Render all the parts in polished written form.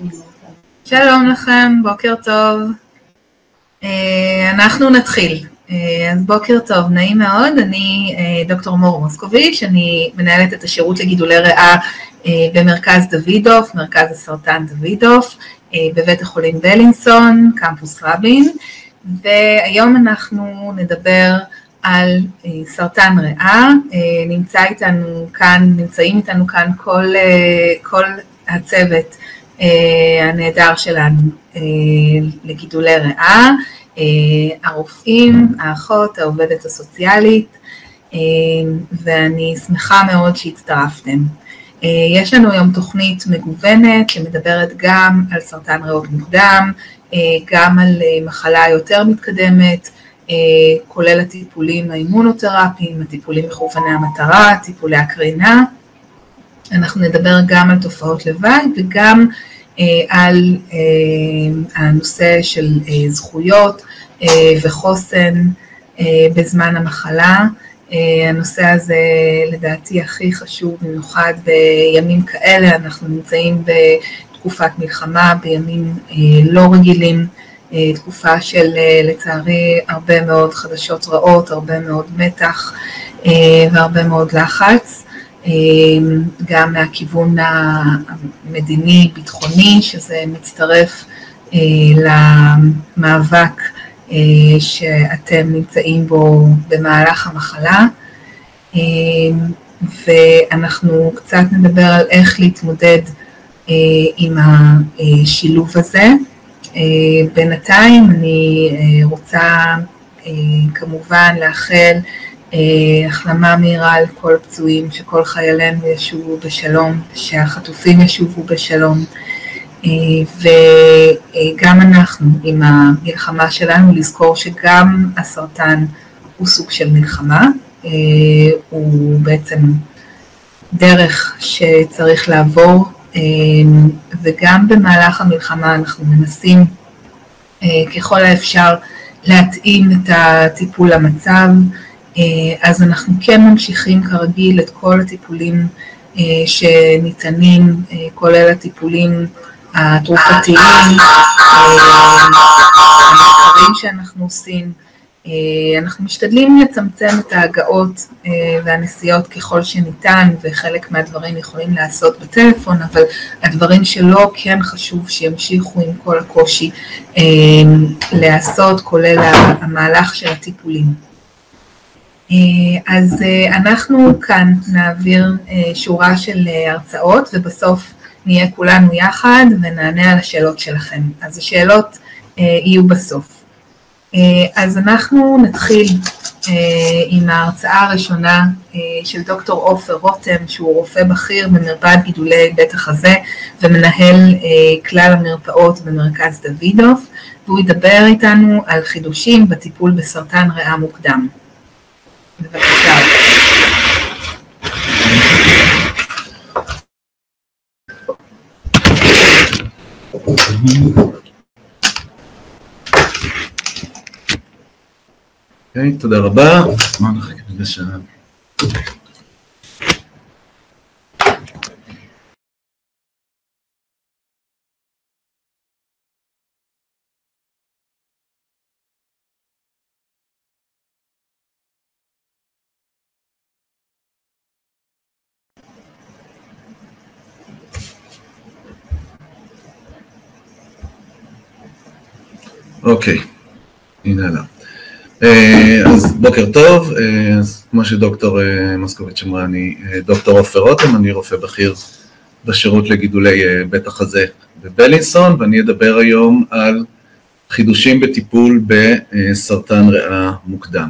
שלום לכם, בוקר טוב. אנחנו נתחיל. אז בוקר טוב, נעים מאוד. אני דוקטור מור מוסקוביץ', אני מנהלת את השירות לגידולי ריאה במרכז דוידוף, מרכז הסרטן דוידוף, בבית החולים בלינסון, קמפוס רבין, והיום אנחנו נדבר על סרטן ריאה. נמצאים איתנו כאן כל הצוות הנהדר שלנו לגידולי ריאה, הרופאים, האחות, העובדת הסוציאלית, ואני שמחה מאוד שהצטרפתם. יש לנו היום תוכנית מגוונת שמדברת גם על סרטן ריאות מוקדם, גם על מחלה יותר מתקדמת, כולל הטיפולים האימונותרפיים, הטיפולים מכווני המטרה, טיפולי הקרינה. אנחנו נדבר גם על תופעות לוואי וגם על הנושא של זכויות וחוסן בזמן המחלה. הנושא הזה לדעתי הכי חשוב, במיוחד בימים כאלה. אנחנו נמצאים בתקופת מלחמה, בימים לא רגילים, תקופה של לצערי הרבה מאוד חדשות רעות, הרבה מאוד מתח והרבה מאוד לחץ, גם מהכיוון המדיני ביטחוני, שזה מצטרף למאבק שאתם נמצאים בו במהלך המחלה, ואנחנו קצת נדבר על איך להתמודד עם השילוב הזה. בינתיים אני רוצה כמובן לאחל החלמה מהירה לכל הפצועים, שכל חיילינו ישובו בשלום, שהחטופים ישובו בשלום, וגם אנחנו עם המלחמה שלנו לזכור שגם הסרטן הוא סוג של מלחמה, הוא בעצם דרך שצריך לעבור, וגם במהלך המלחמה אנחנו מנסים ככל האפשר להתאים את הטיפול למצב, אז אנחנו כן ממשיכים כרגיל את כל הטיפולים שניתנים, כולל הטיפולים התרופתיים, המחקרים שאנחנו עושים. אנחנו משתדלים לצמצם את ההגעות והנסיעות ככל שניתן, וחלק מהדברים יכולים לעשות בטלפון, אבל הדברים שלא כן חשוב שימשיכו עם כל הקושי לעשות, כולל המהלך של הטיפולים. אז אנחנו כאן נעביר שורה של הרצאות, ובסוף נהיה כולנו יחד ונענה על השאלות שלכם. אז השאלות יהיו בסוף. אז אנחנו נתחיל עם ההרצאה הראשונה של דוקטור עופר רותם, שהוא רופא בכיר במרפאת גידולי בית החזה ומנהל כלל המרפאות במרכז דוידוף, והוא ידבר איתנו על חידושים בטיפול בסרטן ריאה מוקדם. בבקשה. תודה רבה. מה נחכה בזה שעה? אוקיי, הנה לה. אז בוקר טוב, אז כמו שדוקטור מוסקוביץ' אמרה, אני דוקטור עופר רותם, אני רופא בכיר בשירות לגידולי בית החזה בבלינסון, ואני אדבר היום על חידושים בטיפול בסרטן ריאה מוקדם.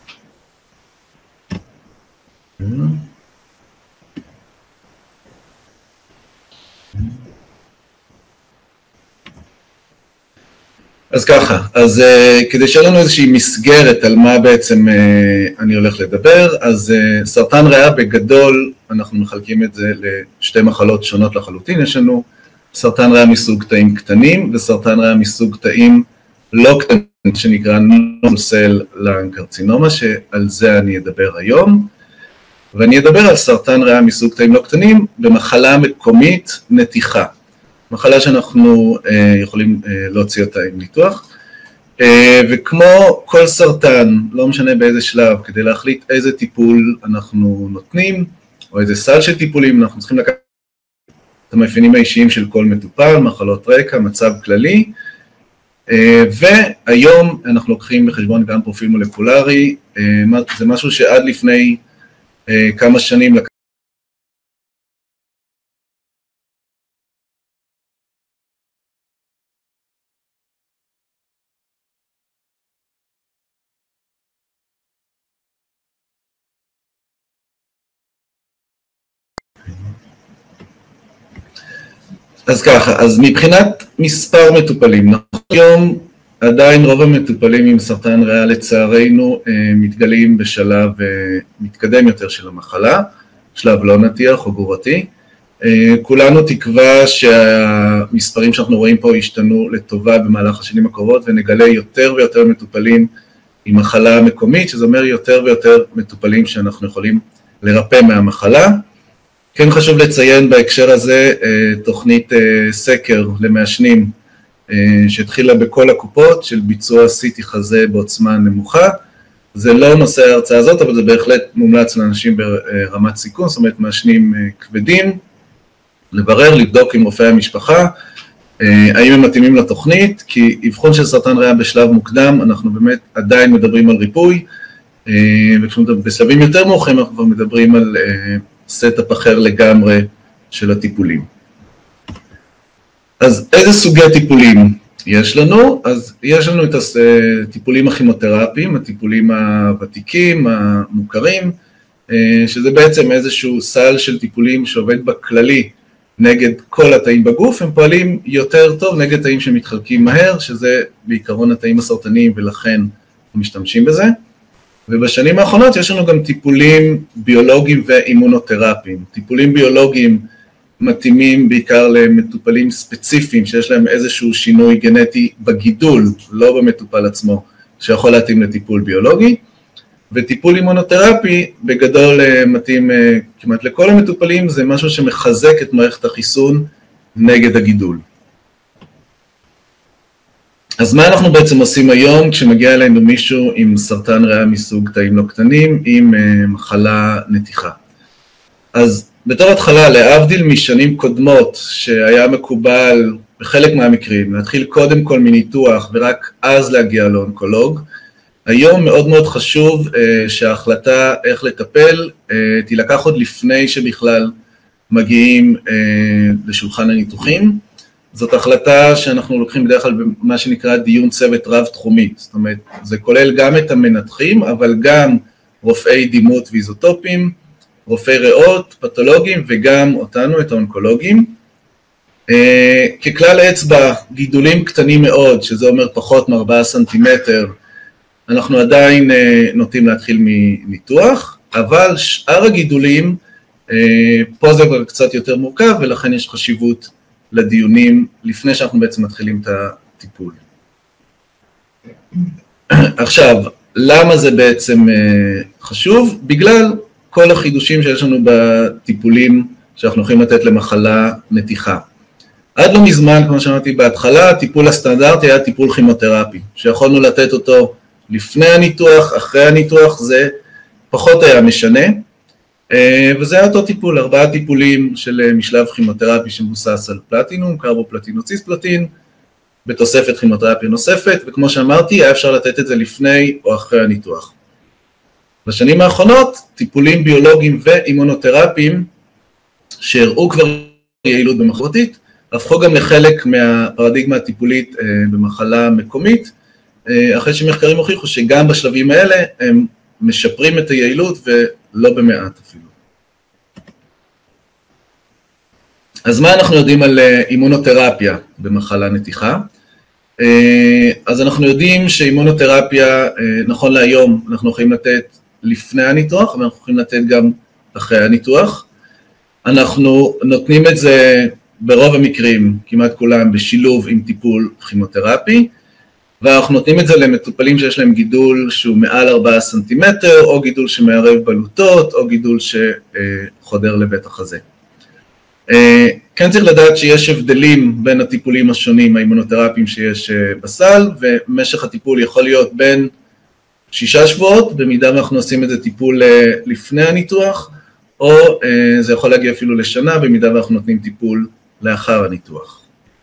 אז ככה, אז כדי שיהיה לנו איזושהי מסגרת על מה בעצם אני הולך לדבר, אז סרטן ריאה בגדול, אנחנו מחלקים את זה לשתי מחלות שונות לחלוטין. יש לנו סרטן ריאה מסוג תאים קטנים, וסרטן ריאה מסוג תאים לא קטנים, שנקרא נון-סל לנג קרצינומה, שעל זה אני אדבר היום. ואני אדבר על סרטן ריאה מסוג תאים לא קטנים במחלה מקומית נתיחה. מחלה שאנחנו יכולים להוציא אותה עם ניתוח, וכמו כל סרטן, לא משנה באיזה שלב, כדי להחליט איזה טיפול אנחנו נותנים, או איזה סל של טיפולים, אנחנו צריכים לקחת את המאפיינים האישיים של כל מטופל, מחלות רקע, מצב כללי, והיום אנחנו לוקחים בחשבון גם פרופיל מולקולרי, זה משהו שעד לפני כמה שנים לקחנו. אז ככה, אז מבחינת מספר מטופלים, היום עדיין רוב המטופלים עם סרטן ריאה לצערנו מתגלים בשלב מתקדם יותר של המחלה, שלב לא נתיח או גרורתי. כולנו תקווה שהמספרים שאנחנו רואים פה ישתנו לטובה במהלך השנים הקרובות, ונגלה יותר ויותר מטופלים עם מחלה מקומית, שזה אומר יותר ויותר מטופלים שאנחנו יכולים לרפא מהמחלה. כן חשוב לציין בהקשר הזה תוכנית סקר למעשנים שהתחילה בכל הקופות של ביצוע CT חזה בעוצמה נמוכה. זה לא נושא ההרצאה הזאת, אבל זה בהחלט מומלץ לאנשים ברמת סיכון, זאת אומרת מעשנים כבדים, לברר, לבדוק עם רופאי המשפחה, האם הם מתאימים לתוכנית, כי אבחון של סרטן ריאה בשלב מוקדם, אנחנו באמת עדיין מדברים על ריפוי, ובשלבים יותר מאוחרים אנחנו כבר מדברים על סטאפ אחר לגמרי של הטיפולים. אז איזה סוגי טיפולים יש לנו? אז יש לנו את הטיפולים הכימותרפיים, הטיפולים הוותיקים, המוכרים, שזה בעצם איזשהו סל של טיפולים שעובד בכללי נגד כל התאים בגוף, הם פועלים יותר טוב נגד תאים שמתחלקים מהר, שזה בעיקרון התאים הסרטניים ולכן משתמשים בזה. ובשנים האחרונות יש לנו גם טיפולים ביולוגיים ואימונותרפיים. טיפולים ביולוגיים מתאימים בעיקר למטופלים ספציפיים שיש להם איזשהו שינוי גנטי בגידול, לא במטופל עצמו, שיכול להתאים לטיפול ביולוגי. וטיפול אימונותרפי בגדול מתאים כמעט לכל המטופלים, זה משהו שמחזק את מערכת החיסון נגד הגידול. אז מה אנחנו בעצם עושים היום כשמגיע אלינו מישהו עם סרטן ריאה מסוג תאים לא קטנים עם מחלה נתיחה? אז בתור התחלה, להבדיל משנים קודמות שהיה מקובל בחלק מהמקרים, להתחיל קודם כל מניתוח ורק אז להגיע לאונקולוג, היום מאוד מאוד חשוב שההחלטה איך לטפל תילקח עוד לפני שבכלל מגיעים לשולחן הניתוחים. זאת החלטה שאנחנו לוקחים בדרך כלל במה שנקרא דיון צוות רב תחומית, זאת אומרת זה כולל גם את המנתחים אבל גם רופאי דימות ואיזוטופים, רופאי ריאות, פתולוגים וגם אותנו את האונקולוגים. ככלל אצבע, גידולים קטנים מאוד, שזה אומר פחות מ4 סנטימטר, אנחנו עדיין נוטים להתחיל מניתוח, אבל שאר הגידולים, פה זה כבר קצת יותר מורכב, ולכן יש חשיבות לדיונים לפני שאנחנו בעצם מתחילים את הטיפול. עכשיו, למה זה בעצם חשוב? בגלל כל החידושים שיש לנו בטיפולים שאנחנו יכולים לתת למחלה נתיחה. עד לא מזמן, כמו שאמרתי בהתחלה, הטיפול הסטנדרטי היה טיפול כימותרפי, שיכולנו לתת אותו לפני הניתוח, אחרי הניתוח, זה פחות היה משנה, וזה היה אותו טיפול, 4 טיפולים של משלב כימותרפי שמבוסס על פלטינום, קרבופלטין או ציספלטין, בתוספת כימותרפיה נוספת, וכמו שאמרתי, היה אפשר לתת את זה לפני או אחרי הניתוח. בשנים האחרונות, טיפולים ביולוגיים ואימונותרפיים, שהראו כבר יעילות במחלתית, הפכו גם לחלק מהפרדיגמה הטיפולית במחלה מקומית, אחרי שמחקרים הוכיחו שגם בשלבים האלה הם משפרים את היעילות ולא במעט אפילו. אז מה אנחנו יודעים על אימונותרפיה במחלה נתיחה? אז אנחנו יודעים שאימונותרפיה, נכון להיום, אנחנו יכולים לתת לפני הניתוח, אבל אנחנו יכולים לתת גם אחרי הניתוח. אנחנו נותנים את זה ברוב המקרים, כמעט כולם, בשילוב עם טיפול כימותרפי, ואנחנו נותנים את זה למטופלים שיש להם גידול שהוא מעל 4 סנטימטר, או גידול שמערב בלוטות, או גידול שחודר לבית החזה. כן צריך לדעת שיש הבדלים בין הטיפולים השונים, האימונותרפיים שיש בסל, ומשך הטיפול יכול להיות בין 6 שבועות, במידה ואנחנו עושים את זה טיפול לפני הניתוח, או זה יכול להגיע אפילו לשנה, במידה ואנחנו נותנים טיפול לאחר הניתוח.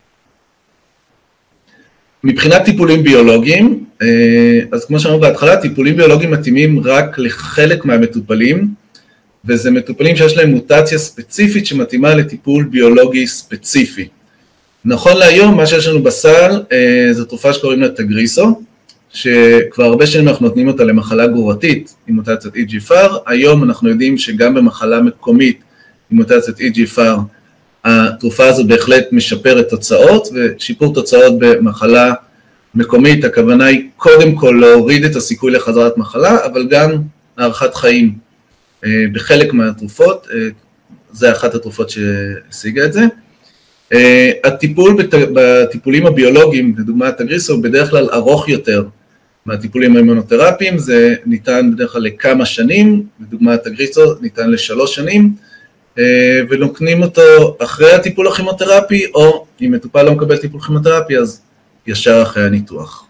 מבחינת טיפולים ביולוגיים, אז כמו שאמרנו בהתחלה, טיפולים ביולוגיים מתאימים רק לחלק מהמטופלים, וזה מטופלים שיש להם מוטציה ספציפית שמתאימה לטיפול ביולוגי ספציפי. נכון להיום, מה שיש לנו בסל, זו תרופה שקוראים לה תגריסו, שכבר הרבה שנים אנחנו נותנים אותה למחלה גרורתית עם מוטציית EGFR, היום אנחנו יודעים שגם במחלה מקומית עם מוטציית EGFR, התרופה הזו בהחלט משפרת תוצאות, ושיפור תוצאות במחלה מקומית, הכוונה היא קודם כל להוריד את הסיכוי לחזרת מחלה, אבל גם הארכת חיים בחלק מהתרופות, זה אחת התרופות שהשיגה את זה. הטיפול בטיפולים הביולוגיים, לדוגמה התגריסו, הוא בדרך כלל ארוך יותר מהטיפולים האימונותרפיים, זה ניתן בדרך כלל לכמה שנים, לדוגמה התגריסו ניתן ל3 שנים, ונוקנים אותו אחרי הטיפול הכימותרפי, או אם מטופל לא מקבל טיפול כימותרפי, אז ישר אחרי הניתוח.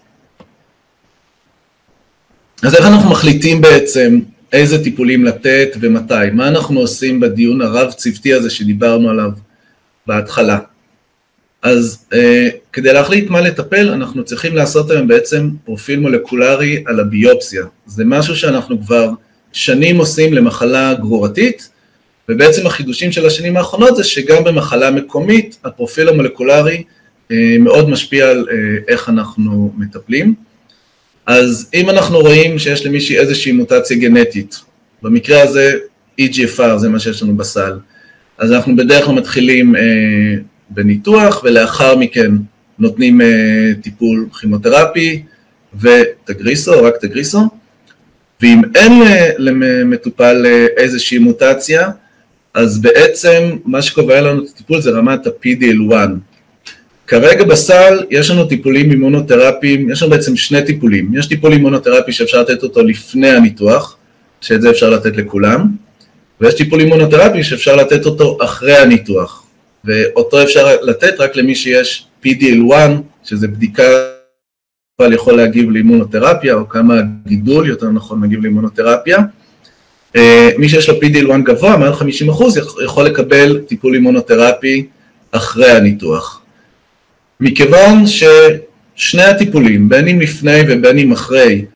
אז איך אנחנו מחליטים בעצם איזה טיפולים לתת ומתי? מה אנחנו עושים בדיון הרב צוותי הזה שדיברנו עליו בהתחלה? אז כדי להחליט מה לטפל, אנחנו צריכים לעשות היום בעצם פרופיל מולקולרי על הביופסיה. זה משהו שאנחנו כבר שנים עושים למחלה גרורתית, ובעצם החידושים של השנים האחרונות זה שגם במחלה מקומית, הפרופיל המולקולרי מאוד משפיע על איך אנחנו מטפלים. אז אם אנחנו רואים שיש למישהי איזושהי מוטציה גנטית, במקרה הזה EGFR, זה מה שיש לנו בסל, אז אנחנו בדרך כלל מתחילים בניתוח, ולאחר מכן נותנים טיפול כימותרפי ותגריסו, או רק תגריסו, ואם אין למטופל איזושהי מוטציה, אז בעצם מה שקובע לנו את הטיפול זה רמת ה-PD-L1. כרגע בסל יש לנו טיפולים אימונותרפיים, יש לנו בעצם 2 טיפולים. יש טיפול אימונותרפי שאפשר לתת אותו לפני הניתוח, שאת זה אפשר לתת לכולם, ויש טיפול אימונותרפי שאפשר לתת אותו אחרי הניתוח, ואותו אפשר לתת רק למי שיש PD-L1, שזה בדיקה אבל יכול להגיב לאימונותרפיה, או כמה גידול יותר נכון מגיב לאימונותרפיה. מי שיש לו PD-L1 גבוה, מעל 50%, יכול לקבל טיפול אימונותרפי אחרי הניתוח. מכיוון ששני הטיפולים, בין אם לפני ובין אם אחרי,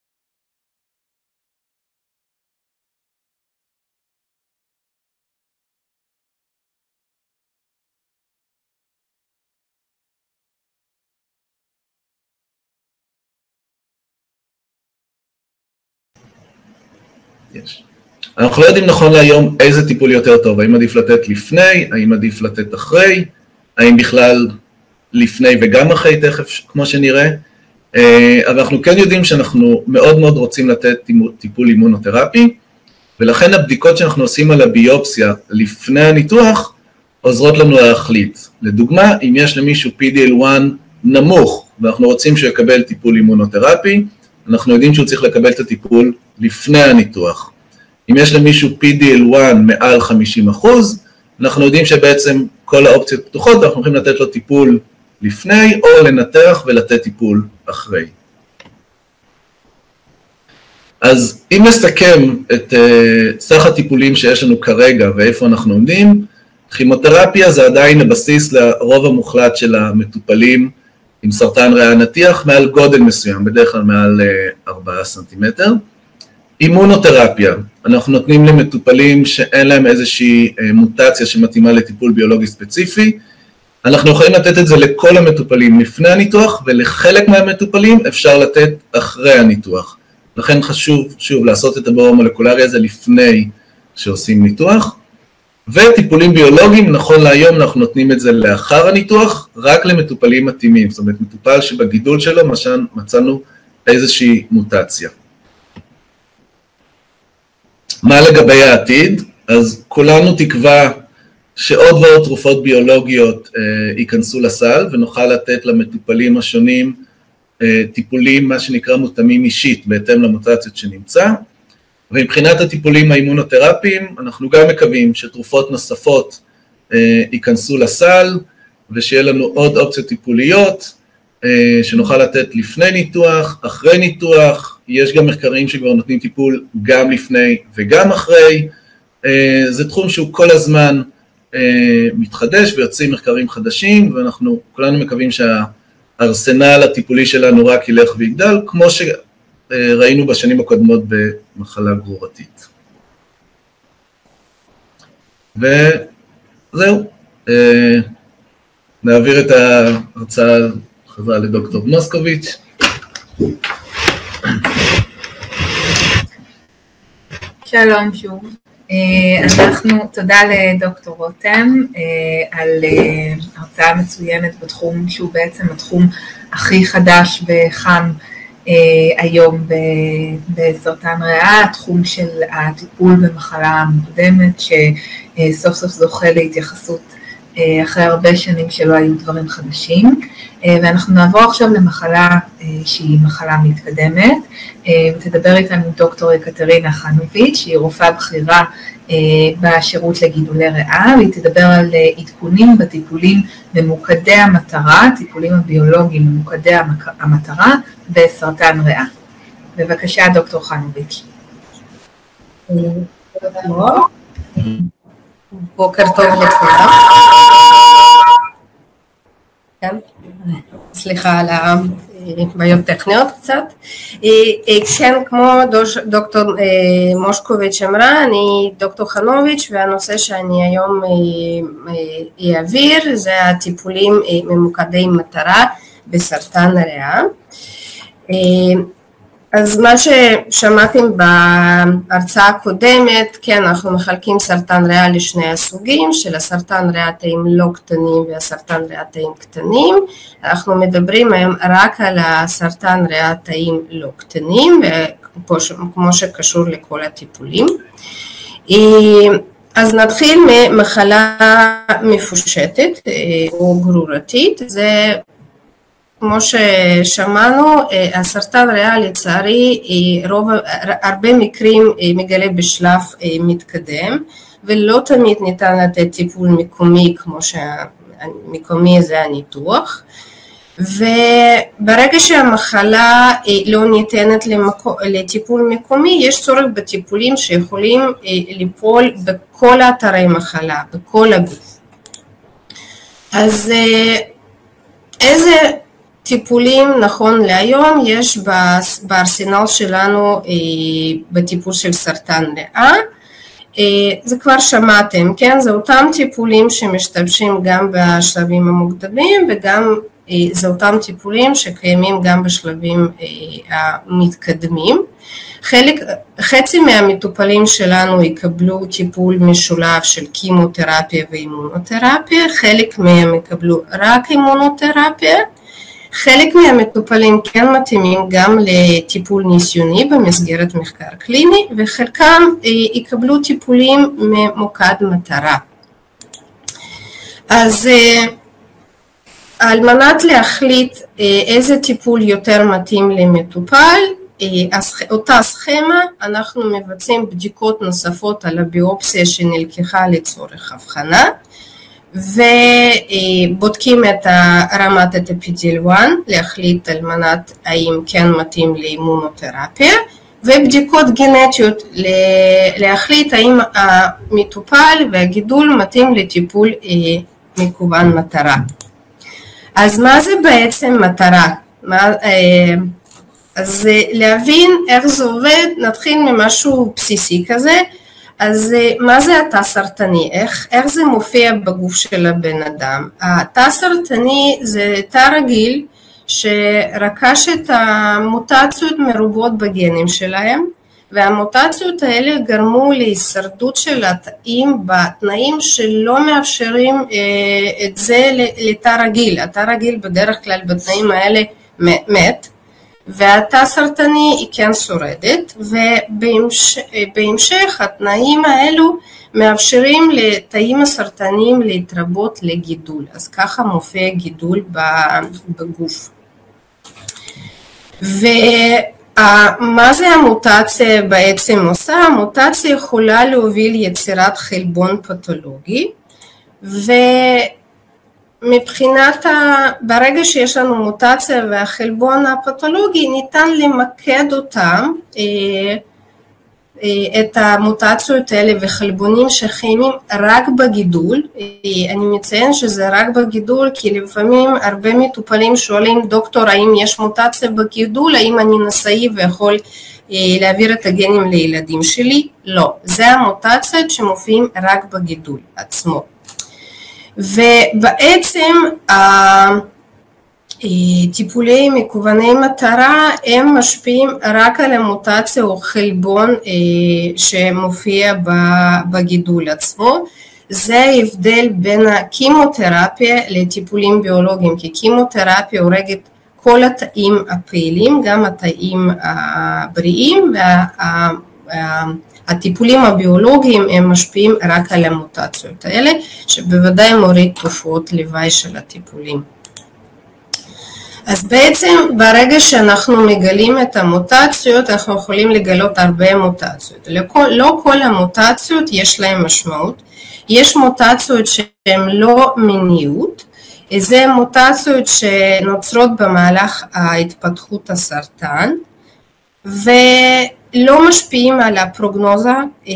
אנחנו לא יודעים נכון להיום איזה טיפול יותר טוב, האם עדיף לתת לפני, האם עדיף לתת אחרי, האם בכלל לפני וגם אחרי תכף כמו שנראה, אבל אנחנו כן יודעים שאנחנו מאוד מאוד רוצים לתת טיפול אימונותרפי, ולכן הבדיקות שאנחנו עושים על הביופסיה לפני הניתוח עוזרות לנו להחליט. לדוגמה, אם יש למישהו PD-L1 נמוך ואנחנו רוצים שהוא יקבל טיפול אימונותרפי, אנחנו יודעים שהוא צריך לקבל את הטיפול לפני הניתוח. אם יש למישהו PD-L1 מעל 50%, אנחנו יודעים שבעצם כל האופציות פתוחות, ואנחנו יכולים לתת לו טיפול לפני, או לנתח ולתת טיפול אחרי. אז אם נסכם את סך הטיפולים שיש לנו כרגע ואיפה אנחנו עומדים, כימותרפיה זה עדיין הבסיס לרוב המוחלט של המטופלים עם סרטן ריאה נתיח מעל גודל מסוים, בדרך כלל מעל 4 סנטימטר. אימונותרפיה, אנחנו נותנים למטופלים שאין להם איזושהי מוטציה שמתאימה לטיפול ביולוגי ספציפי, אנחנו יכולים לתת את זה לכל המטופלים לפני הניתוח, ולחלק מהמטופלים אפשר לתת אחרי הניתוח. לכן חשוב שוב לעשות את הבירור המולקולרי הזה לפני שעושים ניתוח, וטיפולים ביולוגיים, נכון להיום אנחנו נותנים את זה לאחר הניתוח, רק למטופלים מתאימים, זאת אומרת מטופל שבגידול שלו מצאנו איזושהי מוטציה. מה לגבי העתיד? אז כולנו תקווה שעוד ועוד תרופות ביולוגיות ייכנסו לסל, ונוכל לתת למטופלים השונים טיפולים, מה שנקרא מותאמים אישית, בהתאם למוטציות שנמצא. ומבחינת הטיפולים האימונותרפיים, אנחנו גם מקווים שתרופות נוספות ייכנסו לסל, ושיהיה לנו עוד אופציות טיפוליות, שנוכל לתת לפני ניתוח, אחרי ניתוח, יש גם מחקרים שכבר נותנים טיפול גם לפני וגם אחרי, זה תחום שהוא כל הזמן מתחדש ויוצאים מחקרים חדשים, ואנחנו כולנו מקווים שהארסנל הטיפולי שלנו רק ילך ויגדל, כמו שראינו בשנים הקודמות במחלה גרורתית. וזהו, נעביר את ההרצאה חזרה לדוקטור מוסקוביץ'. שלום שוב. תודה לדוקטור רותם על הרצאה מצוינת בתחום שהוא בעצם התחום הכי חדש וחם היום בסרטן ריאה, התחום של הטיפול במחלה מוקדמת שסוף סוף זוכה להתייחסות אחרי הרבה שנים שלא היו דברים חדשים, ואנחנו נעבור עכשיו למחלה שהיא מחלה מתקדמת, ותדבר איתנו דוקטור יקטרינה חנוביץ', שהיא רופאה בכירה בשירות לגידולי ריאה, והיא תדבר על עדכונים בטיפולים ממוקדי המטרה, טיפולים הביולוגיים ממוקדי המטרה בסרטן ריאה. בבקשה דוקטור חנוביץ'. בוקר טוב לכולם. סליחה על הבעיות טכניות קצת. כן, כמו דוקטור מושקוביץ' אמרה, אני דוקטור חנוביץ', והנושא שאני היום אעביר זה הטיפולים ממוקדי מטרה בסרטן ריאה. אז מה ששמעתם בהרצאה הקודמת, כן, אנחנו מחלקים סרטן ריאה לשני הסוגים, של הסרטן ריאה תאים לא קטנים והסרטן ריאה תאים קטנים. אנחנו מדברים היום רק על הסרטן ריאה תאים לא קטנים, כמו שקשור לכל הטיפולים. אז נתחיל ממחלה מפושטת או גרורתית, זה כמו ששמענו, הסרטן ריאה לצערי הרבה מקרים מגלה בשלב מתקדם, ולא תמיד ניתן לתת טיפול מקומי כמו שהמקומי זה הניתוח, וברגע שהמחלה לא ניתנת לטיפול מקומי, יש צורך בטיפולים שיכולים ליפול בכל אתרי מחלה, בכל הגוף. אז איזה טיפולים נכון להיום יש בארסנל שלנו בטיפול של סרטן ריאה? זה כבר שמעתם, כן? זה אותם טיפולים שמשתמשים גם בשלבים המוקדמים, וגם זה אותם טיפולים שקיימים גם בשלבים המתקדמים. חצי מהמטופלים שלנו יקבלו טיפול משולב של כימותרפיה ואימונותרפיה, חלק מהם יקבלו רק אימונותרפיה, חלק מהמטופלים כן מתאימים גם לטיפול ניסיוני במסגרת מחקר קליני, וחלקם יקבלו טיפולים ממוקד מטרה. אז על מנת להחליט איזה טיפול יותר מתאים למטופל, אותה סכמה, אנחנו מבצעים בדיקות נוספות על הביופסיה שנלקחה לצורך הבחנה, ובודקים את רמת הטפידיל-1, להחליט על מנת האם כן מתאים לאימונותרפיה, ובדיקות גנטיות להחליט האם המטופל והגידול מתאים לטיפול מכוון מטרה. אז מה זה בעצם מטרה? אז להבין איך זה עובד, נתחיל ממשהו בסיסי כזה. אז מה זה התא סרטני? איך זה מופיע בגוף של הבן אדם? התא סרטני זה תא רגיל שרכש את המוטציות מרובות בגנים שלהם, והמוטציות האלה גרמו להישרדות של התאים בתנאים שלא מאפשרים את זה לתא רגיל. התא רגיל בדרך כלל בתנאים האלה מת, והתא סרטני היא כן שורדת, ובהמשך התנאים האלו מאפשרים לתאים הסרטניים להתרבות לגידול, אז ככה מופיע גידול בגוף. ומה זה המוטציה בעצם עושה? המוטציה יכולה להוביל יצירת חלבון פתולוגי, ומבחינת, ברגע שיש לנו מוטציה והחלבון הפתולוגי, ניתן למקד אותם, את המוטציות האלה וחלבונים שחיימים רק בגידול. אני מציין שזה רק בגידול, כי לפעמים הרבה מטופלים שואלים, דוקטור, האם יש מוטציה בגידול, האם אני נשאי ויכול להעביר את הגנים לילדים שלי? לא, זה המוטציות שמופיעים רק בגידול עצמו. ובעצם טיפולי מכווני מטרה הם משפיעים רק על המוטציה או חלבון שמופיע בגידול עצמו. זה ההבדל בין הכימותרפיה לטיפולים ביולוגיים, כי כימותרפיה הורגת כל התאים הפעילים, גם התאים הבריאים, והטיפולים הביולוגיים הם משפיעים רק על המוטציות האלה, שבוודאי מוריד תופעות לוואי של הטיפולים. אז בעצם ברגע שאנחנו מגלים את המוטציות, אנחנו יכולים לגלות הרבה מוטציות. לא כל המוטציות יש להן משמעות. יש מוטציות שהן לא מיניות, זה מוטציות שנוצרות במהלך ההתפתחות הסרטן, ולא משפיעים על הפרוגנוזה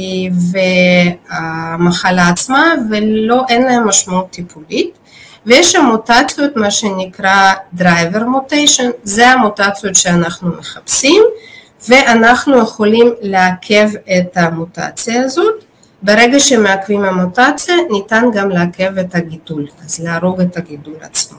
והמחלה עצמה, ואין להן משמעות טיפולית. ויש המוטציות, מה שנקרא driver mutation, זה המוטציות שאנחנו מחפשים, ואנחנו יכולים לעכב את המוטציה הזאת. ברגע שמעכבים המוטציה, ניתן גם לעכב את הגידול, אז להרוג את הגידול עצמו.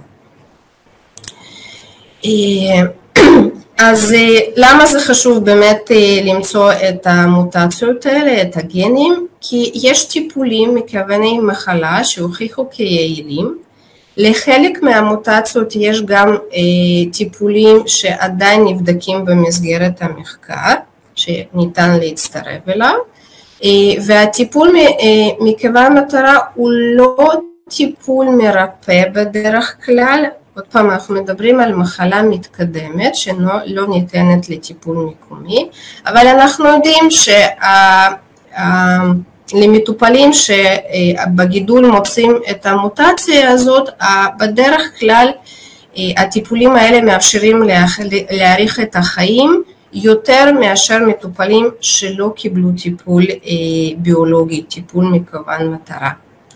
אז למה זה חשוב באמת למצוא את המוטציות האלה, את הגנים? כי יש טיפולים מכווני מחלה שהוכיחו כיעילים, לחלק מהמוטציות יש גם טיפולים שעדיין נבדקים במסגרת המחקר, שניתן להצטרף אליו, והטיפול מכיוון מטרה הוא לא טיפול מרפא בדרך כלל. עוד פעם, אנחנו מדברים על מחלה מתקדמת שלא ניתנת לטיפול מקומי, אבל אנחנו יודעים למטופלים שבגידול מוצאים את המוטציה הזאת, בדרך כלל הטיפולים האלה מאפשרים להאריך את החיים יותר מאשר מטופלים שלא קיבלו טיפול ביולוגי, טיפול מכוון מטרה.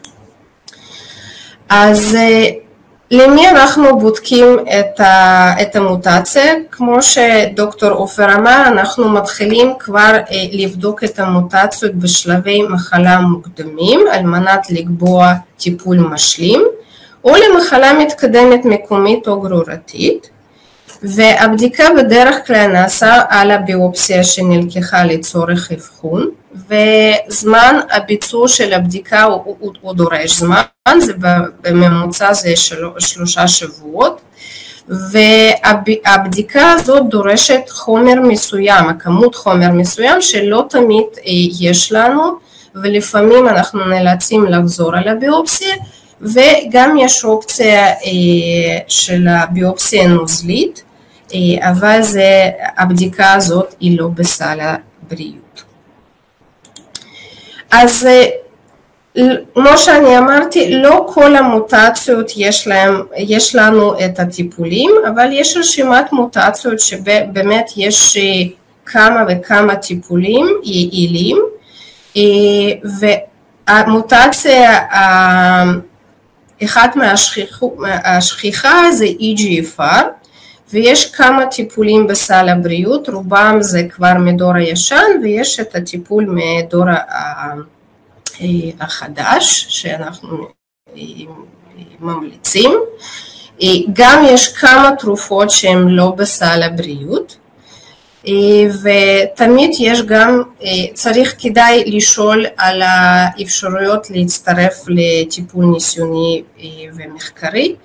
אז למי אנחנו בודקים את המוטציה? כמו שדוקטור עופר אמר, אנחנו מתחילים כבר לבדוק את המוטציות בשלבי מחלה מוקדמים, על מנת לקבוע טיפול משלים, או למחלה מתקדמת מקומית או גרורתית, והבדיקה בדרך כלל נעשה על הביופסיה שנלקחה לצורך אבחון, וזמן הביצוע של הבדיקה הוא דורש זמן, זה בממוצע זה 3 שבועות, והבדיקה הזאת דורשת חומר מסוים, כמות חומר מסוים שלא תמיד יש לנו, ולפעמים אנחנו נאלצים לחזור על הביופסיה, וגם יש אופציה של הביופסיה נוזלית, אבל הבדיקה הזאת היא לא בסל הבריאות. אז כמו שאני אמרתי, לא כל המוטציות יש לנו את הטיפולים, אבל יש רשימת מוטציות שבאמת יש כמה וכמה טיפולים יעילים, והמוטציה, אחת מהשכיחה זה EGFR, ויש כמה טיפולים בסל הבריאות, רובם זה כבר מדור הישן, ויש את הטיפול מדור החדש שאנחנו ממליצים. גם יש כמה תרופות שהן לא בסל הבריאות, ותמיד יש גם, כדאי לשאול על האפשרויות להצטרף לטיפול ניסיוני ומחקרי,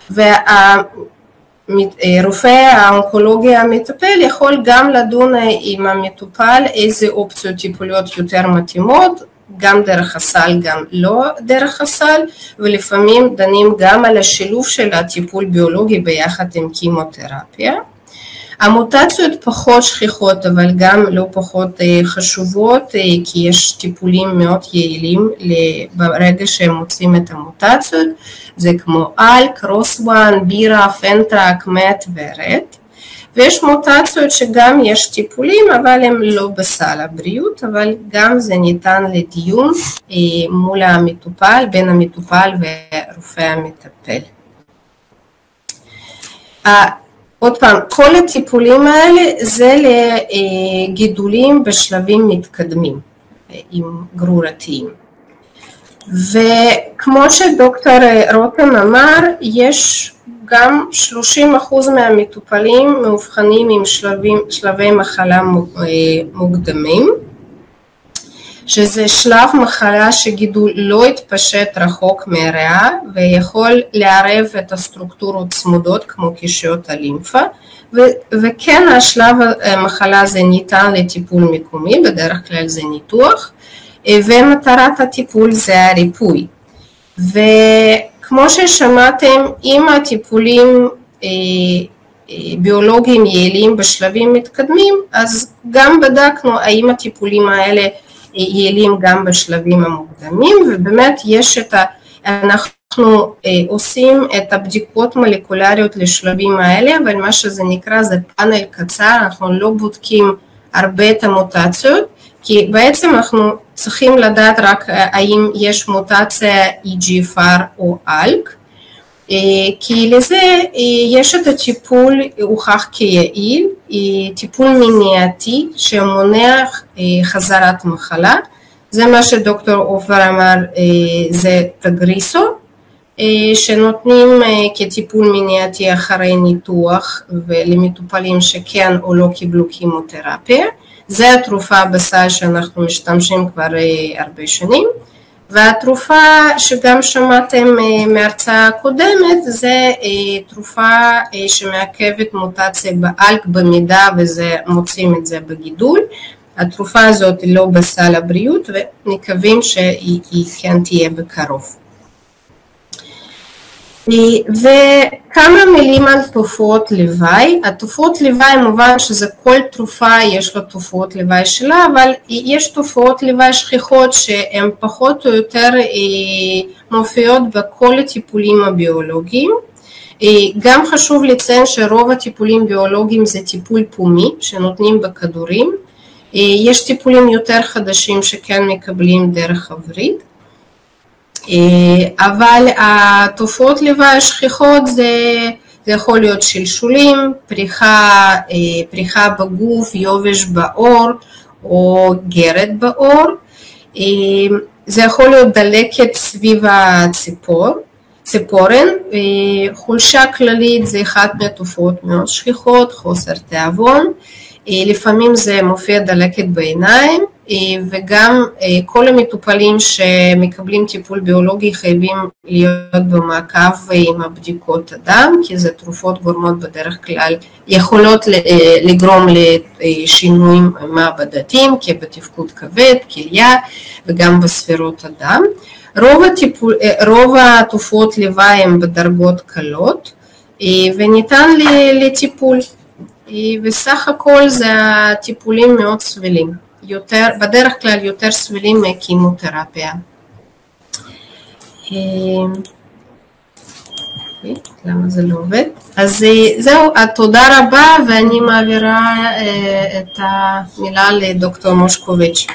רופא האונקולוגיה המטפל יכול גם לדון עם המטופל איזה אופציות טיפוליות יותר מתאימות, גם דרך הסל, גם לא דרך הסל, ולפעמים דנים גם על השילוב של הטיפול ביולוגי ביחד עם כימותרפיה. המוטציות פחות שכיחות, אבל גם לא פחות חשובות, כי יש טיפולים מאוד יעילים ברגע שהם מוצאים את המוטציות, זה כמו אלק, רוסואן, בירה, פנטרק, מט ורט. ויש מוטציות שגם יש טיפולים, אבל הם לא בסל הבריאות, אבל גם זה ניתן לדיון מול המטופל, בין המטופל ורופא המטפל. עוד פעם, כל הטיפולים האלה זה לגידולים בשלבים מתקדמים, עם גרורתיים. וכמו שדוקטור רותם אמר, יש גם 30% מהמטופלים מאובחנים עם שלבי מחלה מוקדמים, שזה שלב מחלה שגידול לא התפשט רחוק מהריאה ויכול לערב את הסטרוקטורות צמודות כמו קישיות הלימפה, וכן השלב המחלה הזה ניתן לטיפול מקומי, בדרך כלל זה ניתוח, ומטרת הטיפול זה הריפוי. וכמו ששמעתם, אם הטיפולים ביולוגיים יעילים בשלבים מתקדמים, אז גם בדקנו האם הטיפולים האלה יעילים גם בשלבים המוקדמים, ובאמת אנחנו עושים את הבדיקות מולקולריות לשלבים האלה, אבל מה שזה נקרא זה פאנל קצר, אנחנו לא בודקים הרבה את המוטציות, כי בעצם אנחנו צריכים לדעת רק האם יש מוטציה EGFR או ALK, כי לזה יש את הטיפול הוכח כיעיל, טיפול מניעתי שמונע חזרת מחלה, זה מה שדוקטור עופר אמר, זה תגריסו, שנותנים כטיפול מניעתי אחרי ניתוח ולמטופלים שכן או לא קיבלו כימותרפיה, זה התרופה בסל שאנחנו משתמשים כבר הרבה שנים, והתרופה שגם שמעתם מהרצאה הקודמת זה תרופה שמעכבת מוטציה באלק במידה וזה מוצאים את זה בגידול. התרופה הזאת לא בסל הבריאות ומקווים שהיא כן תהיה בקרוב. וכמה מילים על תופעות לוואי. התופעות לוואי מובן שזה כל תרופה יש לה תופעות לוואי שלה, אבל יש תופעות לוואי שכיחות שהן פחות או יותר מופיעות בכל הטיפולים הביולוגיים. גם חשוב לציין שרוב הטיפולים הביולוגיים זה טיפול פומי שנותנים בכדורים. יש טיפולים יותר חדשים שכן מקבלים דרך הווריד. אבל התופעות לוואי השכיחות זה יכול להיות שלשולים, פריחה בגוף, יובש בעור או גרד בעור, זה יכול להיות דלקת סביב הציפורן, חולשה כללית זה אחת מהתופעות מאוד שכיחות, חוסר תיאבון, לפעמים זה מופיע דלקת בעיניים, וגם כל המטופלים שמקבלים טיפול ביולוגי חייבים להיות במעקב עם הבדיקות הדם, כי זה תרופות גורמות בדרך כלל, יכולות לגרום לשינויים מעבדתיים, כבתפקוד כבד, כליה וגם בספירות הדם. רוב התופעות לוואי הן בדרגות קלות, וניתן לטיפול. וסך הכל זה הטיפולים מאוד סבילים, בדרך כלל יותר סבילים מכימותרפיה. למה זה לא עובד? אז זהו, תודה רבה ואני מעבירה את המילה לדוקטור מושקוביץ'.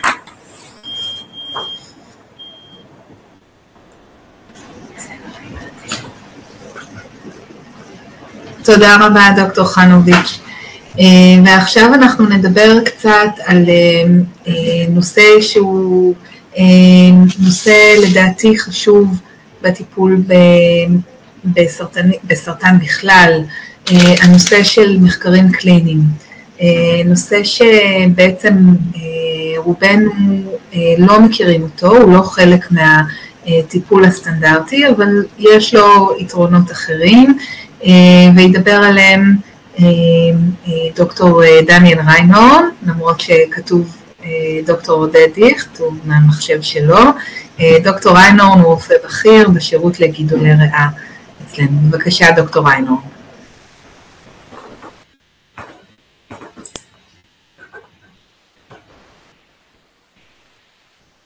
תודה רבה דוקטור חנוביץ'. ועכשיו אנחנו נדבר קצת על נושא שהוא נושא לדעתי חשוב בטיפול בסרטן בכלל, הנושא של מחקרים קליניים, נושא שבעצם רובנו לא מכירים אותו, הוא לא חלק מהטיפול הסטנדרטי, אבל יש לו יתרונות אחרים, וידבר עליהם דוקטור דניאל ריינהורן, למרות שכתוב דוקטור עודד דיכט, הוא מהמחשב שלו. דוקטור ריינהורן הוא רופא בכיר בשירות לגידולי ריאה אצלנו. בבקשה דוקטור ריינהורן.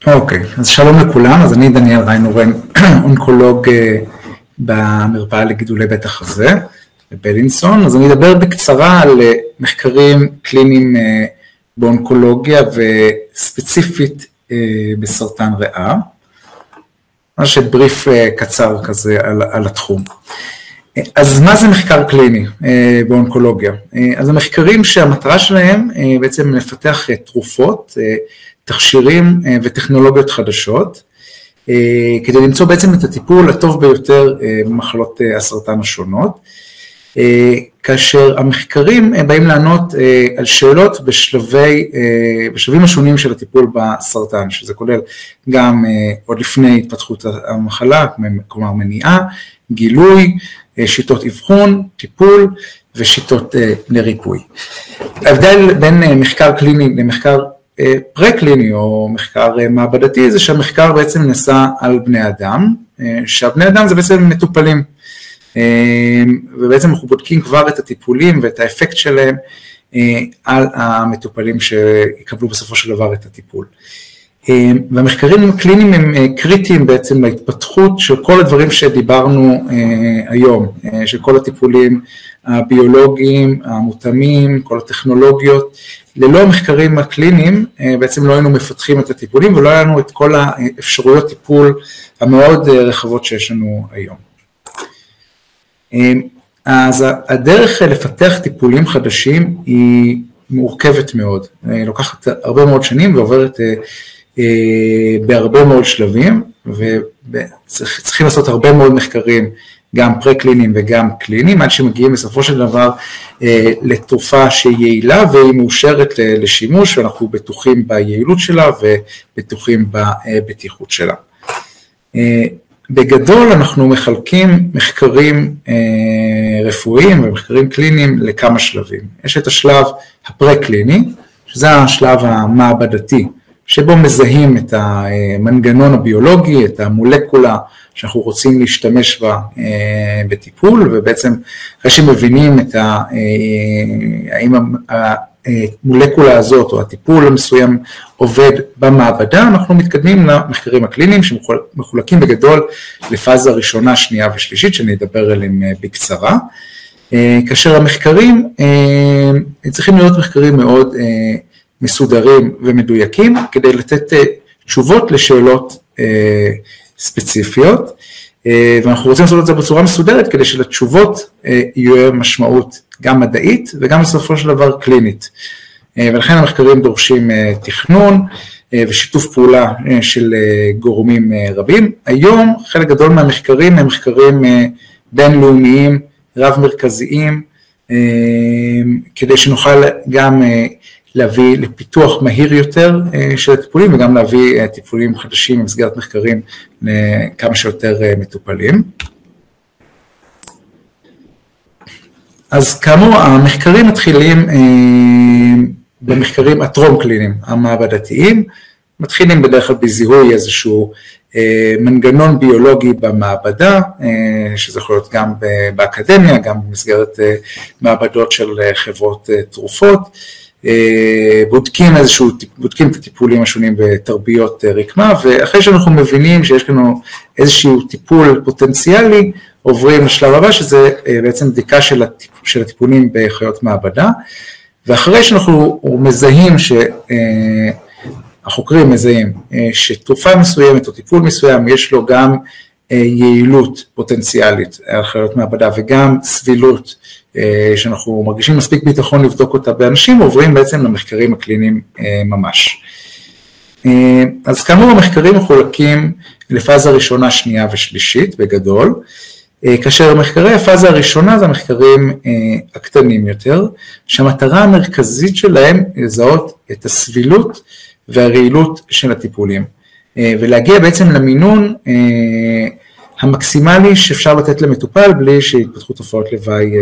אוקיי, אז שלום לכולם, אז אני דניאל ריינורן, אונקולוג במרפאה לגידולי בית החזה בבילינסון, אז אני אדבר בקצרה על מחקרים קליניים באונקולוגיה וספציפית בסרטן ריאה, ממש בריף קצר כזה על התחום. אז מה זה מחקר קליני באונקולוגיה? אז המחקרים שהמטרה שלהם בעצם לפתח תרופות, תכשירים וטכנולוגיות חדשות, כדי למצוא בעצם את הטיפול הטוב ביותר במחלות הסרטן השונות, כאשר המחקרים באים לענות על שאלות בשלבים השונים של הטיפול בסרטן, שזה כולל גם עוד לפני התפתחות המחלה, כלומר מניעה, גילוי, שיטות אבחון, טיפול ושיטות לריפוי. ההבדל בין מחקר קליני למחקר פרה-קליני או מחקר מעבדתי זה שהמחקר בעצם נעשה על בני אדם, שהבני אדם זה בעצם מטופלים, ובעצם אנחנו בודקים כבר את הטיפולים ואת האפקט שלהם על המטופלים שיקבלו בסופו של דבר את הטיפול. והמחקרים הקליניים הם קריטיים בעצם להתפתחות של כל הדברים שדיברנו היום, של כל הטיפולים הביולוגיים, המותאמים, כל הטכנולוגיות. ללא המחקרים הקליניים בעצם לא היינו מפתחים את הטיפולים ולא היה לנו את כל האפשרויות טיפול המאוד רחבות שיש לנו היום. אז הדרך לפתח טיפולים חדשים היא מורכבת מאוד, לוקחת הרבה מאוד שנים ועוברת בהרבה מאוד שלבים, וצריכים לעשות הרבה מאוד מחקרים, גם פרה-קליניים וגם קליניים, עד שמגיעים בסופו של דבר לתרופה שהיא יעילה והיא מאושרת לשימוש, ואנחנו בטוחים ביעילות שלה ובטוחים בבטיחות שלה. בגדול אנחנו מחלקים מחקרים רפואיים ומחקרים קליניים לכמה שלבים. יש את השלב הפרה-קליני, שזה השלב המעבדתי, שבו מזהים את המנגנון הביולוגי, את המולקולה שאנחנו רוצים להשתמש בה בטיפול, ובעצם אחרי שמבינים האם המולקולה הזאת או הטיפול המסוים עובד במעבדה, אנחנו מתקדמים למחקרים הקליניים שמחולקים בגדול לפאזה ראשונה, שנייה ושלישית, שאני אדבר עליהם בקצרה, כאשר המחקרים צריכים להיות מחקרים מאוד מסודרים ומדויקים, כדי לתת תשובות לשאלות ספציפיות, ואנחנו רוצים לעשות את זה בצורה מסודרת, כדי שלתשובות יהיה משמעות גם מדעית, וגם בסופו של דבר קלינית. ולכן המחקרים דורשים תכנון, ושיתוף פעולה של גורמים רבים. היום חלק גדול מהמחקרים הם מחקרים בינלאומיים, רב-מרכזיים, כדי שנוכל גם להביא לפיתוח מהיר יותר של הטיפולים, וגם להביא טיפולים חדשים במסגרת מחקרים לכמה שיותר מטופלים. אז כאמור, המחקרים מתחילים במחקרים הטרום-קליניים, המעבדתיים, מתחילים בדרך כלל בזיהוי איזשהו מנגנון ביולוגי במעבדה, שזה יכול להיות גם באקדמיה, גם במסגרת מעבדות של חברות תרופות, בודקים את הטיפולים השונים בתרביות רקמה, ואחרי שאנחנו מבינים שיש לנו איזשהו טיפול פוטנציאלי, עוברים לשלב הבא, שזה בעצם בדיקה של הטיפולים בחיות מעבדה, ואחרי שאנחנו מזהים, החוקרים מזהים שתרופה מסוימת או טיפול מסוים, יש לו גם יעילות פוטנציאלית על חיות מעבדה, וגם סבילות, שאנחנו מרגישים מספיק ביטחון לבדוק אותה באנשים, עוברים בעצם למחקרים הקליניים ממש. אז כאמור המחקרים מחולקים לפאזה ראשונה, שנייה ושלישית בגדול, כאשר מחקרי הפאזה הראשונה זה המחקרים הקטנים יותר, שהמטרה המרכזית שלהם לזהות את הסבילות והרעילות של הטיפולים, ולהגיע בעצם למינון המקסימלי שאפשר לתת למטופל בלי שיתפתחו תופעות לוואי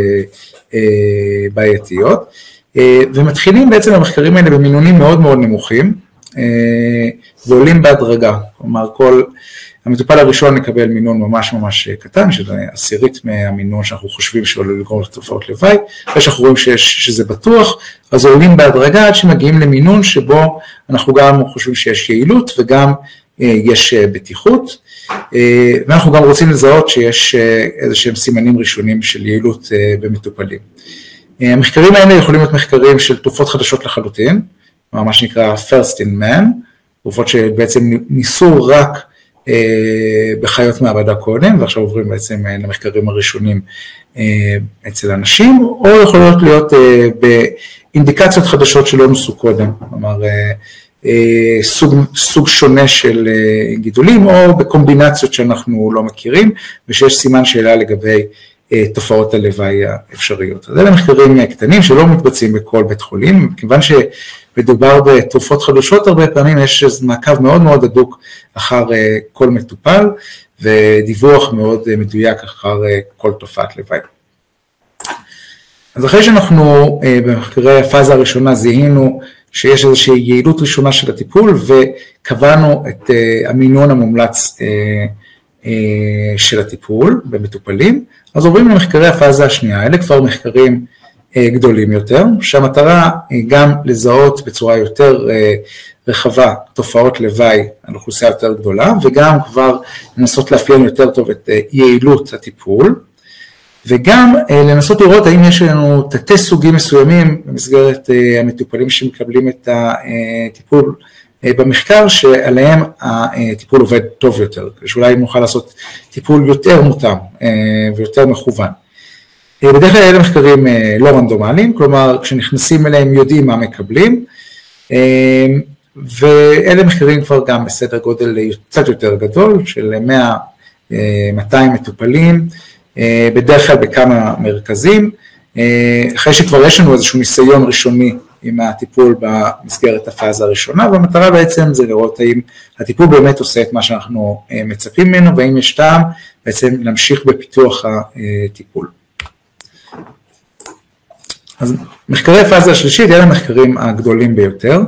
בעייתיות, ומתחילים בעצם המחקרים האלה במינונים מאוד מאוד נמוכים, ועולים בהדרגה, כלומר המטופל הראשון יקבל מינון ממש ממש קטן, שזה 1/10 מהמינון שאנחנו חושבים שעלול לגרום לתופעות לוואי, ואנחנו רואים שזה בטוח, אז עולים בהדרגה עד שמגיעים למינון שבו אנחנו גם חושבים שיש יעילות וגם יש בטיחות, ואנחנו גם רוצים לזהות שיש איזשהם סימנים ראשונים של יעילות במטופלים. המחקרים האלה יכולים להיות מחקרים של תרופות חדשות לחלוטין, מה שנקרא first in man, תרופות שבעצם ניסו רק בחיות מעבדה קודם, ועכשיו עוברים בעצם למחקרים הראשונים אצל אנשים, או יכולות להיות באינדיקציות חדשות שלא נוסו קודם, כלומר סוג שונה של גידולים, או בקומבינציות שאנחנו לא מכירים, ושיש סימן שאלה לגבי תופעות הלוואי האפשריות. אז אלה מחקרים קטנים שלא מתבצעים בכל בית חולים, כיוון שמדובר בתרופות חדשות, הרבה פעמים יש מעקב מאוד מאוד הדוק אחר כל מטופל, ודיווח מאוד מדויק אחר כל תופעת לוואי. אז אחרי שאנחנו במחקרי הפאזה הראשונה זיהינו שיש איזושהי יעילות ראשונה של הטיפול, וקבענו את המינון המומלץ של הטיפול במטופלים, אז עוברים למחקרי הפאזה השנייה, אלה כבר מחקרים גדולים יותר, שהמטרה היא גם לזהות בצורה יותר רחבה תופעות לוואי על אוכלוסייה יותר גדולה, וגם כבר לנסות לאפיין יותר טוב את יעילות הטיפול, וגם לנסות לראות האם יש לנו תתי סוגים מסוימים במסגרת המטופלים שמקבלים את הטיפול במחקר שעליהם הטיפול עובד טוב יותר, שאולי נוכל לעשות טיפול יותר מותאם ויותר מכוון. בדרך כלל אלה מחקרים לא רנדומליים, כלומר כשנכנסים אליהם יודעים מה מקבלים, ואלה מחקרים כבר גם בסדר גודל קצת יותר גדול, של 100-200 מטופלים, בדרך כלל בכמה מרכזים, אחרי שכבר יש לנו איזשהו ניסיון ראשוני עם הטיפול במסגרת הפאזה הראשונה, והמטרה בעצם זה לראות האם הטיפול באמת עושה את מה שאנחנו מצפים ממנו, והאם יש טעם בעצם להמשיך בפיתוח הטיפול. אז מחקרי הפאזה השלישית, אלה המחקרים הגדולים ביותר.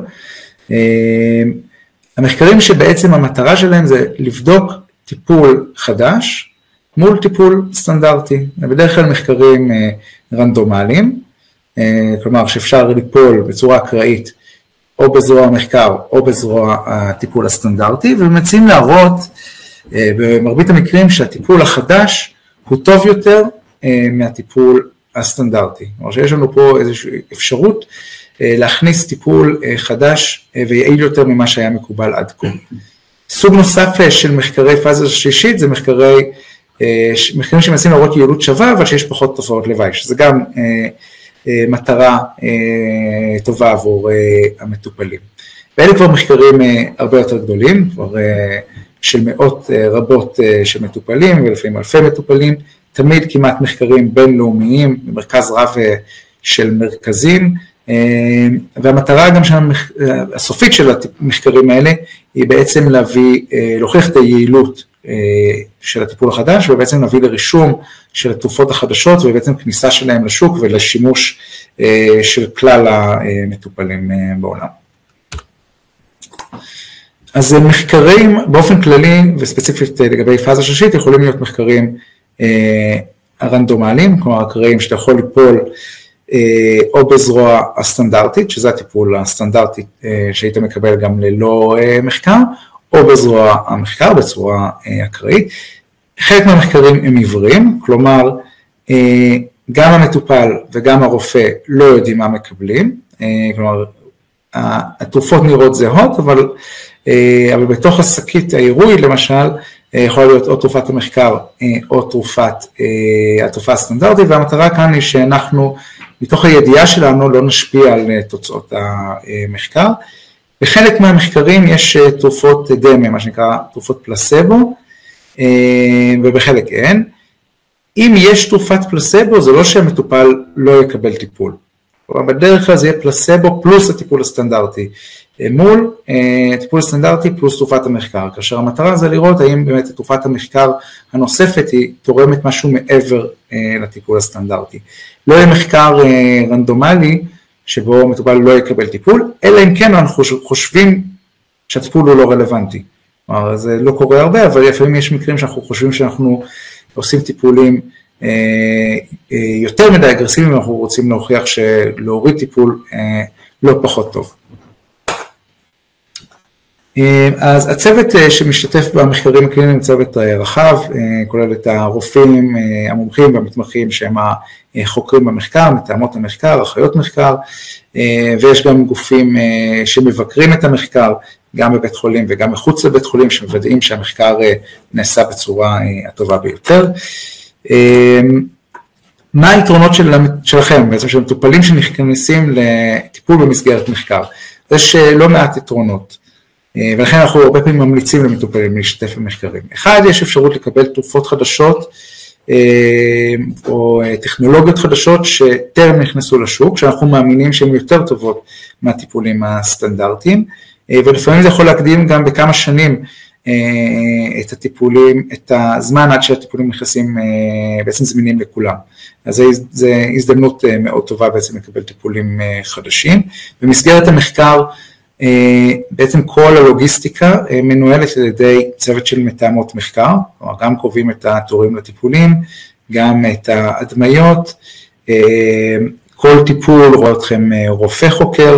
המחקרים שבעצם המטרה שלהם זה לבדוק טיפול חדש, מול טיפול סטנדרטי, בדרך כלל מחקרים רנדומליים, כלומר שאפשר ליפול בצורה אקראית או בזרוע המחקר או בזרוע הטיפול הסטנדרטי, ומציעים להראות במרבית המקרים שהטיפול החדש הוא טוב יותר מהטיפול הסטנדרטי, כלומר שיש לנו פה איזושהי אפשרות להכניס טיפול חדש ויעיל יותר ממה שהיה מקובל עד כה. סוג נוסף של מחקרי פאזה שלישית זה מחקרים שמנסים להראות יעילות שווה, אבל שיש פחות תופעות לוואי, שזה גם מטרה טובה עבור המטופלים. ואלה כבר מחקרים הרבה יותר גדולים, כבר של מאות רבות של מטופלים, ולפעמים אלפי מטופלים, תמיד כמעט מחקרים בינלאומיים, במרכז רב של מרכזים, והמטרה גם הסופית של המחקרים האלה, היא בעצם להוכיח את היעילות של הטיפול החדש, ובעצם להביא לרישום של התרופות החדשות, ובעצם כניסה שלהם לשוק ולשימוש של כלל המטופלים בעולם. אז מחקרים באופן כללי, וספציפית לגבי פאזה שלישית, יכולים להיות מחקרים רנדומליים, כלומר הקראים שאתה יכול ליפול או בזרוע הסטנדרטית, שזה הטיפול הסטנדרטי שהיית מקבל גם ללא מחקר, או בזרוע המחקר, בצורה אקראית. חלק מהמחקרים הם עיוורים, כלומר, גם המטופל וגם הרופא לא יודעים מה מקבלים, כלומר, התרופות נראות זהות, אבל בתוך השקית העירוי, למשל, יכולה להיות או תרופת המחקר, או התרופה הסטנדרטית, והמטרה כאן היא שאנחנו, מתוך הידיעה שלנו, לא נשפיע על תוצאות המחקר. בחלק מהמחקרים יש תרופות דמה, מה שנקרא תרופות פלסבו, ובחלק אין. אם יש תרופת פלסבו, זה לא שהמטופל לא יקבל טיפול. בדרך כלל זה יהיה פלסבו פלוס הטיפול הסטנדרטי, מול טיפול הסטנדרטי פלוס תרופת המחקר, כאשר המטרה זה לראות האם באמת תרופת המחקר הנוספת היא תורמת משהו מעבר לטיפול הסטנדרטי. לא יהיה מחקר רנדומלי שבו מטופל לא יקבל טיפול, אלא אם כן אנחנו חושבים שהטיפול הוא לא רלוונטי. כלומר, זה לא קורה הרבה, אבל לפעמים יש מקרים שאנחנו חושבים שאנחנו עושים טיפולים יותר מדי אגרסיביים, אנחנו רוצים להוכיח שלהוריד טיפול לא פחות טוב. אז הצוות שמשתתף במחקרים הקליניים הוא צוות רחב, כולל את הרופאים, המומחים והמתמחים שהם החוקרים במחקר, מתאמות המחקר, אחיות מחקר, ויש גם גופים שמבקרים את המחקר, גם בבית חולים וגם מחוץ לבית חולים, שמוודאים שהמחקר נעשה בצורה הטובה ביותר. מה היתרונות שלכם, בעצם של מטופלים שנכנסים לטיפול במסגרת מחקר? יש לא מעט יתרונות. ולכן אנחנו הרבה פעמים ממליצים למטופלים להשתתף במחקרים. אחד, יש אפשרות לקבל תרופות חדשות או טכנולוגיות חדשות שטרם נכנסו לשוק, שאנחנו מאמינים שהן יותר טובות מהטיפולים הסטנדרטיים, ולפעמים זה יכול להקדים גם בכמה שנים את הטיפולים, את הזמן עד שהטיפולים נכנסים בעצם זמינים לכולם. אז זו הזדמנות מאוד טובה בעצם לקבל טיפולים חדשים. במסגרת המחקר, בעצם כל הלוגיסטיקה מנוהלת על ידי צוות של מתאמות מחקר, כלומר גם קובעים את התורים לטיפולים, גם את ההדמיות, כל טיפול רואה אתכם רופא חוקר,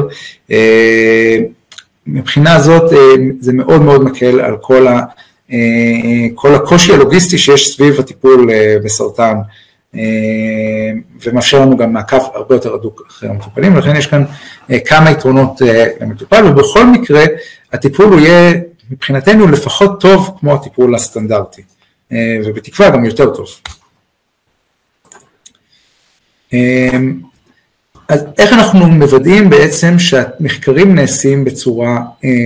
מבחינה הזאת זה מאוד מאוד מקל על כל הקושי הלוגיסטי שיש סביב הטיפול בסרטן, ומאפשר לנו גם מעקב הרבה יותר הדוק אחרי המטופלים, ולכן יש כאן כמה יתרונות למטופל, ובכל מקרה הטיפול הוא יהיה מבחינתנו לפחות טוב כמו הטיפול הסטנדרטי, ובתקווה גם יותר טוב. אז איך אנחנו מוודאים בעצם שהמחקרים נעשים בצורה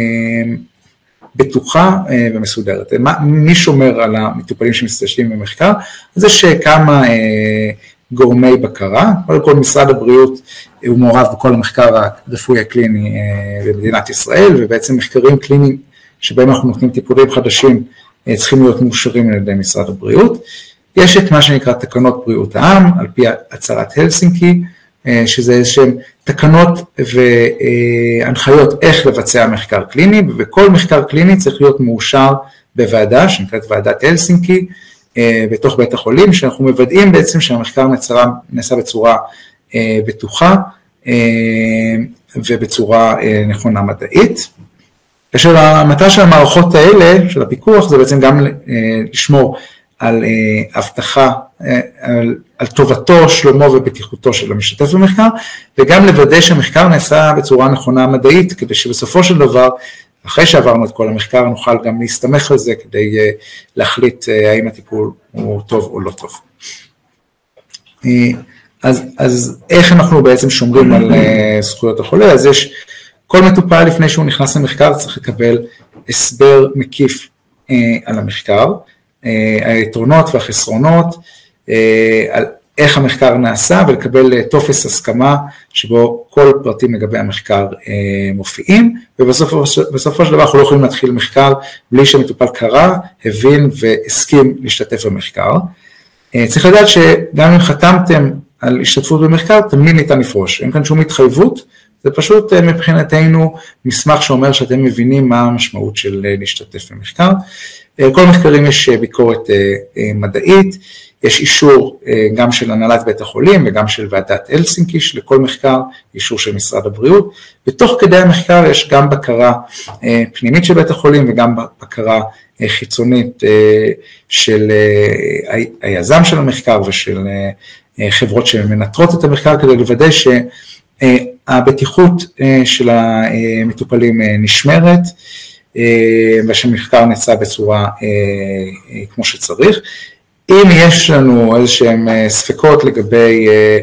בטוחה ומסודרת? מי שומר על המטופלים שמסתשלים במחקר? אז יש כמה גורמי בקרה, קודם כל משרד הבריאות הוא מעורב בכל המחקר הרפואי הקליני במדינת ישראל, ובעצם מחקרים קליניים שבהם אנחנו נותנים טיפולים חדשים צריכים להיות מאושרים על ידי משרד הבריאות. יש את מה שנקרא תקנות בריאות העם, על פי הצהרת הלסינקי, שזה איזשהם תקנות והנחיות איך לבצע מחקר קליני, וכל מחקר קליני צריך להיות מאושר בוועדה, שנקראת ועדת הלסינקי, בתוך בית החולים, שאנחנו מוודאים בעצם שהמחקר נעשה בצורה בטוחה, ובצורה נכונה מדעית. כאשר המטרה של המערכות האלה, של הפיקוח, זה בעצם גם לשמור על הבטחה, על טובתו, שלומו ובטיחותו של המשתתף במחקר, וגם לוודא שהמחקר נעשה בצורה נכונה מדעית, כדי שבסופו של דבר, אחרי שעברנו את כל המחקר, נוכל גם להסתמך על זה, כדי להחליט האם הטיפול הוא טוב או לא טוב. אז איך אנחנו בעצם שומרים על זכויות החולה? אז יש, כל מטופל לפני שהוא נכנס למחקר, צריך לקבל הסבר מקיף על המחקר, היתרונות והחסרונות, על איך המחקר נעשה, ולקבל טופס הסכמה שבו כל פרטים לגבי המחקר מופיעים, ובסופו של דבר אנחנו לא יכולים להתחיל מחקר בלי שמטופל קרא, הבין והסכים להשתתף במחקר. צריך לדעת שגם אם חתמתם על השתתפות במחקר, תמיד ניתן לפרוש, אין כאן שום התחייבות, זה פשוט מבחינתנו מסמך שאומר שאתם מבינים מה המשמעות של להשתתף במחקר. כל מחקרים יש ביקורת מדעית, יש אישור גם של הנהלת בית החולים וגם של ועדת הלסינקי, לכל מחקר אישור של משרד הבריאות, ותוך כדי המחקר יש גם בקרה פנימית של בית החולים וגם בקרה חיצונית של היזם של המחקר ושל חברות שמנטרות את המחקר, כדי לוודא שהבטיחות של המטופלים נשמרת, ושהמחקר נעשה בצורה כמו שצריך. אם יש לנו איזשהם ספקות לגבי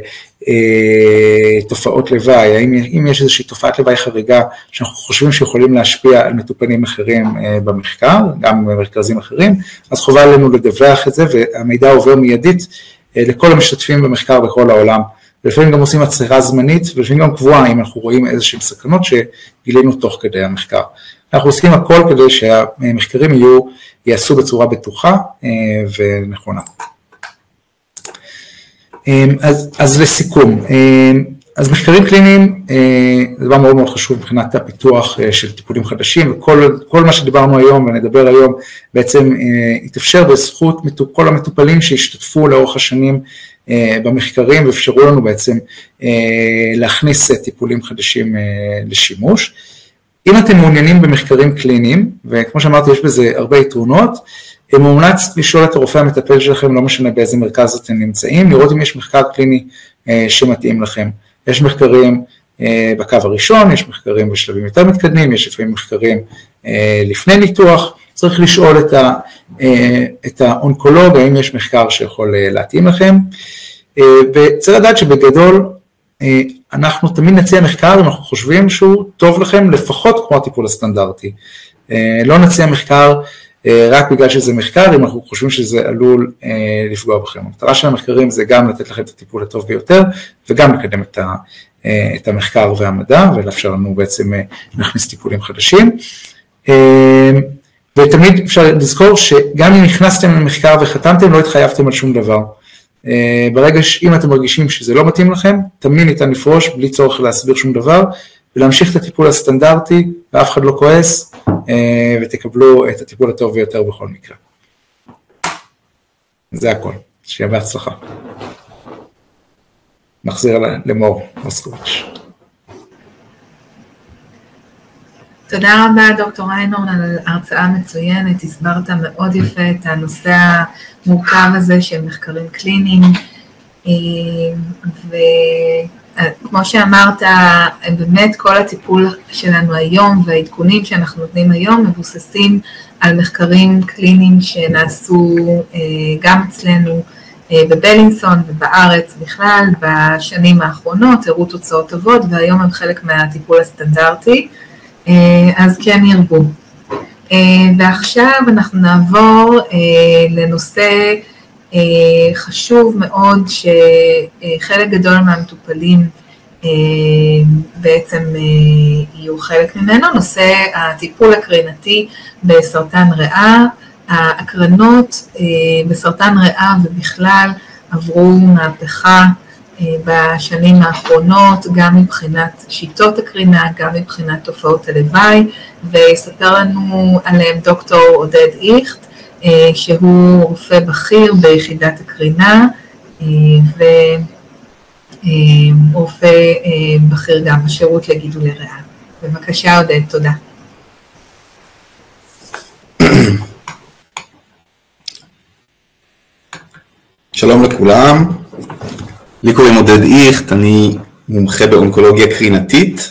תופעות לוואי, אם יש איזושהי תופעת לוואי חריגה שאנחנו חושבים שיכולים להשפיע על מטופלים אחרים במחקר, גם במרכזים אחרים, אז חובה עלינו לדווח את זה, והמידע עובר מיידית לכל המשתתפים במחקר בכל העולם, ולפעמים גם עושים הצהרה זמנית, ולפעמים גם קבועה אם אנחנו רואים איזושהי סכנות שגילינו תוך כדי המחקר. אנחנו עושים הכל כדי שהמחקרים יעשו בצורה בטוחה ונכונה. אז לסיכום, אז מחקרים קליניים זה דבר מאוד מאוד חשוב מבחינת הפיתוח של טיפולים חדשים, וכל מה שדיברנו היום ונדבר היום בעצם יתאפשר בזכות כל המטופלים שהשתתפו לאורך השנים במחקרים ואפשרו לנו בעצם להכניס טיפולים חדשים לשימוש. אם אתם מעוניינים במחקרים קליניים, וכמו שאמרתי יש בזה הרבה יתרונות, מומלץ לשאול את הרופא המטפל שלכם, לא משנה באיזה מרכז אתם נמצאים, לראות אם יש מחקר קליני שמתאים לכם. יש מחקרים בקו הראשון, יש מחקרים בשלבים יותר מתקדמים, יש לפעמים מחקרים לפני ניתוח, צריך לשאול את האונקולוג, האם יש מחקר שיכול להתאים לכם, וצריך לדעת שבגדול אנחנו תמיד נציע מחקר אם אנחנו חושבים שהוא טוב לכם לפחות כמו הטיפול הסטנדרטי, לא נציע מחקר רק בגלל שזה מחקר, אם אנחנו חושבים שזה עלול לפגוע בכם. המטרה של המחקרים זה גם לתת לכם את הטיפול הטוב ביותר, וגם לקדם את המחקר והמדע, ולאפשר לנו בעצם להכניס טיפולים חדשים. ותמיד אפשר לזכור שגם אם נכנסתם למחקר וחתמתם, לא התחייבתם על שום דבר. ברגע שאם אתם מרגישים שזה לא מתאים לכם, תמיד ניתן לפרוש בלי צורך להסביר שום דבר, ולהמשיך את הטיפול הסטנדרטי, ואף אחד לא כועס, ותקבלו את הטיפול הטוב ביותר בכל מקרה. זה הכל, שיהיה בהצלחה. נחזיר למור מוסקוביץ'. תודה רבה דוקטור איינהורן על הרצאה מצוינת, הסברת מאוד יפה את הנושא המורכב הזה של מחקרים קליניים, וכמו שאמרת, באמת כל הטיפול שלנו היום והעדכונים שאנחנו נותנים היום מבוססים על מחקרים קליניים שנעשו גם אצלנו בבלינסון ובארץ בכלל בשנים האחרונות, הראו תוצאות טובות והיום הם חלק מהטיפול הסטנדרטי, אז כן ירבו. ועכשיו אנחנו נעבור לנושא חשוב מאוד שחלק גדול מהמטופלים בעצם יהיו חלק ממנו, נושא הטיפול הקרינתי בסרטן ריאה. ההקרנות בסרטן ריאה ובכלל עברו מהפכה בשנים האחרונות, גם מבחינת שיטות הקרינה, גם מבחינת תופעות הלוואי, ויספר לנו עליהם דוקטור עודד איכט, שהוא רופא בכיר ביחידת הקרינה, ורופא בכיר גם בשירות לגידולי ריאה. בבקשה עודד, תודה. שלום לכולם, לי קוראים עודד איכט, אני מומחה באונקולוגיה קרינתית,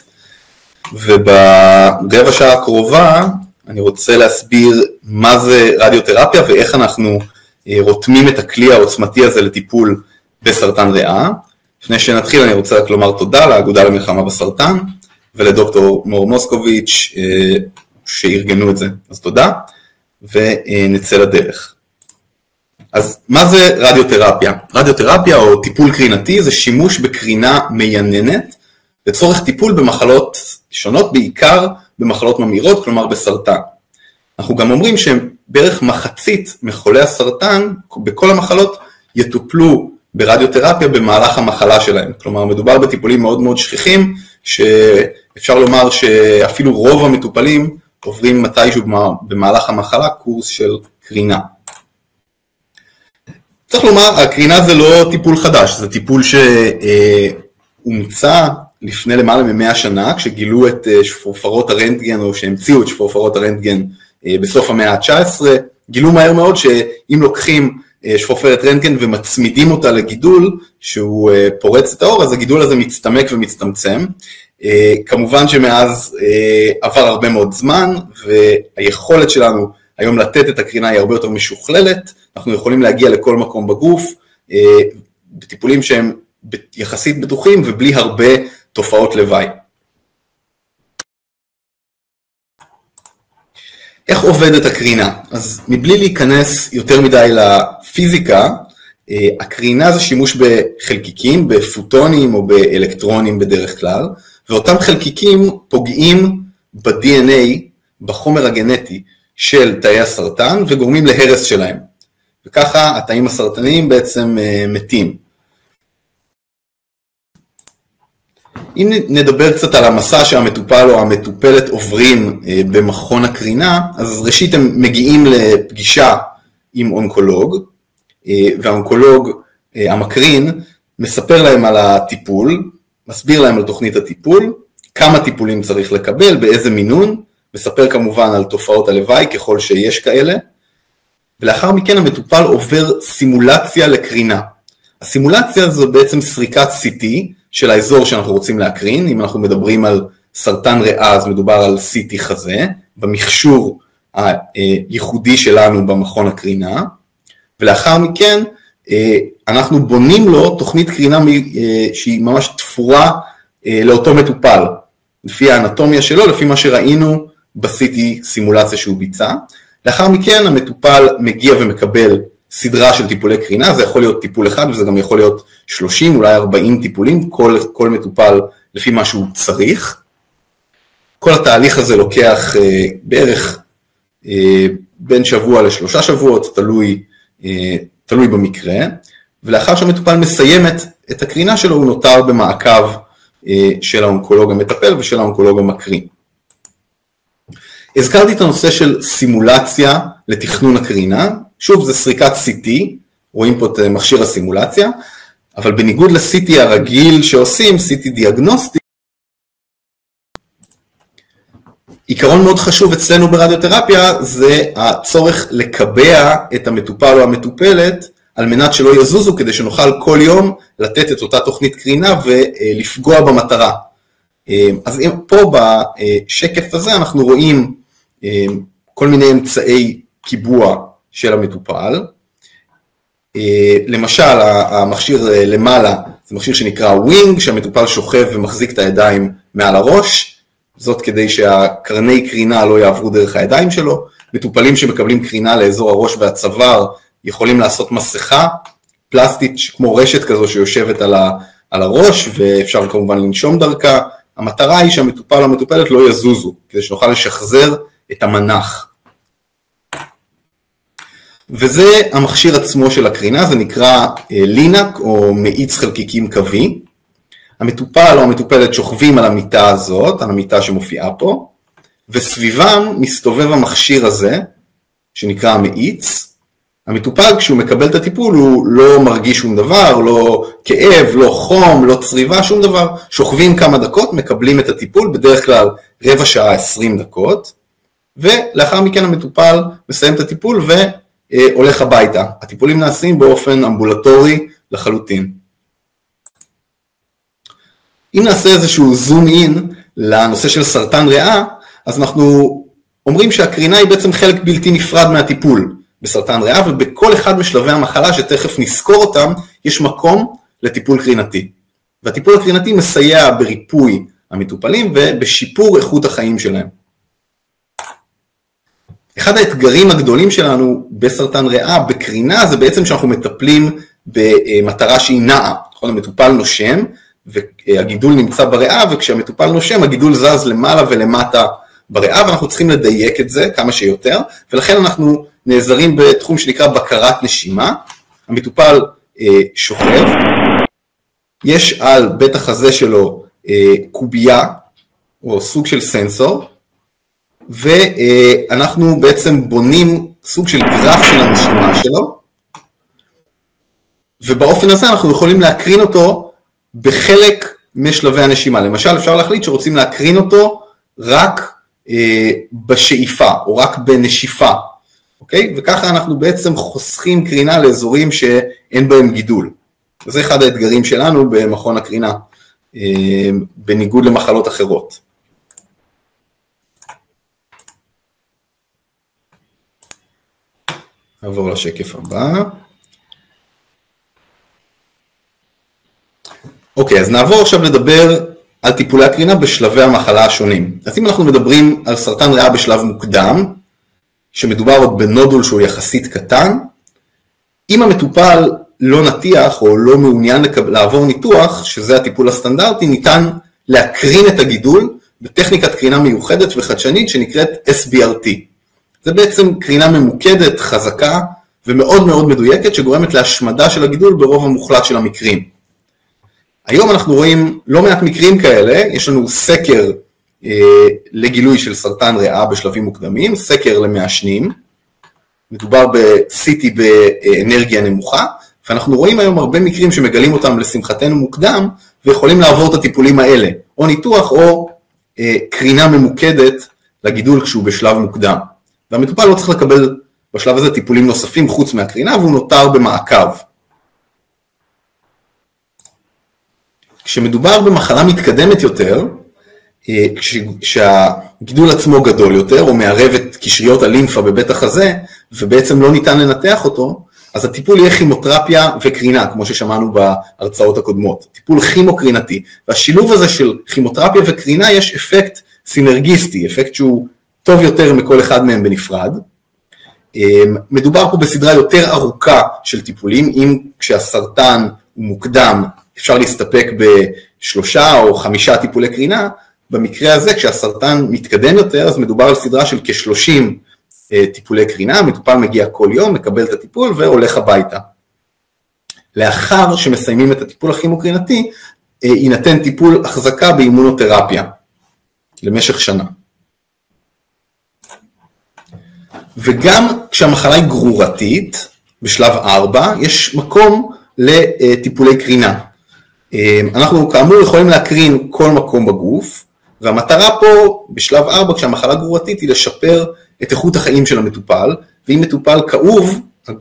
וברבע שעה הקרובה אני רוצה להסביר מה זה רדיותרפיה ואיך אנחנו רותמים את הכלי העוצמתי הזה לטיפול בסרטן ריאה. לפני שנתחיל אני רוצה רק לומר תודה לאגודה למלחמה בסרטן ולדוקטור מור מוסקוביץ' שארגנו את זה, אז תודה ונצא לדרך. אז מה זה רדיותרפיה? רדיותרפיה או טיפול קרינתי זה שימוש בקרינה מייננת לצורך טיפול במחלות שונות, בעיקר במחלות ממאירות, כלומר בסרטן. אנחנו גם אומרים שבערך מחצית מחולי הסרטן בכל המחלות יטופלו ברדיותרפיה במהלך המחלה שלהם. כלומר מדובר בטיפולים מאוד מאוד שכיחים, שאפשר לומר שאפילו רוב המטופלים עוברים מתישהו במהלך המחלה קורס של קרינה. צריך לומר, הקרינה זה לא טיפול חדש, זה טיפול שהומצא לפני למעלה מ100 שנה, כשגילו את שפופרות הרנטגן, או שהמציאו את שפופרות הרנטגן בסוף המאה ה-19, גילו מהר מאוד שאם לוקחים שפופרת רנטגן ומצמידים אותה לגידול, שהוא פורץ את האור, אז הגידול הזה מצטמק ומצטמצם. כמובן שמאז עבר הרבה מאוד זמן, והיכולת שלנו היום לתת את הקרינה היא הרבה יותר משוכללת, אנחנו יכולים להגיע לכל מקום בגוף, בטיפולים שהם יחסית בטוחים ובלי הרבה תופעות לוואי. איך עובדת הקרינה? אז מבלי להיכנס יותר מדי לפיזיקה, הקרינה זה שימוש בחלקיקים, בפוטונים או באלקטרונים בדרך כלל, ואותם חלקיקים פוגעים ב-DNA, בחומר הגנטי של תאי הסרטן, וגורמים להרס שלהם. וככה התאים הסרטניים בעצם מתים. אם נדבר קצת על המסע שהמטופל או המטופלת עוברים במכון הקרינה, אז ראשית הם מגיעים לפגישה עם אונקולוג, והאונקולוג המקרין מספר להם על הטיפול, מסביר להם על תוכנית הטיפול, כמה טיפולים צריך לקבל, באיזה מינון, מספר כמובן על תופעות הלוואי ככל שיש כאלה, ולאחר מכן המטופל עובר סימולציה לקרינה. הסימולציה זו בעצם סריקת CT של האזור שאנחנו רוצים להקרין, אם אנחנו מדברים על סרטן ריאה אז מדובר על CT חזה, במכשור הייחודי שלנו במכון הקרינה, ולאחר מכן אנחנו בונים לו תוכנית קרינה שהיא ממש תפורה לאותו מטופל, לפי האנטומיה שלו, לפי מה שראינו ב-CT סימולציה שהוא ביצע. לאחר מכן המטופל מגיע ומקבל סדרה של טיפולי קרינה, זה יכול להיות טיפול אחד וזה גם יכול להיות 30, אולי 40 טיפולים, כל מטופל לפי מה שהוא צריך. כל התהליך הזה לוקח בערך בין שבוע ל3 שבועות, תלוי במקרה, ולאחר שהמטופל מסיים את הקרינה שלו, הוא נותר במעקב של האונקולוג המטפל ושל האונקולוג המקרין. הזכרתי את הנושא של סימולציה לתכנון הקרינה, שוב זה סריקת CT, רואים פה את מכשיר הסימולציה, אבל בניגוד ל-CT הרגיל שעושים, CT דיאגנוסטי, עיקרון מאוד חשוב אצלנו ברדיותרפיה זה הצורך לקבע את המטופל או המטופלת על מנת שלא יזוזו, כדי שנוכל כל יום לתת את אותה תוכנית קרינה ולפגוע במטרה. אז פה בשקף הזה אנחנו רואים כל מיני אמצעי קיבוע של המטופל. למשל המכשיר למעלה זה מכשיר שנקרא ווינג, שהמטופל שוכב ומחזיק את הידיים מעל הראש, זאת כדי שהקרני קרינה לא יעברו דרך הידיים שלו. מטופלים שמקבלים קרינה לאזור הראש והצוואר יכולים לעשות מסכה פלסטית כמו רשת כזו שיושבת על הראש, ואפשר כמובן לנשום דרכה. המטרה היא שהמטופל או המטופלת לא יזוזו, כדי שנוכל לשחזר את המנח. וזה המכשיר עצמו של הקרינה, זה נקרא לינק או מאיץ חלקיקים קווי. המטופל או המטופלת שוכבים על המיטה הזאת, על המיטה שמופיעה פה, וסביבם מסתובב המכשיר הזה, שנקרא המאיץ. המטופל כשהוא מקבל את הטיפול הוא לא מרגיש שום דבר, לא כאב, לא חום, לא צריבה, שום דבר. שוכבים כמה דקות, מקבלים את הטיפול, בדרך כלל רבע שעה 20 דקות, ולאחר מכן המטופל מסיים את הטיפול והולך הביתה. הטיפולים נעשים באופן אמבולטורי לחלוטין. אם נעשה איזשהו זום אין לנושא של סרטן ריאה, אז אנחנו אומרים שהקרינה היא בעצם חלק בלתי נפרד מהטיפול בסרטן ריאה, ובכל אחד משלבי המחלה שתכף נזכור אותם, יש מקום לטיפול קרינתי. והטיפול הקרינתי מסייע בריפוי המטופלים ובשיפור איכות החיים שלהם. אחד האתגרים הגדולים שלנו בסרטן ריאה, בקרינה, זה בעצם שאנחנו מטפלים במטרה שהיא נעה. המטופל נושם, והגידול נמצא בריאה, וכשהמטופל נושם, הגידול זז למעלה ולמטה בריאה, ואנחנו צריכים לדייק את זה כמה שיותר, ולכן אנחנו נעזרים בתחום שנקרא בקרת נשימה. המטופל שוכב, יש על בית החזה שלו קובייה, או סוג של סנסור, ואנחנו בעצם בונים סוג של גרף של הנשימה שלו, ובאופן הזה אנחנו יכולים להקרין אותו בחלק משלבי הנשימה. למשל אפשר להחליט שרוצים להקרין אותו רק בשאיפה, או רק בנשיפה. אוקיי? וככה אנחנו בעצם חוסכים קרינה לאזורים שאין בהם גידול. וזה אחד האתגרים שלנו במכון הקרינה, בניגוד למחלות אחרות. נעבור לשקף הבא. אוקיי, אז נעבור עכשיו לדבר על טיפולי הקרינה בשלבי המחלה השונים. אז אם אנחנו מדברים על סרטן ריאה בשלב מוקדם, שמדובר עוד בנודול שהוא יחסית קטן, אם המטופל לא נתיח או לא מעוניין לעבור ניתוח, שזה הטיפול הסטנדרטי, ניתן להקרין את הגידול בטכניקת קרינה מיוחדת וחדשנית שנקראת SBRT. זה בעצם קרינה ממוקדת, חזקה ומאוד מאוד מדויקת, שגורמת להשמדה של הגידול ברוב המוחלט של המקרים. היום אנחנו רואים לא מעט מקרים כאלה, יש לנו סקר לגילוי של סרטן ריאה בשלבים מוקדמים, סקר למעשנים, מדובר ב-CT באנרגיה נמוכה, ואנחנו רואים היום הרבה מקרים שמגלים אותם לשמחתנו מוקדם, ויכולים לעבור את הטיפולים האלה, או ניתוח או קרינה ממוקדת לגידול כשהוא בשלב מוקדם. והמטופל לא צריך לקבל בשלב הזה טיפולים נוספים חוץ מהקרינה, והוא נותר במעקב. כשמדובר במחלה מתקדמת יותר, כשהגידול עצמו גדול יותר, או מערב את קשריות הלימפה בבית החזה, ובעצם לא ניתן לנתח אותו, אז הטיפול יהיה כימותרפיה וקרינה, כמו ששמענו בהרצאות הקודמות. טיפול כימוקרינתי. והשילוב הזה של כימותרפיה וקרינה יש אפקט סינרגיסטי, אפקט שהוא טוב יותר מכל אחד מהם בנפרד. מדובר פה בסדרה יותר ארוכה של טיפולים, אם כשהסרטן הוא מוקדם, אפשר להסתפק ב3 או 5 טיפולי קרינה, במקרה הזה כשהסרטן מתקדם יותר, אז מדובר על סדרה של כ-30 טיפולי קרינה, המטופל מגיע כל יום, מקבל את הטיפול והולך הביתה. לאחר שמסיימים את הטיפול הכימוקרינתי, יינתן טיפול החזקה באימונותרפיה, למשך שנה. וגם כשהמחלה היא גרורתית, בשלב 4, יש מקום לטיפולי קרינה. אנחנו כאמור יכולים להקרין כל מקום בגוף, והמטרה פה בשלב 4, כשהמחלה גרורתית, היא לשפר את איכות החיים של המטופל, ואם מטופל כאוב,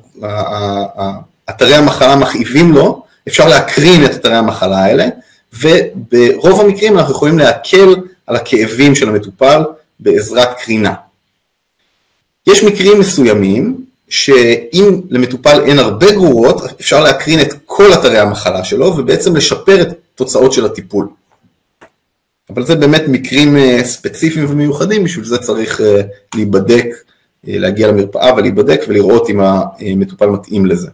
אתרי המחלה מכאיבים לו, אפשר להקרין את אתרי המחלה האלה, וברוב המקרים אנחנו יכולים להקל על הכאבים של המטופל בעזרת קרינה. יש מקרים מסוימים, שאם למטופל אין הרבה גרורות, אפשר להקרין את כל אתרי המחלה שלו, ובעצם לשפר את תוצאות של הטיפול. אבל זה באמת מקרים ספציפיים ומיוחדים, בשביל זה צריך להיבדק, להגיע למרפאה ולהיבדק ולראות אם המטופל מתאים לזה.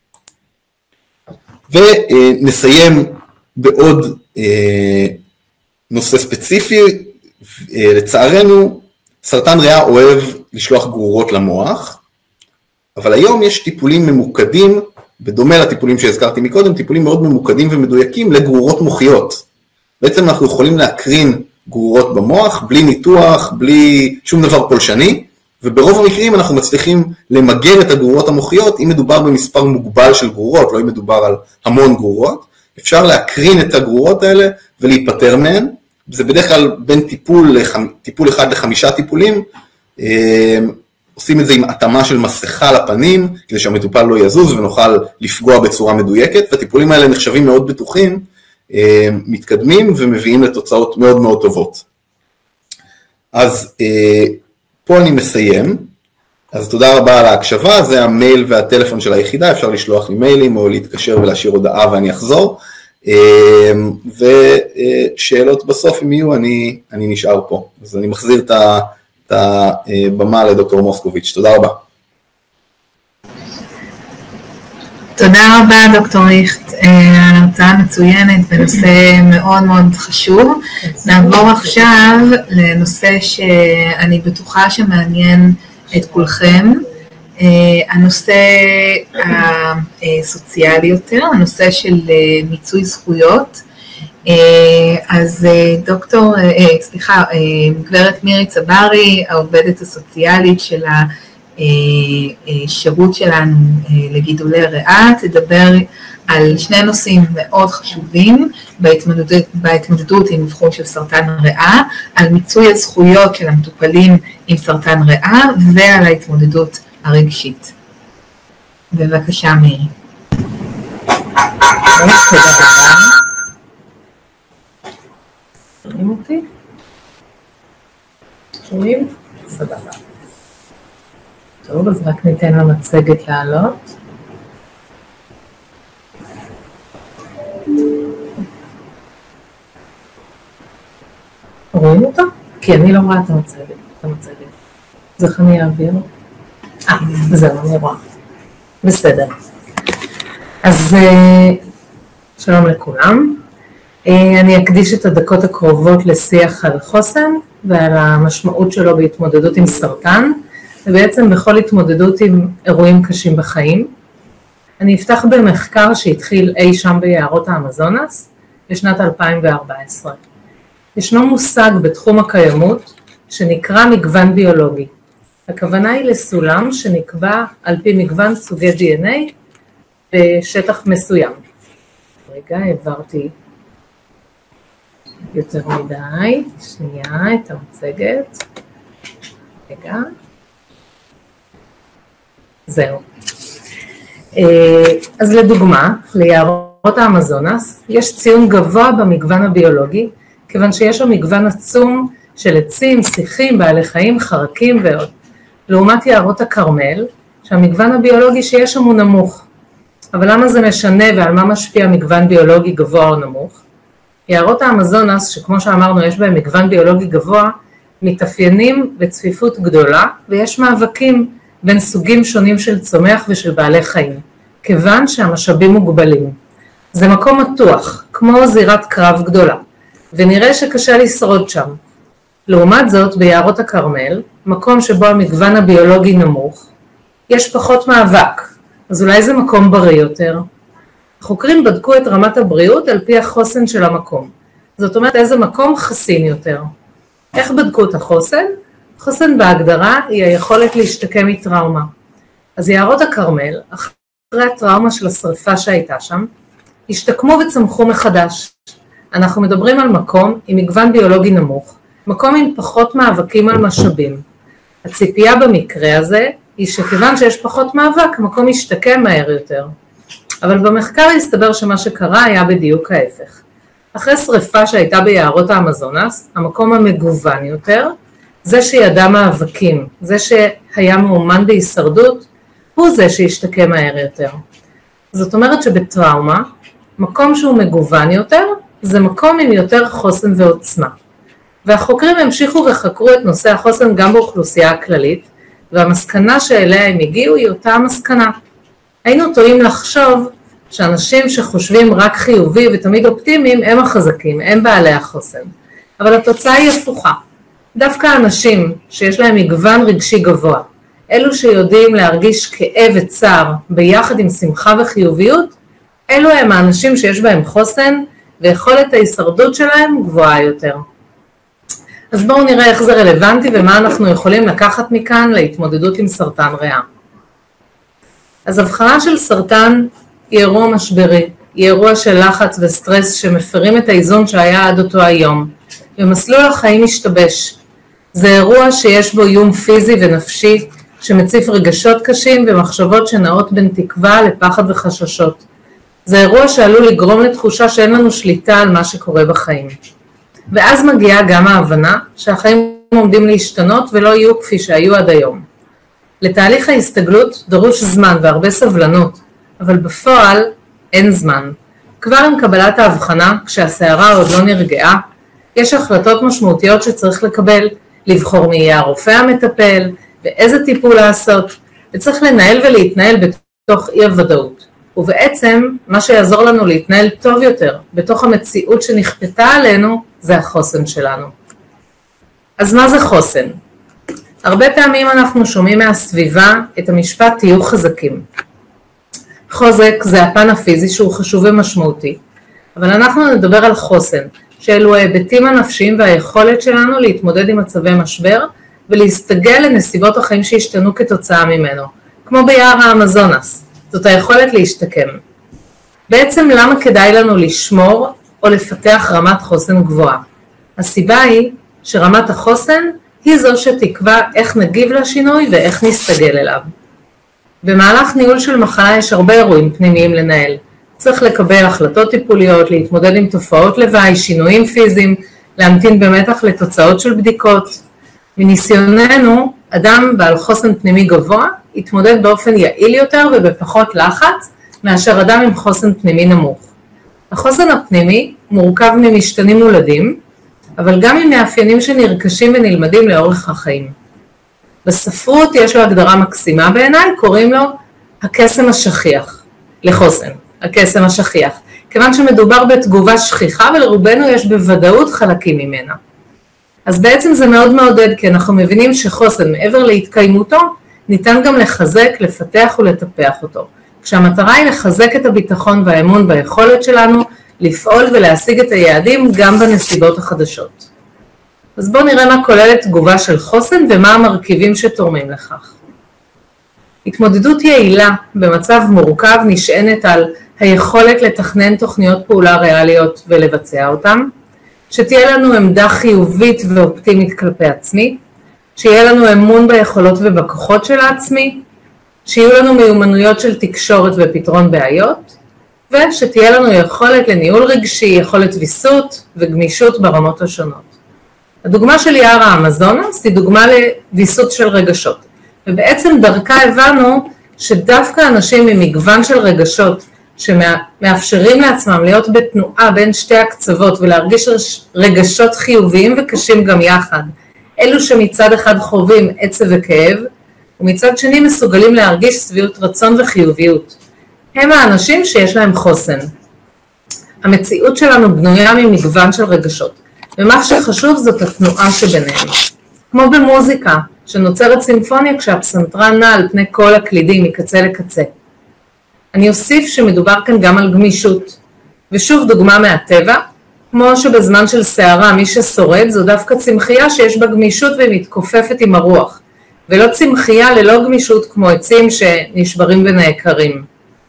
ונסיים בעוד נושא ספציפי, לצערנו סרטן ריאה אוהב לשלוח גרורות למוח, אבל היום יש טיפולים ממוקדים, בדומה לטיפולים שהזכרתי מקודם, טיפולים מאוד ממוקדים ומדויקים לגרורות מוחיות. בעצם אנחנו יכולים להקרין גרורות במוח, בלי ניתוח, בלי שום דבר פולשני, וברוב המקרים אנחנו מצליחים למגר את הגרורות המוחיות, אם מדובר במספר מוגבל של גרורות, לא אם מדובר על המון גרורות, אפשר להקרין את הגרורות האלה ולהיפטר מהן, זה בדרך כלל בין טיפול 1 ל5 טיפולים, עושים את זה עם התאמה של מסכה לפנים, כדי שהמטופל לא יזוז ונוכל לפגוע בצורה מדויקת, והטיפולים האלה נחשבים מאוד בטוחים, מתקדמים ומביאים לתוצאות מאוד מאוד טובות. אז פה אני מסיים, אז תודה רבה על ההקשבה, זה המייל והטלפון של היחידה, אפשר לשלוח לי מיילים או להתקשר ולהשאיר הודעה ואני אחזור, ושאלות בסוף אם יהיו אני נשאר פה, אז אני מחזיר את הבמה לדוקטור מוסקוביץ', תודה רבה. תודה רבה דוקטור ריכט, הרצאה מצוינת בנושא מאוד מאוד חשוב. נעבור עכשיו לנושא שאני בטוחה שמעניין את כולכם, הנושא הסוציאלי יותר, הנושא של מיצוי זכויות. אז גברת מירי צברי, העובדת הסוציאלית של השירות שלנו לגידולי ריאה, תדבר על 2 נושאים מאוד חשובים בהתמודדות עם אבחון של סרטן ריאה, על מיצוי הזכויות של המטופלים עם סרטן ריאה ועל ההתמודדות הרגשית. בבקשה מירי. תודה רבה. שומעים אותי? שומעים? סבבה. טוב, אז רק ניתן למצגת לעלות. רואים אותה? כי אני לא רואה את המצגת. אז איך אני אעביר? זהו, אני רואה. בסדר. אז שלום לכולם. אני אקדיש את הדקות הקרובות לשיח על חוסן ועל המשמעות שלו בהתמודדות עם סרטן, ובעצם בכל התמודדות עם אירועים קשים בחיים. אני אפתח במחקר שהתחיל אי שם ביערות האמזונס, בשנת 2014. ישנו מושג בתחום הקיימות שנקרא מגוון ביולוגי. הכוונה היא לסולם שנקבע על פי מגוון סוגי DNA בשטח מסוים. רגע, העברתי יותר מדי, שנייה, את המצגת. רגע. זהו. אז לדוגמה, ליערות האמזונס יש ציון גבוה במגוון הביולוגי, כיוון שיש שם מגוון עצום של עצים, שיחים, בעלי חיים, חרקים ועוד. לעומת יערות הכרמל, שהמגוון הביולוגי שיש שם הוא נמוך. אבל למה זה משנה ועל מה משפיע מגוון ביולוגי גבוה או נמוך? יערות האמזונס, שכמו שאמרנו יש בהם מגוון ביולוגי גבוה, מתאפיינים בצפיפות גדולה, ויש מאבקים בין סוגים שונים של צומח ושל בעלי חיים, כיוון שהמשאבים מוגבלים. זה מקום מתוח, כמו זירת קרב גדולה, ונראה שקשה לשרוד שם. לעומת זאת, ביערות הכרמל, מקום שבו המגוון הביולוגי נמוך, יש פחות מאבק, אז אולי זה מקום בריא יותר. החוקרים בדקו את רמת הבריאות על פי החוסן של המקום. זאת אומרת, איזה מקום חסין יותר. איך בדקו את החוסן? חוסן בהגדרה היא היכולת להשתקם מטראומה. אז יערות הכרמל, אחרי הטראומה של השריפה שהייתה שם, השתקמו וצמחו מחדש. אנחנו מדברים על מקום עם מגוון ביולוגי נמוך, מקום עם פחות מאבקים על משאבים. הציפייה במקרה הזה היא שכיוון שיש פחות מאבק, המקום ישתקם מהר יותר. אבל במחקר הסתבר שמה שקרה היה בדיוק ההפך. אחרי שריפה שהייתה ביערות האמזונס, המקום המגוון יותר, זה שידע מאבקים, זה שהיה מאומן בהישרדות, הוא זה שישתקם מהר יותר. זאת אומרת שבטראומה, מקום שהוא מגוון יותר, זה מקום עם יותר חוסן ועוצמה. והחוקרים המשיכו וחקרו את נושא החוסן גם באוכלוסייה הכללית, והמסקנה שאליה הם הגיעו היא אותה המסקנה. היינו טועים לחשוב שאנשים שחושבים רק חיובי ותמיד אופטימיים הם החזקים, הם בעלי החוסן. אבל התוצאה היא הפוכה. דווקא אנשים שיש להם מגוון רגשי גבוה, אלו שיודעים להרגיש כאב וצער ביחד עם שמחה וחיוביות, אלו הם האנשים שיש בהם חוסן ויכולת ההישרדות שלהם גבוהה יותר. אז בואו נראה איך זה רלוונטי ומה אנחנו יכולים לקחת מכאן להתמודדות עם סרטן ריאה. אז הבחנה של סרטן היא אירוע משברי, היא אירוע של לחץ וסטרס שמפרים את האיזון שהיה עד אותו היום, ומסלול החיים משתבש. זה אירוע שיש בו איום פיזי ונפשי, שמציף רגשות קשים ומחשבות שנעות בין תקווה לפחד וחששות. זה אירוע שעלול לגרום לתחושה שאין לנו שליטה על מה שקורה בחיים. ואז מגיעה גם ההבנה שהחיים עומדים להשתנות ולא יהיו כפי שהיו עד היום. לתהליך ההסתגלות דרוש זמן והרבה סבלנות, אבל בפועל אין זמן. כבר עם קבלת ההבחנה, כשהסערה עוד לא נרגעה, יש החלטות משמעותיות שצריך לקבל, לבחור מי יהיה הרופא המטפל, ואיזה טיפול לעשות, וצריך לנהל ולהתנהל בתוך אי הוודאות. ובעצם מה שיעזור לנו להתנהל טוב יותר בתוך המציאות שנכפתה עלינו זה החוסן שלנו. אז מה זה חוסן? הרבה פעמים אנחנו שומעים מהסביבה את המשפט תהיו חזקים. חוזק זה הפן הפיזי שהוא חשוב ומשמעותי, אבל אנחנו נדבר על חוסן, שאלו ההיבטים הנפשיים והיכולת שלנו להתמודד עם מצבי משבר ולהסתגל לנסיבות החיים שהשתנו כתוצאה ממנו, כמו ביער האמזונס. זאת היכולת להשתקם. בעצם למה כדאי לנו לשמור או לפתח רמת חוסן גבוהה? הסיבה היא שרמת החוסן היא זו שתקבע איך נגיב לשינוי ואיך נסתגל אליו. במהלך ניהול של מחלה יש הרבה אירועים פנימיים לנהל. צריך לקבל החלטות טיפוליות, להתמודד עם תופעות לוואי, שינויים פיזיים, להמתין במתח לתוצאות של בדיקות. מניסיוננו, אדם בעל חוסן פנימי גבוה יתמודד באופן יעיל יותר ובפחות לחץ מאשר אדם עם חוסן פנימי נמוך. החוסן הפנימי מורכב ממשתנים מולדים, אבל גם עם מאפיינים שנרכשים ונלמדים לאורך החיים. בספרות יש לו הגדרה מקסימה בעיניי, קוראים לו הקסם השכיח, לחוסן, הקסם השכיח, כיוון שמדובר בתגובה שכיחה ולרובנו יש בוודאות חלקים ממנה. אז בעצם זה מאוד מעודד, כי אנחנו מבינים שחוסן מעבר להתקיימותו, ניתן גם לחזק, לפתח ולטפח אותו. כשהמטרה היא לחזק את הביטחון והאמון ביכולת שלנו, לפעול ולהשיג את היעדים גם בנסיבות החדשות. אז בואו נראה מה כוללת תגובה של חוסן ומה המרכיבים שתורמים לכך. התמודדות יעילה במצב מורכב נשענת על היכולת לתכנן תוכניות פעולה ריאליות ולבצע אותן, שתהיה לנו עמדה חיובית ואופטימית כלפי עצמי, שיהיה לנו אמון ביכולות ובכוחות של העצמי, שיהיו לנו מיומנויות של תקשורת ופתרון בעיות, ושתהיה לנו יכולת לניהול רגשי, יכולת ויסות וגמישות ברמות השונות. הדוגמה של יער האמזונס היא דוגמה לוויסות של רגשות, ובעצם דרכה הבנו שדווקא אנשים ממגוון של רגשות שמאפשרים לעצמם להיות בתנועה בין שתי הקצוות ולהרגיש רגשות חיוביים וקשים גם יחד, אלו שמצד אחד חווים עצב וכאב, ומצד שני מסוגלים להרגיש שביעות רצון וחיוביות. הם האנשים שיש להם חוסן. המציאות שלנו בנויה ממגוון של רגשות, ומה שחשוב זאת התנועה שביניהם. כמו במוזיקה, שנוצרת סימפוניה כשהפסנתרן נע על פני כל הקלידים מקצה לקצה. אני אוסיף שמדובר כאן גם על גמישות, ושוב דוגמה מהטבע, כמו שבזמן של סערה מי ששורד זו דווקא צמחייה שיש בה גמישות ומתכופפת עם הרוח, ולא צמחייה ללא גמישות כמו עצים שנשברים ונעקרים.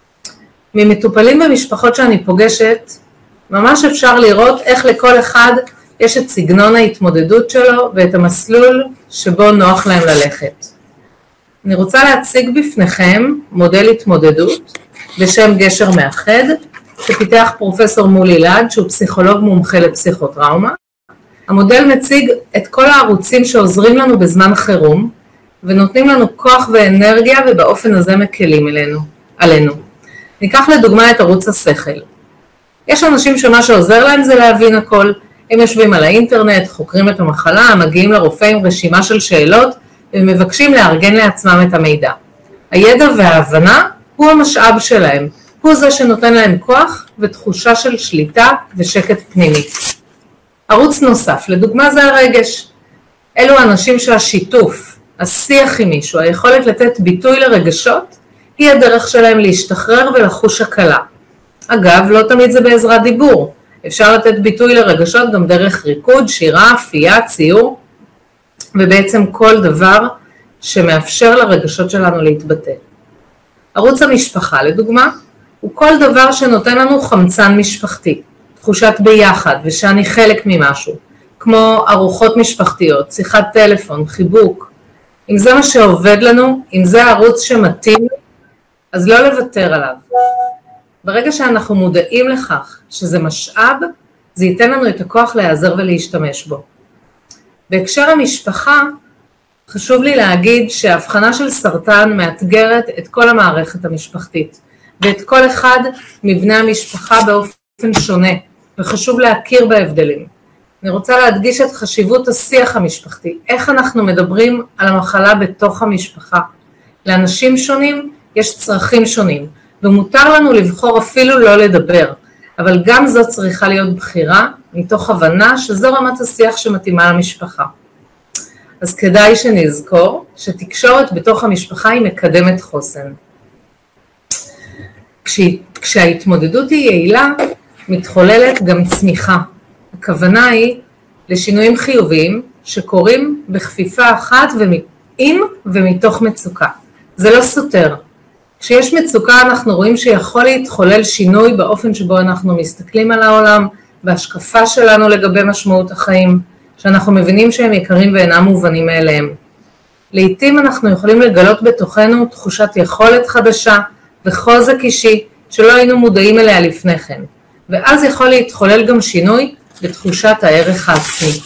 ממטופלים במשפחות שאני פוגשת, ממש אפשר לראות איך לכל אחד יש את סגנון ההתמודדות שלו ואת המסלול שבו נוח להם ללכת. אני רוצה להציג בפניכם מודל התמודדות בשם גשר מאחד, שפיתח פרופסור מולי אלעד, שהוא פסיכולוג מומחה לפסיכוטראומה. המודל מציג את כל הערוצים שעוזרים לנו בזמן חירום, ונותנים לנו כוח ואנרגיה, ובאופן הזה מקלים עלינו. ניקח לדוגמה את ערוץ השכל. יש אנשים שמה שעוזר להם זה להבין הכל. הם יושבים על האינטרנט, חוקרים את המחלה, מגיעים לרופא עם רשימה של שאלות, ומבקשים לארגן לעצמם את המידע. הידע וההבנה הוא המשאב שלהם. הוא זה שנותן להם כוח ותחושה של שליטה ושקט פנימי. ערוץ נוסף, לדוגמה זה הרגש. אלו אנשים שהשיתוף, השיח עם מישהו, היכולת לתת ביטוי לרגשות, היא הדרך שלהם להשתחרר ולחוש הקלה. אגב, לא תמיד זה בעזרת דיבור. אפשר לתת ביטוי לרגשות גם דרך ריקוד, שירה, אפייה, ציור, ובעצם כל דבר שמאפשר לרגשות שלנו להתבטא. ערוץ המשפחה, לדוגמה, הוא כל דבר שנותן לנו חמצן משפחתי, תחושת ביחד ושאני חלק ממשהו, כמו ארוחות משפחתיות, שיחת טלפון, חיבוק. אם זה מה שעובד לנו, אם זה הערוץ שמתאים, אז לא לוותר עליו. ברגע שאנחנו מודעים לכך שזה משאב, זה ייתן לנו את הכוח להיעזר ולהשתמש בו. בהקשר המשפחה, חשוב לי להגיד שההבחנה של סרטן מאתגרת את כל המערכת המשפחתית, ואת כל אחד מבני המשפחה באופן שונה, וחשוב להכיר בהבדלים. אני רוצה להדגיש את חשיבות השיח המשפחתי, איך אנחנו מדברים על המחלה בתוך המשפחה. לאנשים שונים יש צרכים שונים, ומותר לנו לבחור אפילו לא לדבר, אבל גם זאת צריכה להיות בחירה, מתוך הבנה שזו רמת השיח שמתאימה למשפחה. אז כדאי שנזכור שתקשורת בתוך המשפחה היא מקדמת חוסן. כשההתמודדות היא יעילה, מתחוללת גם צמיחה. הכוונה היא לשינויים חיוביים שקורים בכפיפה אחת עם ומתוך מצוקה. זה לא סותר. כשיש מצוקה אנחנו רואים שיכול להתחולל שינוי באופן שבו אנחנו מסתכלים על העולם, בהשקפה שלנו לגבי משמעות החיים, שאנחנו מבינים שהם יקרים ואינם מובנים מאליהם. לעתים אנחנו יכולים לגלות בתוכנו תחושת יכולת חדשה וחוזק אישי שלא היינו מודעים אליה לפני כן, ואז יכול להתחולל גם שינוי בתחושת הערך העצמי.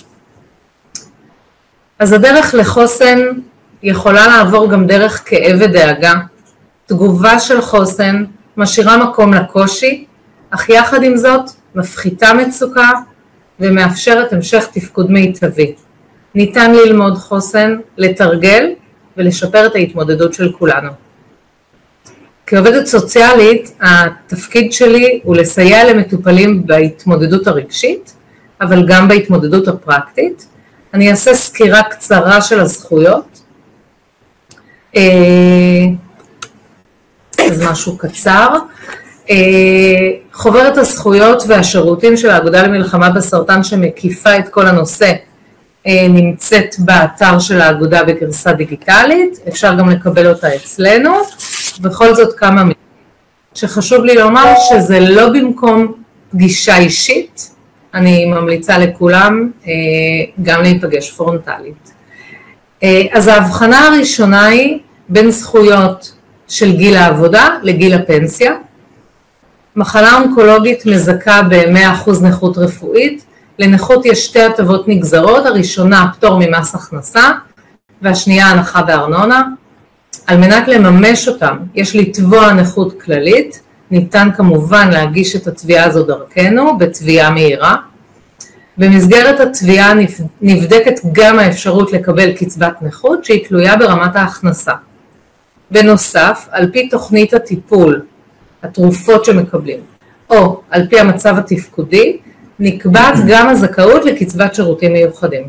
אז הדרך לחוסן יכולה לעבור גם דרך כאב ודאגה. תגובה של חוסן משאירה מקום לקושי, אך יחד עם זאת מפחיתה מצוקה ומאפשרת המשך תפקוד מיטבי. ניתן ללמוד חוסן, לתרגל ולשפר את ההתמודדות של כולנו. כעובדת סוציאלית, התפקיד שלי הוא לסייע למטופלים בהתמודדות הרגשית, אבל גם בהתמודדות הפרקטית. אני אעשה סקירה קצרה של הזכויות. אז משהו קצר. חוברת הזכויות והשירותים של האגודה למלחמה בסרטן שמקיפה את כל הנושא נמצאת באתר של האגודה בגרסה דיגיטלית, אפשר גם לקבל אותה אצלנו. בכל זאת כמה מילים שחשוב לי לומר שזה לא במקום פגישה אישית, אני ממליצה לכולם גם להיפגש פרונטלית. אז ההבחנה הראשונה היא בין זכויות של גיל העבודה לגיל הפנסיה. מחלה אונקולוגית מזכה ב-100% נכות רפואית, לנכות יש שתי הטבות נגזרות, הראשונה פטור ממס הכנסה והשנייה הנחה בארנונה. על מנת לממש אותם יש לתבוע נכות כללית, ניתן כמובן להגיש את התביעה הזו דרכנו בתביעה מהירה. במסגרת התביעה נבדקת גם האפשרות לקבל קצבת נכות שהיא תלויה ברמת ההכנסה. בנוסף, על פי תוכנית הטיפול, התרופות שמקבלים, או על פי המצב התפקודי, נקבעת גם הזכאות לקצבת שירותים מיוחדים.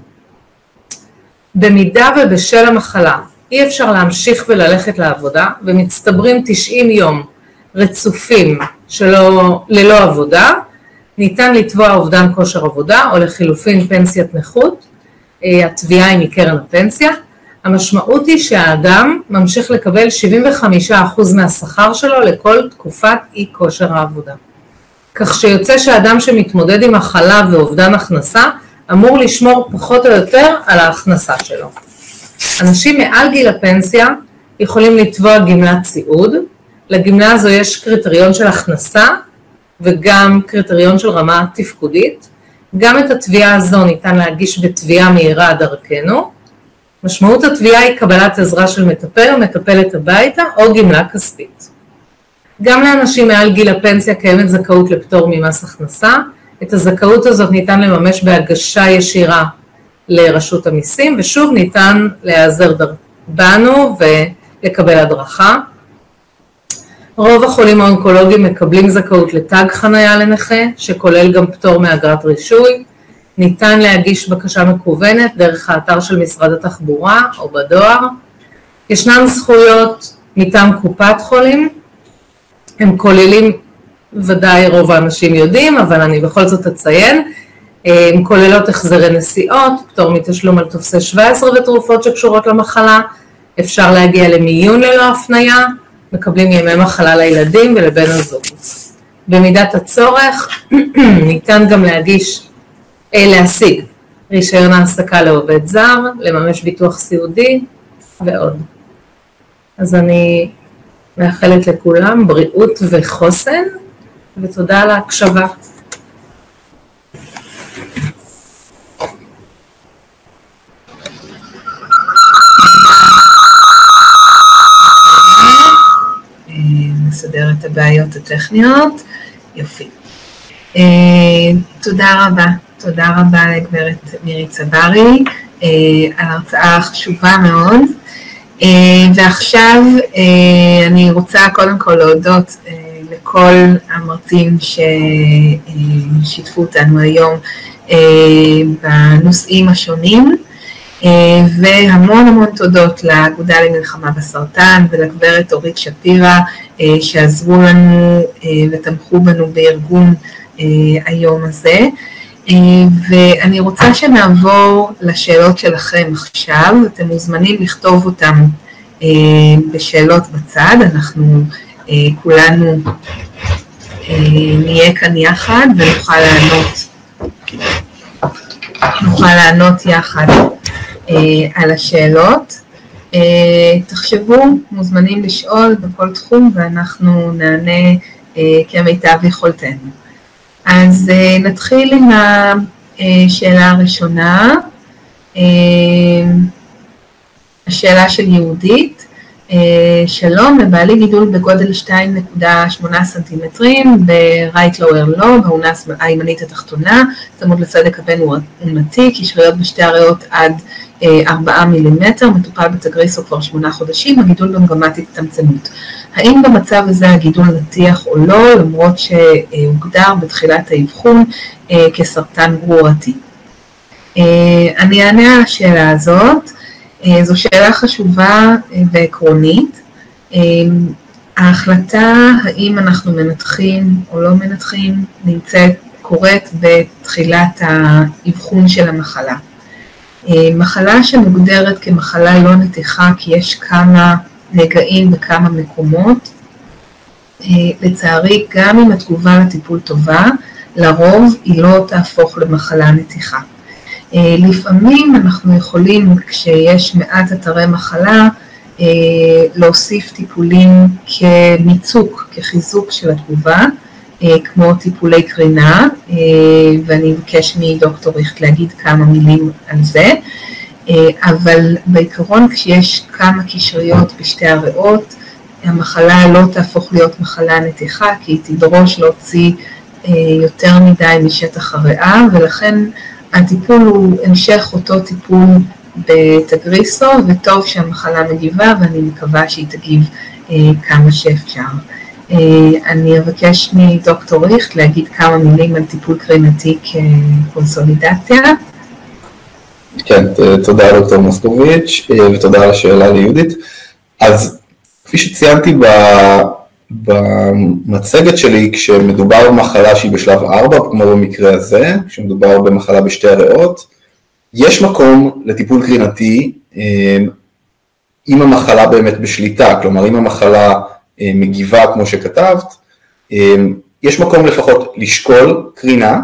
במידה ובשל המחלה אי אפשר להמשיך וללכת לעבודה, ומצטברים 90 יום רצופים ללא עבודה, ניתן לתבוע אובדן כושר עבודה או לחילופין פנסיית נכות, התביעה היא מקרן הפנסיה. המשמעות היא שהאדם ממשיך לקבל 75% מהשכר שלו לכל תקופת אי כושר העבודה. כך שיוצא שהאדם שמתמודד עם מחלה ואובדן הכנסה אמור לשמור פחות או יותר על ההכנסה שלו. אנשים מעל גיל הפנסיה יכולים לתבוע גמלת סיעוד, לגמלה הזו יש קריטריון של הכנסה וגם קריטריון של רמה תפקודית. גם את התביעה הזו ניתן להגיש בתביעה מהירה דרכנו. משמעות התביעה היא קבלת עזרה של מטפל או מטפלת הביתה או גמלה כספית. גם לאנשים מעל גיל הפנסיה קיימת זכאות לפטור ממס הכנסה. את הזכאות הזאת ניתן לממש בהגשה ישירה לרשות המיסים, ושוב ניתן להיעזר בנו ולקבל הדרכה. רוב החולים האונקולוגיים מקבלים זכאות לתג חנייה לנכה, שכולל גם פטור מאגרת רישוי. ניתן להגיש בקשה מקוונת דרך האתר של משרד התחבורה או בדואר. ישנן זכויות מטעם קופת חולים, הם כוללים, ודאי רוב האנשים יודעים, אבל אני בכל זאת אציין, הם כוללות החזרי נסיעות, פטור מתשלום על טופסי 17 ותרופות שקשורות למחלה, אפשר להגיע למיון ללא הפניה, מקבלים ימי מחלה לילדים ולבן הזוג. במידת הצורך ניתן גם להשיג רישיון העסקה לעובד זר, לממש ביטוח סיעודי ועוד. אז אני מאחלת לכולם בריאות וחוסן, ותודה על ההקשבה. נסדר את הבעיות הטכניות. יופי. תודה רבה לגברת מירי צברי על הרצאה חשובה מאוד. ועכשיו אני רוצה קודם כל להודות לכל המרצים ששיתפו אותנו היום בנושאים השונים, והמון תודות לאגודה למלחמה בסרטן ולגברת אורית שפירא שעזרו לנו ותמכו בנו בארגון היום הזה. ואני רוצה שנעבור לשאלות שלכם עכשיו, אתם מוזמנים לכתוב אותם בשאלות בצד, אנחנו כולנו נהיה כאן יחד ונוכל לענות יחד על השאלות. תחשבו, מוזמנים לשאול בכל תחום ואנחנו נענה כמיטב יכולתנו. אז נתחיל עם השאלה הראשונה, השאלה של יהודית. שלום, לבעלי גידול בגודל 2.8 סנטימטרים ב-right lower lobe, האונס הימנית התחתונה, צמוד לסדק הבין-אונתי, קשריות בשתי הריאות עד 4 מילימטר, מטופל בתגריסו כבר 8 חודשים, הגידול במגמת הצטמצמות. האם במצב הזה הגידול נתיח או לא, למרות שהוגדר בתחילת האבחון כסרטן גרורתי? אני אענה על השאלה הזאת. זו שאלה חשובה ועקרונית. ההחלטה האם אנחנו מנתחים או לא מנתחים קורית בתחילת האבחון של המחלה. מחלה שמוגדרת כמחלה לא נתיחה כי יש כמה נגעים בכמה מקומות, לצערי גם אם התגובה לטיפול טובה, לרוב היא לא תהפוך למחלה נתיחה. לפעמים אנחנו יכולים, כשיש מעט אתרי מחלה, להוסיף טיפולים כמיצוק, כחיזוק של התגובה, כמו טיפולי קרינה, ואני מבקש מדוקטור ריכט להגיד כמה מילים על זה, אבל בעיקרון כשיש כמה קישריות בשתי הריאות, המחלה לא תהפוך להיות מחלה נתיחה, כי היא תדרוש להוציא יותר מדי משטח הריאה, ולכן הטיפול הוא המשך אותו טיפול בתגריסו, וטוב שהמחלה מגיבה, ואני מקווה שהיא תגיב כמה שאפשר. אני אבקש מדוקטור ריכט להגיד כמה מילים על טיפול קרינתי כקונסולידציה. כן, תודה דוקטור מוסקוביץ', ותודה על השאלה ליהודית. אז כפי שציינתי במצגת שלי, כשמדובר במחלה שהיא בשלב 4, כמו במקרה הזה, כשמדובר במחלה בשתי הריאות, יש מקום לטיפול קרינתי אם המחלה באמת בשליטה, כלומר אם המחלה מגיבה כמו שכתבת, יש מקום לפחות לשקול קרינה,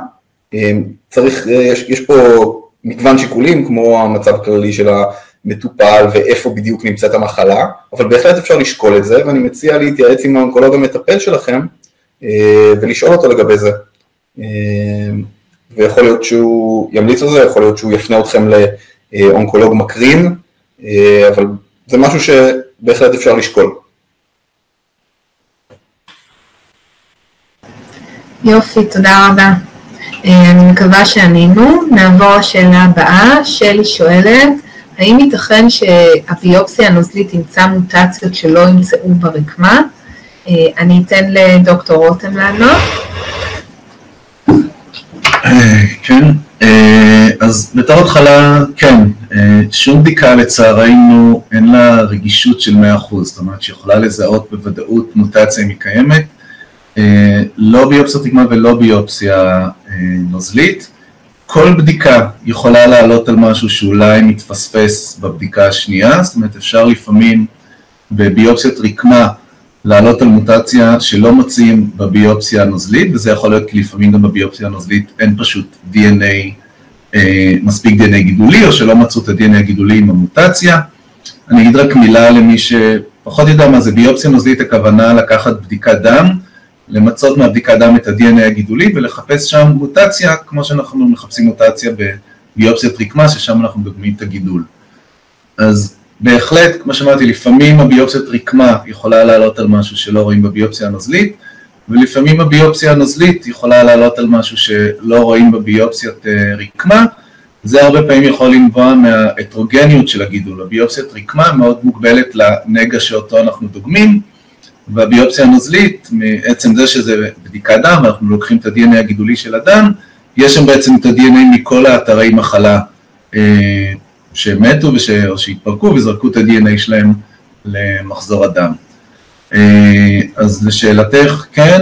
יש פה מגוון שיקולים כמו המצב הכללי של המטופל ואיפה בדיוק נמצאת המחלה, אבל בהחלט אפשר לשקול את זה, ואני מציע להתייעץ עם האונקולוג המטפל שלכם ולשאול אותו לגבי זה. ויכול להיות שהוא ימליץ על זה, יכול להיות שהוא יפנה אתכם לאונקולוג מקרין, אבל זה משהו שבהחלט אפשר לשקול. יופי, תודה רבה. אני מקווה שענינו. נעבור לשאלה הבאה. שלי שואלת, האם ייתכן שהביופסיה הנוזלית תמצא מוטציות שלא ימצאו ברקמה? אני אתן לדוקטור רותם לענות. כן, אז בתור התחלה, כן, שום בדיקה לצערנו אין לה רגישות של 100%, זאת אומרת שיכולה לזהות בוודאות מוטציה אם היא קיימת, לא ביופסיה רקמה ולא ביופסיה נוזלית. כל בדיקה יכולה לעלות על משהו שאולי מתפספס בבדיקה השנייה, זאת אומרת אפשר לפעמים בביופסיית רקמה לעלות על מוטציה שלא מוצאים בביופסיה הנוזלית, וזה יכול להיות כי לפעמים גם בביופסיה הנוזלית אין פשוט DNA, מספיק DNA גידולי, או שלא מצאו את ה-DNA הגידולי עם המוטציה. אני אגיד רק מילה למי שפחות יודע מה זה ביופסיה נוזלית, הכוונה לקחת בדיקת דם, למצות מהבדיקת דם את ה-DNA הגידולי ולחפש שם מוטציה, כמו שאנחנו מחפשים מוטציה בביופסיית רקמה, ששם אנחנו דוגמים את הגידול. אז בהחלט, כמו שאמרתי, לפעמים הביופסיית רקמה יכולה לעלות על משהו שלא רואים בביופסיה הנוזלית, ולפעמים הביופסיה הנוזלית יכולה לעלות על משהו שלא רואים בביופסיית רקמה. זה הרבה פעמים יכול לנבוע מההטרוגניות של הגידול. הביופסיית רקמה מאוד מוגבלת לנגע שאותו אנחנו דוגמים, והביופסיה הנוזלית, מעצם זה שזה בדיקת דם, אנחנו לוקחים את ה-DNA הגידולי של הדם, יש שם בעצם את ה-DNA מכל האתרי מחלה שמתו או שהתפרקו וזרקו את ה-DNA שלהם למחזור הדם. אז לשאלתך, כן,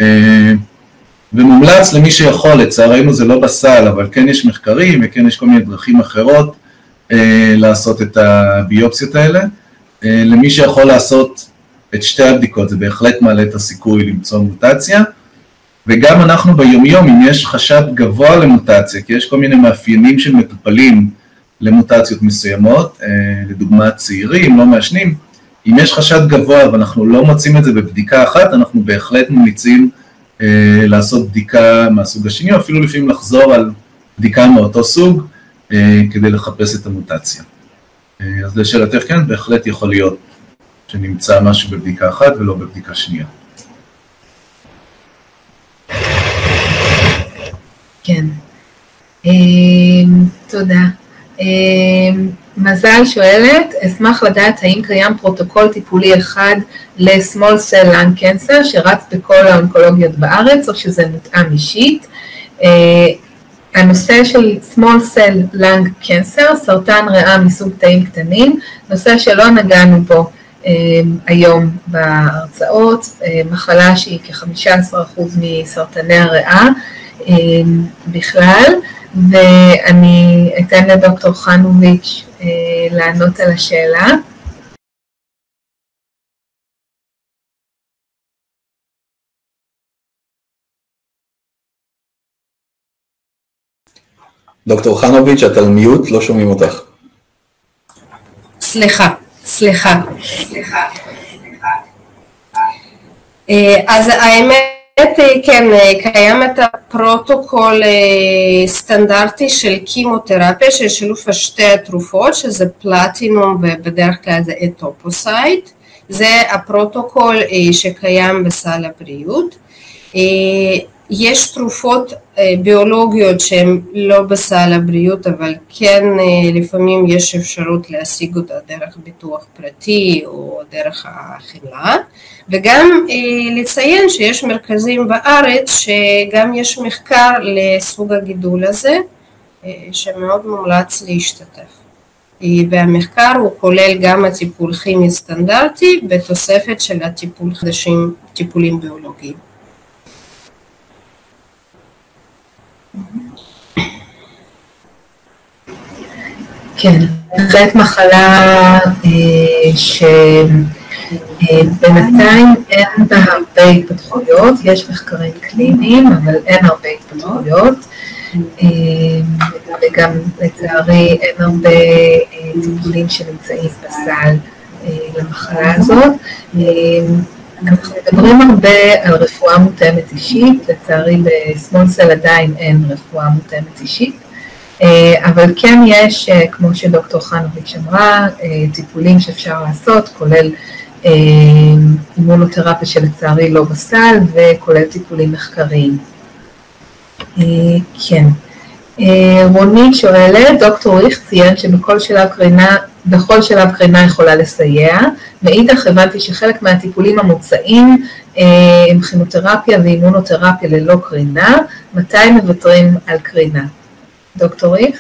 ומומלץ למי שיכול, לצערנו זה לא בסל, אבל כן יש מחקרים וכן יש כל מיני דרכים אחרות לעשות את הביופסיות האלה. למי שיכול לעשות את שתי הבדיקות, זה בהחלט מעלה את הסיכוי למצוא מוטציה, וגם אנחנו ביומיום, אם יש חשד גבוה למוטציה, כי יש כל מיני מאפיינים של מטופלים למוטציות מסוימות, לדוגמה צעירים, לא מעשנים, אם יש חשד גבוה ואנחנו לא מוצאים את זה בבדיקה אחת, אנחנו בהחלט ממליצים לעשות בדיקה מהסוג השני, או אפילו לפעמים לחזור על בדיקה מאותו סוג, כדי לחפש את המוטציה. אז לשאלתך כן, בהחלט יכול להיות שנמצא משהו בבדיקה אחת ולא בבדיקה שנייה. כן, תודה. מזל שואלת, אשמח לדעת האם קיים פרוטוקול טיפולי אחד ל-small cell lung cancer שרץ בכל האונקולוגיות בארץ, או שזה מותאם אישית. הנושא של small cell lung cancer, סרטן ריאה מסוג תאים קטנים, נושא שלא נגענו בו היום בהרצאות, מחלה שהיא כ-15% מסרטני הריאה בכלל, ואני אתן לדוקטור חנוביץ' לענות על השאלה. דוקטור חנוביץ', את על מיוט, לא שומעים אותך. סליחה. אז האמת, כן, קיים את הפרוטוקול סטנדרטי של כימותרפיה, של שילוב שתי התרופות, שזה פלטינום ובדרך כלל זה אטופוסייט. זה הפרוטוקול שקיים בסל הבריאות. יש תרופות ביולוגיות שהן לא בסל הבריאות, אבל כן לפעמים יש אפשרות להשיג אותה דרך ביטוח פרטי או דרך החברה, וגם לציין שיש מרכזים בארץ שגם יש מחקר לסוג הגידול הזה, שמאוד מומלץ להשתתף. והמחקר הוא כולל גם הטיפול כימי סטנדרטי בתוספת של הטיפול חדשים, טיפולים ביולוגיים. כן, זאת מחלה שבינתיים אין בה הרבה התפתחויות, יש מחקרים קליניים, אבל אין הרבה התפתחויות, וגם לצערי אין הרבה טיפולים שנמצאים בסל למחלה הזאת. אנחנו מדברים הרבה על רפואה מותאמת אישית, לצערי בסמול סל עדיין אין רפואה מותאמת אישית, אבל כן יש, כמו שדוקטור חנוביץ' אמרה, טיפולים שאפשר לעשות, כולל אימונותרפיה שלצערי לא בסל, וכולל טיפולים מחקריים. כן. רונית שואלת, דוקטור ריך ציין שבכל שלב קרינה יכולה לסייע, מאידך הבנתי שחלק מהטיפולים המוצעים הם כימותרפיה ואימונותרפיה ללא קרינה, מתי מוותרים על קרינה? דוקטור ריך?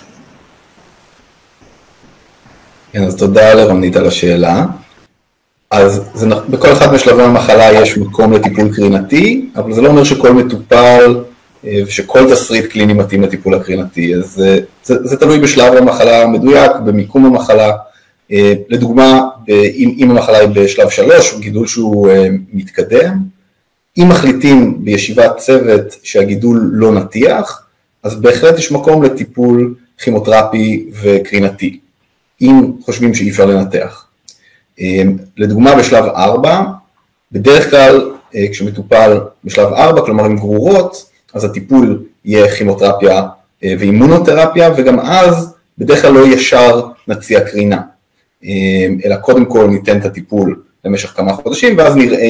כן, אז תודה לרונית על השאלה. אז בכל אחד משלבי המחלה יש מקום לטיפול קרינתי, אבל זה לא אומר שכל מטופל ושכל תסריט קליני מתאים לטיפול הקרינתי, אז זה תלוי בשלב המחלה המדויק, במיקום המחלה. לדוגמה, אם המחלה היא בשלב 3, גידול שהוא מתקדם, אם מחליטים בישיבת צוות שהגידול לא נתיח, אז בהחלט יש מקום לטיפול כימותרפי וקרינתי, אם חושבים שאי אפשר לנתח. לדוגמה, בשלב 4, בדרך כלל כשמטופל בשלב 4, כלומר עם גרורות, אז הטיפול יהיה כימותרפיה ואימונותרפיה, וגם אז בדרך כלל לא ישר נציע קרינה, אלא קודם כל ניתן את הטיפול למשך כמה חודשים, ואז נראה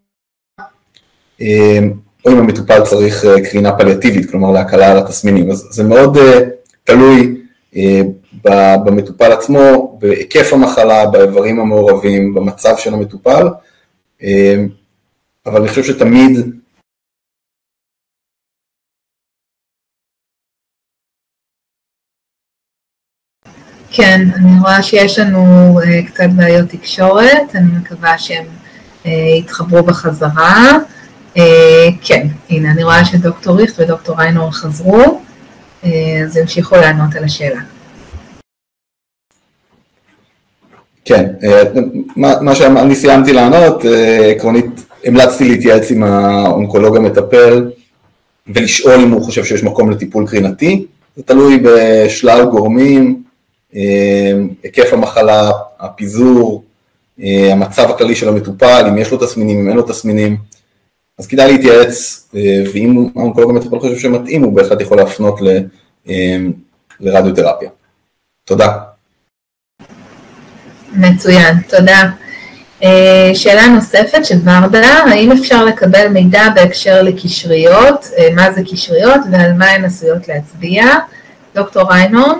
או אם המטופל צריך קרינה פליאטיבית, כלומר להקלה על התסמינים. אז זה מאוד תלוי במטופל עצמו, בהיקף המחלה, באיברים המעורבים, במצב של המטופל, אבל אני חושב שתמיד כן, אני רואה שיש לנו קצת בעיות תקשורת, אני מקווה שהם יתחברו בחזרה. כן, הנה, אני רואה שדוקטור ריך ודוקטור ריינור חזרו, אז המשיכו לענות על השאלה. כן, מה שאני סיימתי לענות, עקרונית, המלצתי להתייעץ עם האונקולוג המטפל, ולשאול אם הוא חושב שיש מקום לטיפול קרינתי, זה תלוי בשלל גורמים, היקף המחלה, הפיזור, המצב הכללי של המטופל, אם יש לו תסמינים, אם אין לו תסמינים, אז כדאי להתייעץ, ואם האונקולוג המטפל חושב שמתאים, הוא בהחלט יכול להפנות לרדיותרפיה. תודה. מצוין, תודה. שאלה נוספת של ורדה, האם אפשר לקבל מידע בהקשר לקשריות, מה זה קשריות ועל מה הן עשויות להצביע? דוקטור ריינור?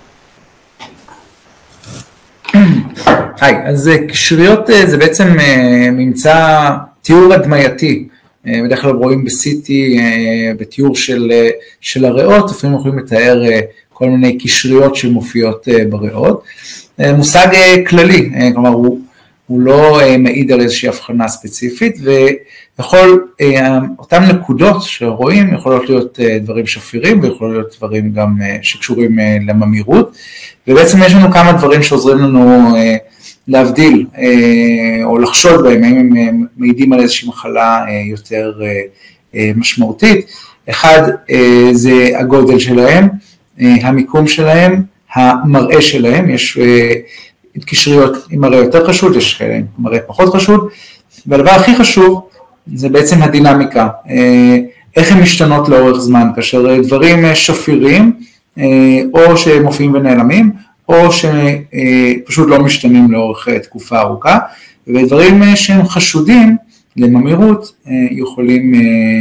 היי, אז קשריות זה בעצם ממצא תיאור הדמייתי, בדרך כלל רואים ב-CT בתיאור של הריאות, לפעמים יכולים לתאר כל מיני קשריות שמופיעות בריאות. מושג כללי, כלומר הוא לא מעיד על איזושהי הבחנה ספציפית, ויכול, אותם נקודות שרואים יכולות להיות דברים שפירים, ויכולות להיות דברים גם שקשורים לממירות, ובעצם יש לנו כמה דברים שעוזרים לנו להבדיל, או לחשוד בהם, אם הם מעידים על איזושהי מחלה יותר משמעותית. אחד זה הגודל שלהם, המיקום שלהם, המראה שלהם, יש התקשרויות עם מראה יותר חשוד, יש כאלה עם מראה פחות חשוד, והדבר הכי חשוב זה בעצם הדינמיקה, איך הם משתנות לאורך זמן, כאשר דברים שפירים, או שמופיעים ונעלמים, או שפשוט לא משתנים לאורך תקופה ארוכה, ודברים שהם חשודים לממירות יכולים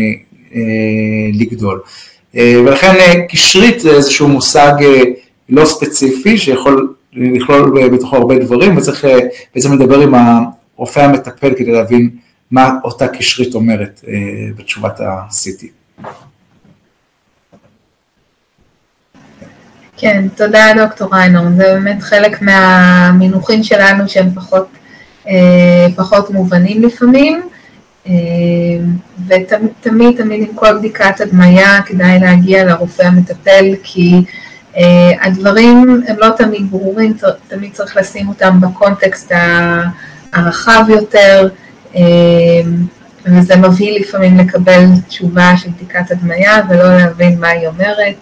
לגדול. ולכן קשרית זה איזשהו מושג לא ספציפי, שיכול לכלול בתוכו הרבה דברים, וצריך בעצם לדבר עם הרופא המטפל כדי להבין מה אותה קשרית אומרת בתשובת ה-CT. כן, תודה דוקטור ריינור, זה באמת חלק מהמינוחים שלנו שהם פחות מובנים לפעמים, ותמיד עם כל בדיקת הדמיה כדאי להגיע לרופא המטפל, כי הדברים הם לא תמיד ברורים, תמיד צריך לשים אותם בקונטקסט הרחב יותר, וזה מביא לפעמים לקבל תשובה של בדיקת הדמיה ולא להבין מה היא אומרת.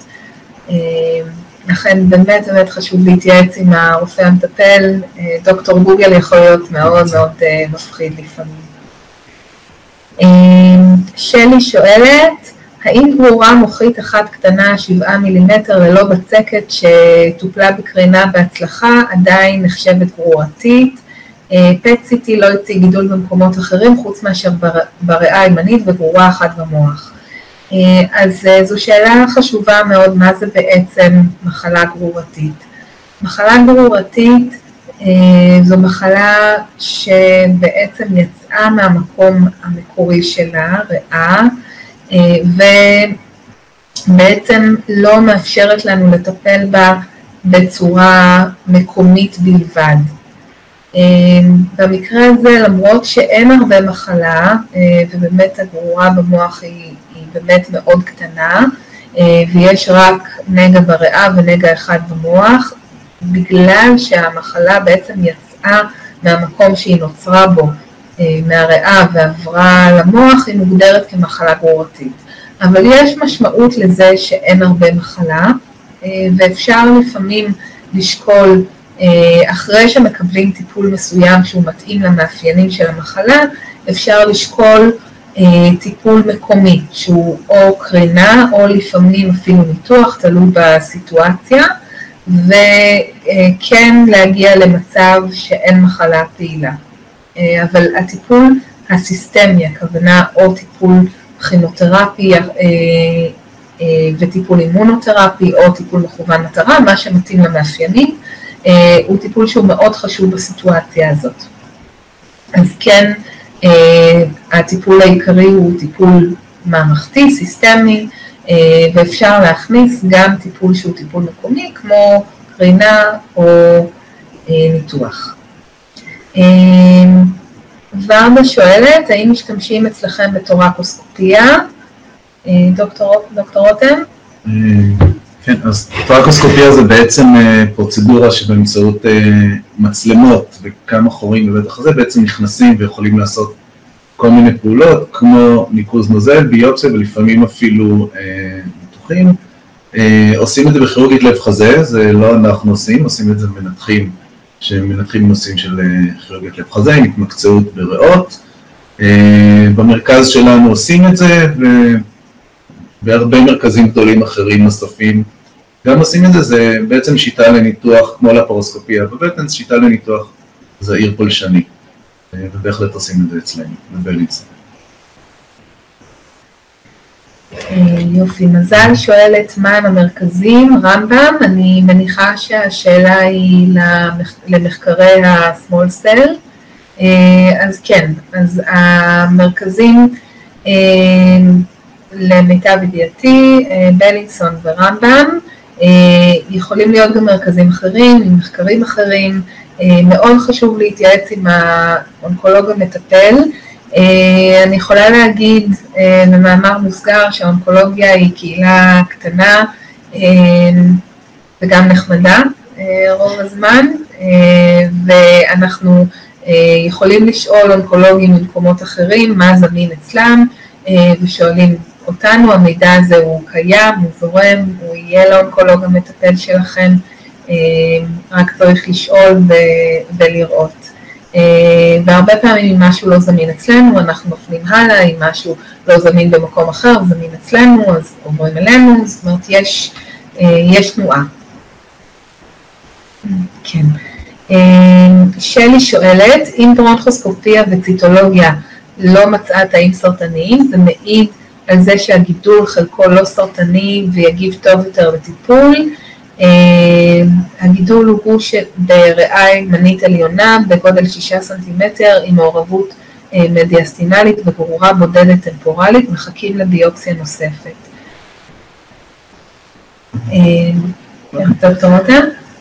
לכן באמת חשוב להתייעץ עם הרופא המטפל, דוקטור גוגל יכול להיות מאוד מאוד מפחיד לפעמים. שלי שואלת, האם גרורה מוחית אחת קטנה 7 מילימטר ללא בצקת שטופלה בקרינה בהצלחה עדיין נחשבת גרורתית? PET-CT לא הציג גידול במקומות אחרים חוץ מאשר בריאה הימנית וגרורה אחת במוח. אז זו שאלה חשובה מאוד, מה זה בעצם מחלה גרורתית? מחלה גרורתית זו מחלה שבעצם יצאה מהמקום המקורי שלה, ריאה, ובעצם לא מאפשרת לנו לטפל בה בצורה מקומית בלבד. במקרה הזה, למרות שאין הרבה מחלה, ובאמת הגרורה במוח היא באמת מאוד קטנה, ויש רק נגע בריאה ונגע אחד במוח, בגלל שהמחלה בעצם יצאה מהמקום שהיא נוצרה בו, מהריאה ועברה למוח, היא מוגדרת כמחלה גרורתית. אבל יש משמעות לזה שאין הרבה מחלה, ואפשר לפעמים לשקול, אחרי שמקבלים טיפול מסוים שהוא מתאים למאפיינים של המחלה, אפשר לשקול טיפול מקומי, שהוא או קרינה או לפעמים אפילו ניתוח, תלוי בסיטואציה, וכן להגיע למצב שאין מחלה פעילה. אבל הטיפול הסיסטמי, הכוונה או טיפול כימותרפי וטיפול אימונותרפי או טיפול מכוון מטרה, מה שמתאים למאפיינים, הוא טיפול שהוא מאוד חשוב בסיטואציה הזאת. אז כן, הטיפול העיקרי הוא טיפול מערכתי, סיסטמי, ואפשר להכניס גם טיפול שהוא טיפול מקומי, כמו קרינה או ניתוח. ורדה שואלת, האם משתמשים אצלכם בתורקוסקופיה? דוקטור רותם? כן, אז תורקוסקופיה זה בעצם פרוצדורה שבאמצעות מצלמות וכמה חורים בבית החזה בעצם נכנסים ויכולים לעשות כל מיני פעולות, כמו ניקוז נוזל, ביופסיה ולפעמים אפילו ניתוחים. עושים את זה בכירורגית לב חזה, זה לא אנחנו עושים את זה מנתחים, שמנתחים נושאים של כירורגית לב חזה, עם התמקצעות בריאות. במרכז שלנו עושים את זה, ובהרבה מרכזים גדולים אחרים נוספים גם עושים את זה. זה בעצם שיטה לניתוח, כמו לפרוסקופיה בבטן, שיטה לניתוח זעיר פולשני, ובהחלט עושים את זה אצלנו, בבלינסון. יופי, מזל שואלת מה הם המרכזים, רמב"ם, אני מניחה שהשאלה היא למחקרי ה-small cell, אז כן, אז המרכזים למיטב ידיעתי, בלינסון ורמב"ם, יכולים להיות גם מרכזים אחרים, עם מחקרים אחרים, מאוד חשוב להתייעץ עם האונקולוג המטפל. אני יכולה להגיד במאמר מוסגר שהאונקולוגיה היא קהילה קטנה וגם נחמדה רוב הזמן, ואנחנו יכולים לשאול אונקולוגים ממקומות אחרים מה זמין אצלם, ושואלים אותנו, המידע הזה הוא קיים, הוא זורם, הוא יהיה לאונקולוג המטפל שלכם, רק צריך לשאול ולראות. והרבה פעמים אם משהו לא זמין אצלנו, אנחנו מפנים הלאה, אם משהו לא זמין במקום אחר, זמין אצלנו, אז עוברים אלינו, זאת אומרת יש תנועה. כן. שלי שואלת, אם ברונכוסקופיה וציטולוגיה לא מצאה תאים סרטניים, זה מעיד על זה שהגידול חלקו לא סרטני ויגיב טוב יותר לטיפול. הגידול הוא גוש בריאה ימנית עליונה בגודל 6 סנטימטר עם מעורבות מדיאסטינלית וגרורה בודדת טמפורלית, מחכים לביופסיה נוספת. דוקטור מוטה?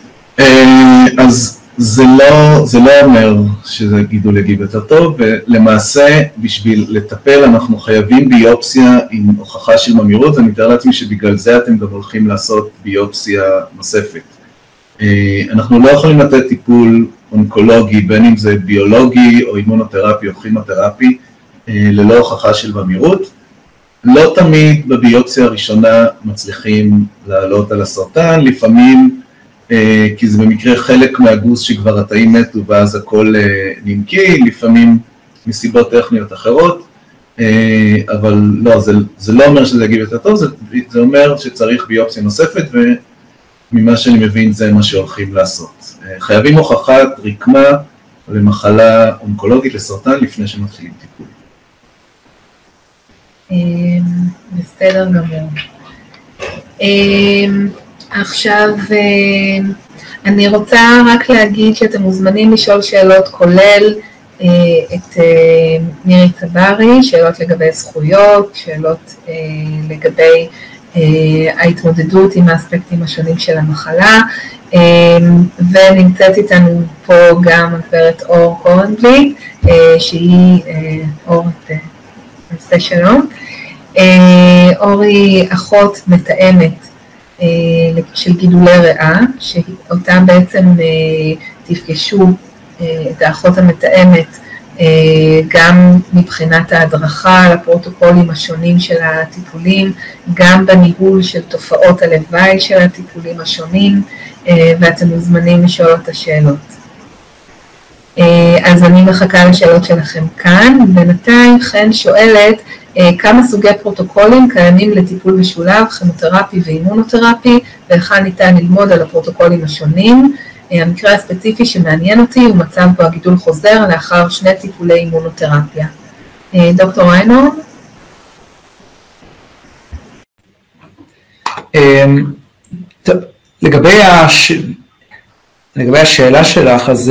אז זה לא אומר שזה גידול יגיב יותר טוב, ולמעשה בשביל לטפל אנחנו חייבים ביופסיה עם הוכחה של ממירות, ואני מתאר לעצמי שבגלל זה אתם גם הולכים לעשות ביופסיה נוספת. אנחנו לא יכולים לתת טיפול אונקולוגי, בין אם זה ביולוגי או אימונותרפי או כימותרפי, ללא הוכחה של ממירות. לא תמיד בביופסיה הראשונה מצליחים לעלות על הסרטן, לפעמים כי זה במקרה חלק מהגוס שכבר התאים מתו ואז הכל נמקי, לפעמים מסיבות טכניות אחרות, אבל לא, זה לא אומר שזה יגיב יותר טוב, זה אומר שצריך ביופסיה נוספת, וממה שאני מבין זה מה שהולכים לעשות. חייבים הוכחת רקמה למחלה אונקולוגית לסרטן לפני שמתחילים טיפול. בסדר גמור. עכשיו, אני רוצה רק להגיד שאתם מוזמנים לשאול שאלות כולל את מירי צברי, שאלות לגבי זכויות, שאלות לגבי ההתמודדות עם האספקטים השונים של המחלה, ונמצאת איתנו פה גם הגברת אור קורנבלי, שהיא אור, נעשה שלום. אור היא אחות מתאמת של גידולי ריאה, שאותה בעצם תפגשו את האחות המתאמת גם מבחינת ההדרכה לפרוטוקולים השונים של הטיפולים, גם בניהול של תופעות הלוואי של הטיפולים השונים, ואתם מוזמנים לשאול את השאלות. אז אני מחכה לשאלות שלכם כאן. בינתיים חן שואלת, כמה סוגי פרוטוקולים קיימים לטיפול משולב, כימותרפי ואימונותרפי, ואיך ניתן ללמוד על הפרוטוקולים השונים. המקרה הספציפי שמעניין אותי הוא מצב בו הגידול חוזר לאחר 2 טיפולי אימונותרפיה. דוקטור ריינור? לגבי השאלה שלך, אז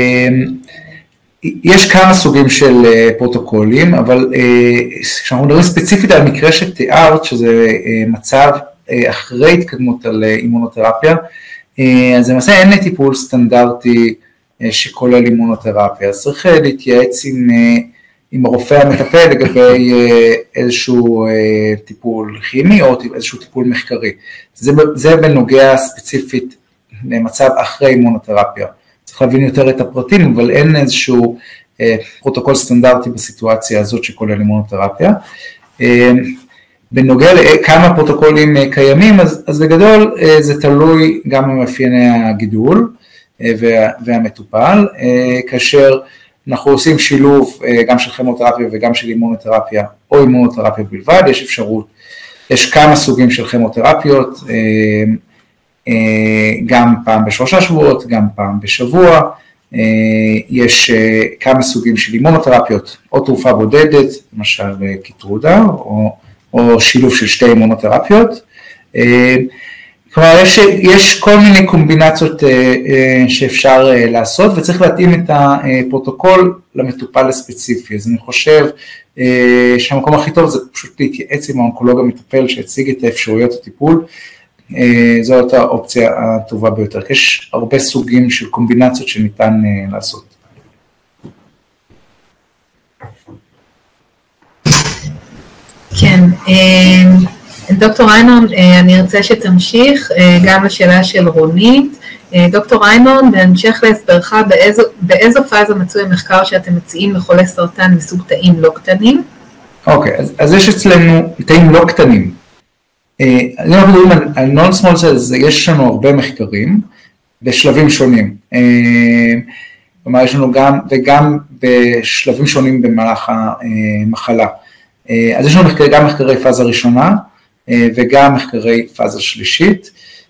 יש כמה סוגים של פרוטוקולים, אבל כשאנחנו מדברים ספציפית על מקרה שתיארת, שזה מצב אחרי התקדמות על אימונותרפיה, אז למעשה אין טיפול סטנדרטי שכולל אימונותרפיה, אז צריך להתייעץ עם הרופא המטפל לגבי איזשהו טיפול כימי או איזשהו טיפול מחקרי. זה בנוגע ספציפית למצב אחרי אימונותרפיה. צריך להבין יותר את הפרטים, אבל אין איזשהו פרוטוקול סטנדרטי בסיטואציה הזאת שכולל אימונותרפיה. בנוגע לכמה פרוטוקולים קיימים, אז בגדול זה תלוי גם במאפייני הגידול והמטופל, כאשר אנחנו עושים שילוב גם של כימותרפיה וגם של אימונותרפיה או אימונותרפיה בלבד, יש אפשרות, יש כמה סוגים של כימותרפיות, גם פעם ב3 שבועות, גם פעם בשבוע, יש כמה סוגים של אימונותרפיות, או תרופה בודדת, למשל קיטרודה, או שילוב של 2 אימונותרפיות. כלומר, יש כל מיני קומבינציות שאפשר לעשות, וצריך להתאים את הפרוטוקול למטופל הספציפי. אז אני חושב שהמקום הכי טוב זה פשוט להתייעץ עם האונקולוג המטפל שיציג את האפשרויות הטיפול, זאת האופציה הטובה ביותר, כי יש הרבה סוגים של קומבינציות שניתן לעשות. כן, דוקטור ריינהורן, אני ארצה שתמשיך גם לשאלה של רונית. דוקטור ריינהורן, בהמשך להסברך, באיזו פאזה מצוי המחקר שאתם מציעים לחולי סרטן מסוג תאים לא קטנים? אוקיי, אז יש אצלנו תאים לא קטנים. אנחנו מדברים על non-small cells, יש לנו הרבה מחקרים בשלבים שונים. כלומר, יש לנו גם בשלבים שונים במהלך המחלה. אז יש לנו גם מחקרי פאזה ראשונה וגם מחקרי פאזה שלישית.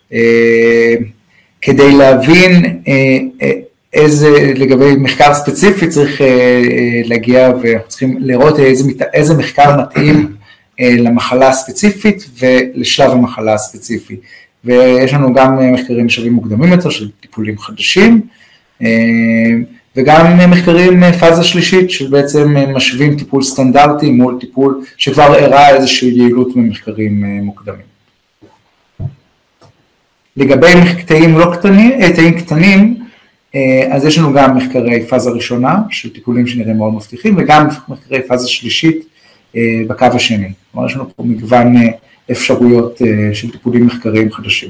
כדי להבין לגבי מחקר ספציפי צריך להגיע וצריכים לראות איזה מחקר מתאים למחלה הספציפית ולשלב המחלה הספציפי. ויש לנו גם מחקרים בשלבים מוקדמים יותר של טיפולים חדשים, וגם מחקרים פאזה שלישית שבעצם משווים טיפול סטנדרטי מול טיפול שכבר הראה איזושהי יעילות ממחקרים מוקדמים. לגבי תאים קטנים, אז יש לנו גם מחקרי פאזה ראשונה של טיפולים שנראים מאוד מבטיחים, וגם מחקרי פאזה שלישית בקו השני. כלומר, יש לנו פה מגוון אפשרויות של טיפולים מחקריים חדשים.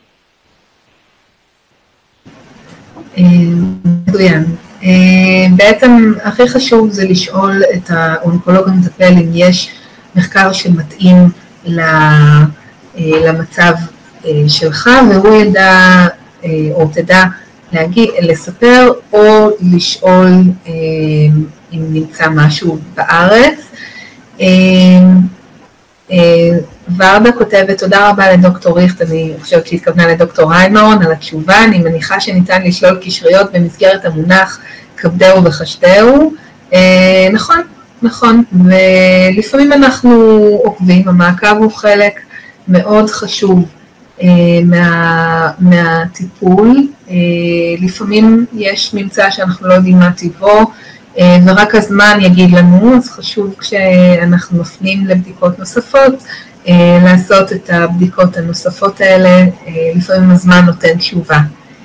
מצוין. בעצם הכי חשוב זה לשאול את האונקולוג המטפל אם יש מחקר שמתאים למצב שלך, והוא ידע או תדע לספר או לשאול אם נמצא משהו בארץ. ורדה כותבת, תודה רבה לדוקטור ריכט, אני חושבת שהתכוונה לדוקטור ריינהורן על התשובה, אני מניחה שניתן לשלול קשריות במסגרת המונח כבדהו וחשדהו. נכון, נכון, ולפעמים אנחנו עוקבים, המעקב הוא חלק מאוד חשוב מהטיפול, לפעמים יש ממצא שאנחנו לא יודעים מה טיבו, ורק הזמן יגיד לנו, אז חשוב כשאנחנו מפנים לבדיקות נוספות, לעשות את הבדיקות הנוספות האלה, לפעמים הזמן נותן תשובה.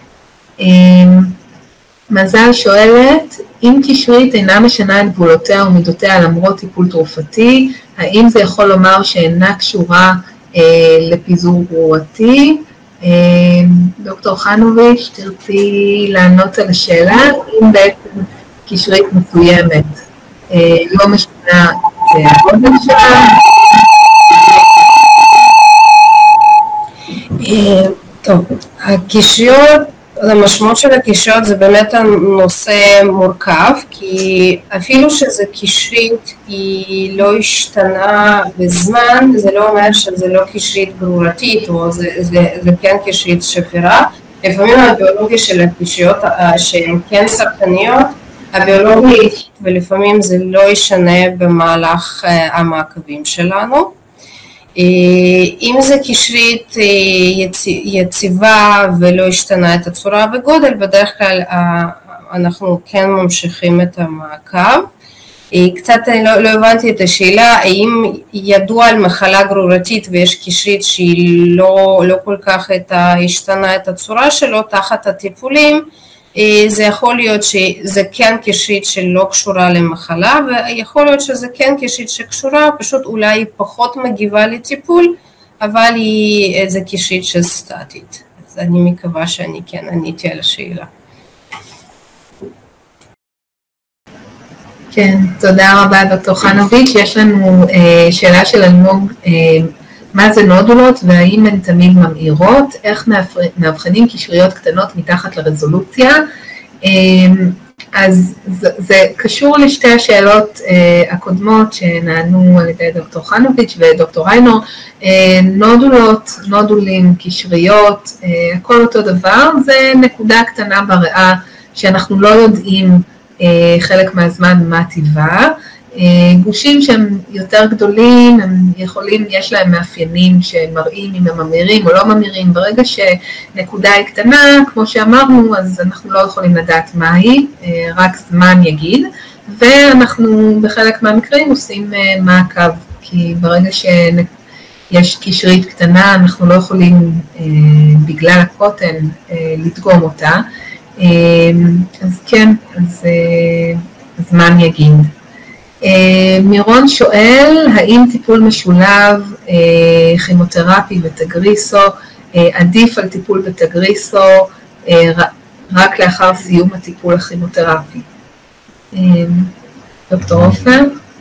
מזל שואלת, אם קשרית אינה משנה את גבולותיה ומידותיה למרות טיפול תרופתי, האם זה יכול לומר שאינה קשורה לפיזור גרורתי? דוקטור חנוביץ', תרצי לענות על השאלה, אם בעצם קשרית מסוימת לא משנה את הגודל שלה? טוב, הקשריות, המשמעות של הקשריות זה באמת הנושא מורכב, כי אפילו שזה קשרית היא לא השתנה בזמן, זה לא אומר שזה לא קשרית גרורתית, או זה כן קשרית שפירה. לפעמים הביולוגיה של הקשריות שהן כן סרטניות, הביולוגיה איטית, ולפעמים זה לא ישנה במהלך המעקבים שלנו. אם זה קשרית יציבה ולא השתנה את הצורה וגודל, בדרך כלל אנחנו כן ממשיכים את המעקב. קצת לא הבנתי את השאלה, האם ידוע על מחלה גרורתית ויש קשרית שהיא לא כל כך השתנה את הצורה שלו תחת הטיפולים, זה יכול להיות שזה כן קשרית שלא קשורה למחלה, ויכול להיות שזה כן קשרית שקשורה, פשוט אולי היא פחות מגיבה לטיפול, אבל זה קשרית שסטטית. אז אני מקווה שאני כן עניתי על השאלה. כן, תודה רבה דוקטור חנוביץ'. יש לנו שאלה של אלמוג, מה זה נודולות והאם הן תמיד ממאירות, איך מאבחנים קשריות קטנות מתחת לרזולוציה. אז זה קשור לשתי השאלות הקודמות שנענו על ידי דוקטור חנוביץ' ודוקטור ריינהורן. נודולות, נודולים, קשריות, הכל אותו דבר, זה נקודה קטנה בריאה שאנחנו לא יודעים חלק מהזמן מה טיבה. גושים שהם יותר גדולים, הם יכולים, יש להם מאפיינים שמראים אם הם ממירים או לא ממירים. ברגע שנקודה היא קטנה, כמו שאמרנו, אז אנחנו לא יכולים לדעת מה היא, רק זמן יגיד, ואנחנו בחלק מהמקרים עושים מעקב, כי ברגע יש קשרית קטנה, אנחנו לא יכולים בגלל הקוטן לדגום אותה, אז כן, אז זמן יגיד. מירון שואל, האם טיפול משולב, כימותרפי ותגריסו, עדיף על טיפול בתגריסו רק לאחר סיום הטיפול הכימותרפי? דוקטור עופר?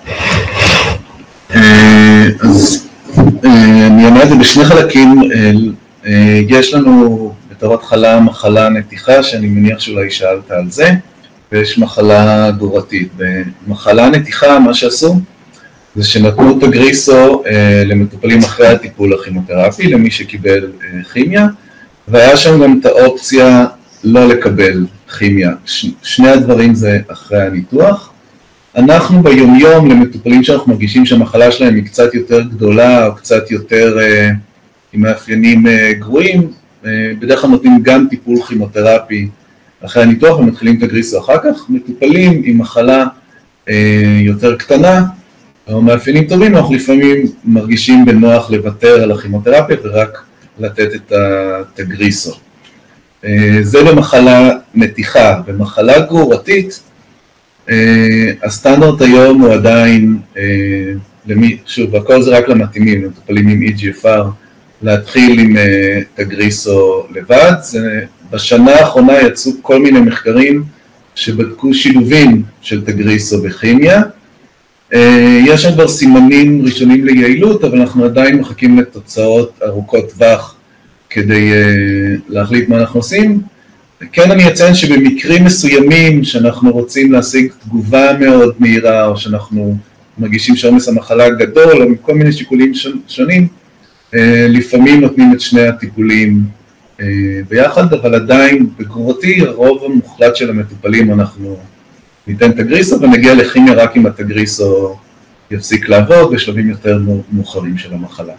אז אני אומר את זה בשני חלקים. יש לנו בתור התחלה מחלה נתיחה, שאני מניח שאולי שאלת על זה, ויש מחלה גרורתית. במחלה נתיחה, מה שעשו, זה שנתנו תגריסו למטופלים אחרי הטיפול הכימותרפי, למי שקיבל כימיה, והיה שם גם את האופציה לא לקבל כימיה. שני הדברים זה אחרי הניתוח. אנחנו ביומיום למטופלים שאנחנו מרגישים שהמחלה שלהם היא קצת יותר גדולה, או קצת יותר עם מאפיינים גרועים, בדרך כלל נותנים גם טיפול כימותרפי אחרי הניתוח ומתחילים תגריסו אחר כך. מטופלים עם מחלה יותר קטנה, או מאפיינים טובים, אנחנו לפעמים מרגישים בנוח לוותר על הכימותרפיה ורק לתת את התגריסו. זה במחלה נתיחה. במחלה גרורתית, הסטנדרט היום הוא עדיין, שוב, הכל זה רק למתאימים, למטופלים עם EGFR, להתחיל עם תגריסו לבד. בשנה האחרונה יצאו כל מיני מחקרים שבדקו שילובים של תגריסו בכימיה. יש שם כבר סימנים ראשונים ליעילות, אבל אנחנו עדיין מחכים לתוצאות ארוכות טווח כדי להחליט מה אנחנו עושים. כן, אני אציין שבמקרים מסוימים שאנחנו רוצים להשיג תגובה מאוד מהירה, או שאנחנו מרגישים שעומס המחלה גדול, או מכל מיני שיקולים שונים, לפעמים נותנים את שני הטיפולים ביחד, אבל עדיין בגרותי, הרוב המוחלט של המטופלים אנחנו ניתן תגריסו, ונגיע לכימיה רק אם התגריסו יפסיק לעבוד בשלבים יותר מאוחרים של המחלה.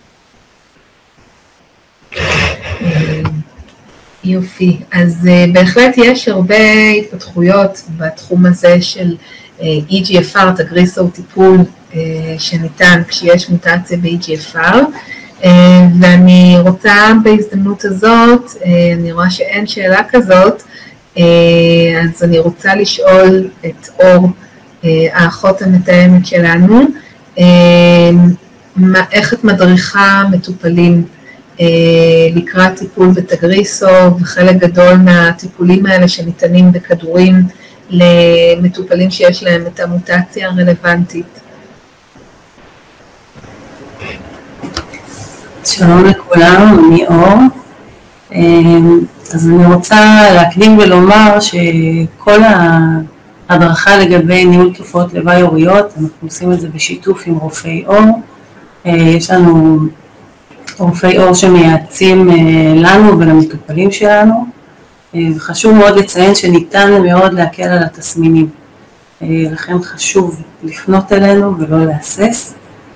יופי, אז בהחלט יש הרבה התפתחויות בתחום הזה של EGFR, תגריסו הוא טיפול שניתן כשיש מוטציה ב-EGFR, ואני רוצה בהזדמנות הזאת, אני רואה שאין שאלה כזאת, אז אני רוצה לשאול את אור, האחות המתאמת שלנו, איך את מדריכה מטופלים לקראת טיפול בתגריסו, וחלק גדול מהטיפולים האלה שניתנים בכדורים למטופלים שיש להם את המוטציה הרלוונטית. שלום לכולם, אני אור. אז אני רוצה להקדים ולומר שכל ההדרכה לגבי ניהול תופעות לוואי עוריות, אנחנו עושים את זה בשיתוף עם רופאי עור. יש לנו רופאי עור שמייעצים לנו ולמטופלים שלנו. חשוב מאוד לציין שניתן מאוד להקל על התסמינים. לכן חשוב לפנות אלינו ולא להסס.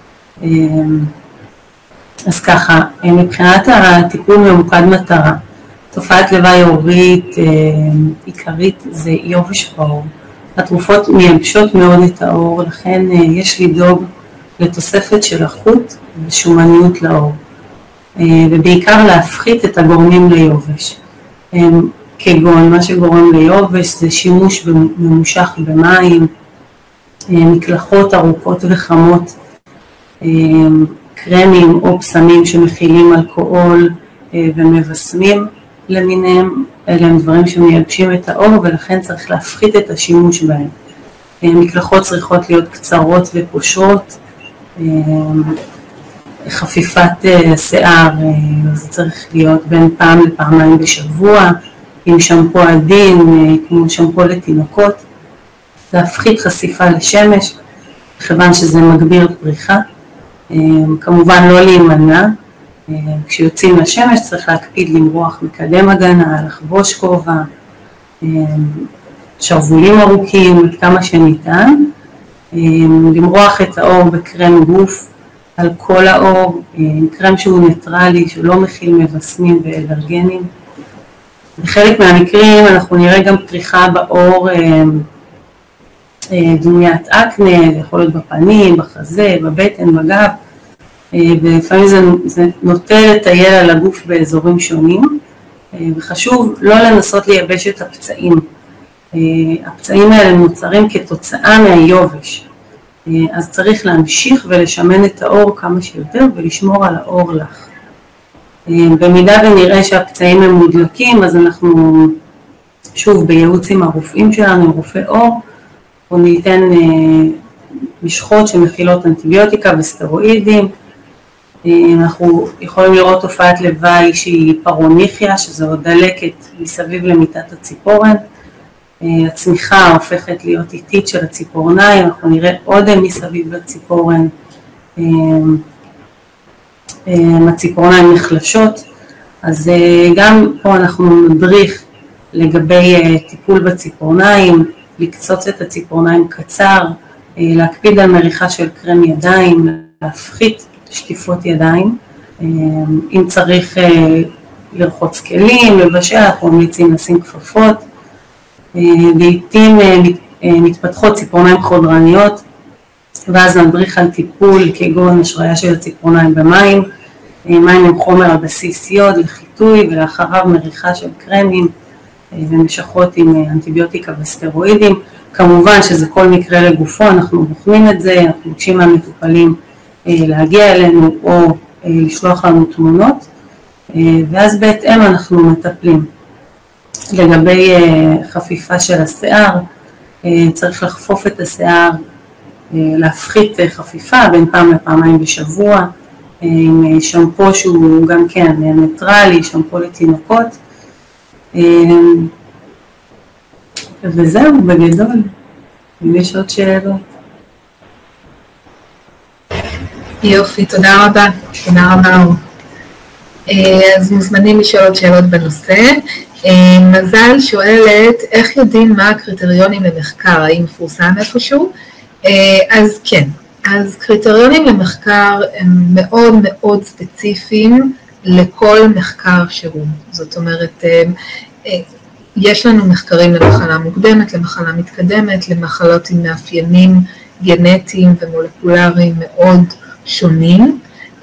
אז ככה, מבחינת הטיפול ממוקד מטרה, תופעת לוואי עורית עיקרית זה יובש בעור. התרופות מייבשות מאוד את העור, לכן יש לדאוג לתוספת של לחות ושומניות לעור. ובעיקר להפחית את הגורמים ליובש. כגון, מה שגורם ליובש זה שימוש ממושך במים, מקלחות ארוכות וחמות, קרמים או פסמים שמכילים אלכוהול ומבסמים למיניהם, אלה הם דברים שמייבשים את העור ולכן צריך להפחית את השימוש בהם. מקלחות צריכות להיות קצרות ופושרות, חפיפת שיער, זה צריך להיות בין פעם לפעמיים בשבוע, עם שמפו עדין, כמו שמפו לתינוקות, להפחית חשיפה לשמש, כיוון שזה מגביר פריחה, כמובן לא להימנע, כשיוצאים לשמש צריך להקפיד למרוח מקדם הגנה, לחבוש כובע, שרוולים ארוכים, כמה שניתן, למרוח את העור בקרם גוף, על כל העור, קרם שהוא ניטרלי, שלא מכיל מבסמים ואלרגנים. בחלק מהמקרים אנחנו נראה גם פריחה בעור, דמוית אקנה, זה יכול להיות בפנים, בחזה, בבטן, בגב, ולפעמים זה נוטה לטייל על הגוף באזורים שונים, וחשוב לא לנסות לייבש את הפצעים. הפצעים האלה נוצרים כתוצאה מהיובש, אז צריך להמשיך ולשמן את האור כמה שיותר ולשמור על האור לך. במידה ונראה שהפצעים הם מודלקים, אז אנחנו שוב בייעוץ עם הרופאים שלנו, עם רופאי אור, או ניתן משחות שמכילות אנטיביוטיקה וסטרואידים. אנחנו יכולים לראות תופעת לוואי שהיא פרוניכיה, שזו דלקת מסביב למיטת הציפורן. הצמיחה הופכת להיות איטית של הציפורניים, אנחנו נראה עודם מסביב לציפורן. הציפורניים נחלשות, אז גם פה אנחנו נדריך לגבי טיפול בציפורניים, לקצוץ את הציפורניים קצר, להקפיד על מריחה של קרם ידיים, להפחית שטיפות ידיים, אם צריך לרחוץ כלים, לבשל, אנחנו ממליצים לשים כפפות, לעתים מתפתחות ציפורניים חודרניות, ואז נדריך על טיפול כגון השריה של הציפורניים במים, מים עם חומר על בסיס יוד לחיטוי ולאחריו מריחה של קרמים ומשחות עם אנטיביוטיקה וסטרואידים. כמובן שזה כל מקרה לגופו, אנחנו בוחנים את זה, אנחנו מבקשים מהמטופלים להגיע אלינו או לשלוח לנו תמונות, ואז בהתאם אנחנו מטפלים. לגבי חפיפה של השיער, צריך לחפוף את השיער, להפחית חפיפה בין פעם לפעמיים בשבוע, עם שמפו שהוא גם כן ניטרלי, שמפו לתינוקות, וזהו בגדול, אם יש עוד שאלות. יופי, תודה רבה, תודה רבה. אז מוזמנים לשאול עוד שאלות בנושא. מזל שואלת, איך יודעים מה הקריטריונים למחקר, האם מפורסם איפשהו? אז כן, אז קריטריונים למחקר הם מאוד מאוד ספציפיים לכל מחקר שהוא. זאת אומרת, יש לנו מחקרים למחלה מוקדמת, למחלה מתקדמת, למחלות עם מאפיינים גנטיים ומולקולריים מאוד שונים,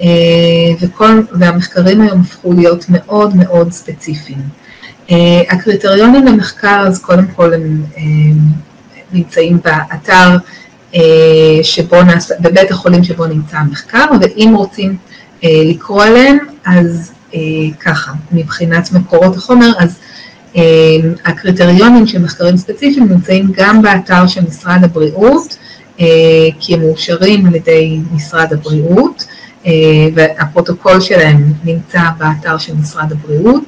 והמחקרים היום הפכו להיות מאוד מאוד ספציפיים. הקריטריונים למחקר, אז קודם כל הם נמצאים באתר שבו נעשה, בבית החולים שבו נמצא המחקר, ואם רוצים לקרוא עליהם, אז ככה, מבחינת מקורות החומר, אז הקריטריונים של מחקרים ספציפיים נמצאים גם באתר של משרד הבריאות, כי הם מאושרים על ידי משרד הבריאות, והפרוטוקול שלהם נמצא באתר של משרד הבריאות.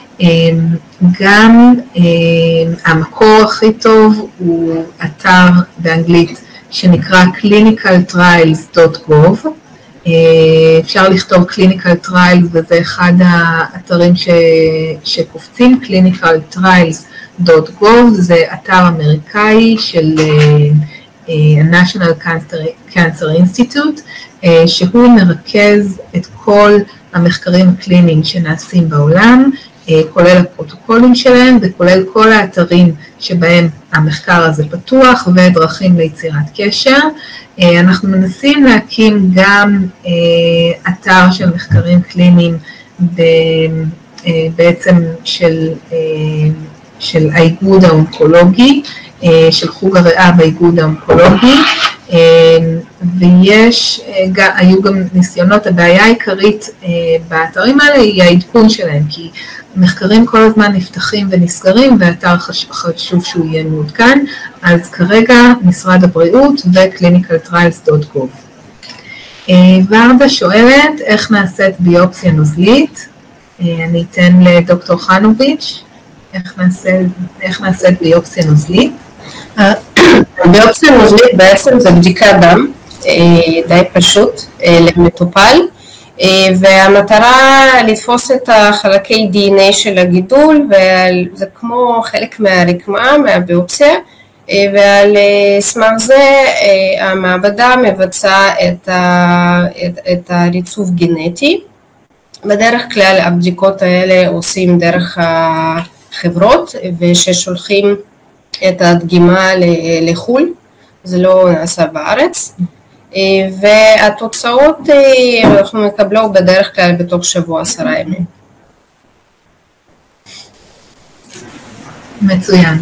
גם המקור הכי טוב הוא אתר באנגלית שנקרא clinicaltrials.gov. אפשר לכתוב clinical trials וזה אחד האתרים שקופצים, clinicaltrials.gov, זה אתר אמריקאי של ה-National Cancer Institute, שהוא מרכז את כל המחקרים הקליניים שנעשים בעולם, כולל הפרוטוקולים שלהם וכולל כל האתרים שבהם המחקר הזה פתוח ודרכים ליצירת קשר. אנחנו מנסים להקים גם אתר של מחקרים קליניים בעצם של האיגוד האונקולוגי, של חוג הריאה באיגוד האונקולוגי, היו גם ניסיונות. הבעיה העיקרית באתרים האלה היא העדכון שלהם, כי מחקרים כל הזמן נפתחים ונסגרים, והאתר חשוב שהוא יהיה מעודכן, אז כרגע משרד הבריאות ו-clinicaltrials.gov. ורדה שואלת, איך נעשית ביופסיה נוזלית? אני אתן לדוקטור חנוביץ', איך נעשית ביופסיה נוזלית? ביופסיה נוזלית בעצם זה בדיקת דם, די פשוט למטופל, והמטרה לתפוס את החלקי DNA של הגידול, וזה כמו חלק מהרקמה, מהביופסיה, ועל סמך זה המעבדה מבצעה את הריצוף גנטי. בדרך כלל הבדיקות האלה עושים דרך החברות, וששולחים את הדגימה לחול, זה לא נעשה בארץ. והתוצאות אנחנו מקבלות בדרך כלל בתוך שבוע 10 ימים. מצוין.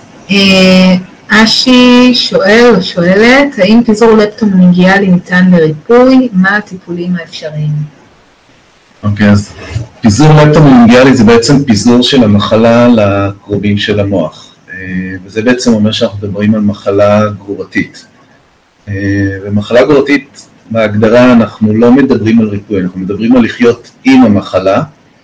אשי שואל או שואלת, האם פיזור לפטומנינגיאלי ניתן לריפוי? מה הטיפולים האפשריים? אוקיי, אז פיזור לפטומנינגיאלי זה בעצם פיזור של המחלה לקרובים של המוח, וזה בעצם אומר שאנחנו מדברים על מחלה גרורתית. ומחלה גרורתית, בהגדרה אנחנו לא מדברים על ריפוי, אנחנו מדברים על לחיות עם המחלה,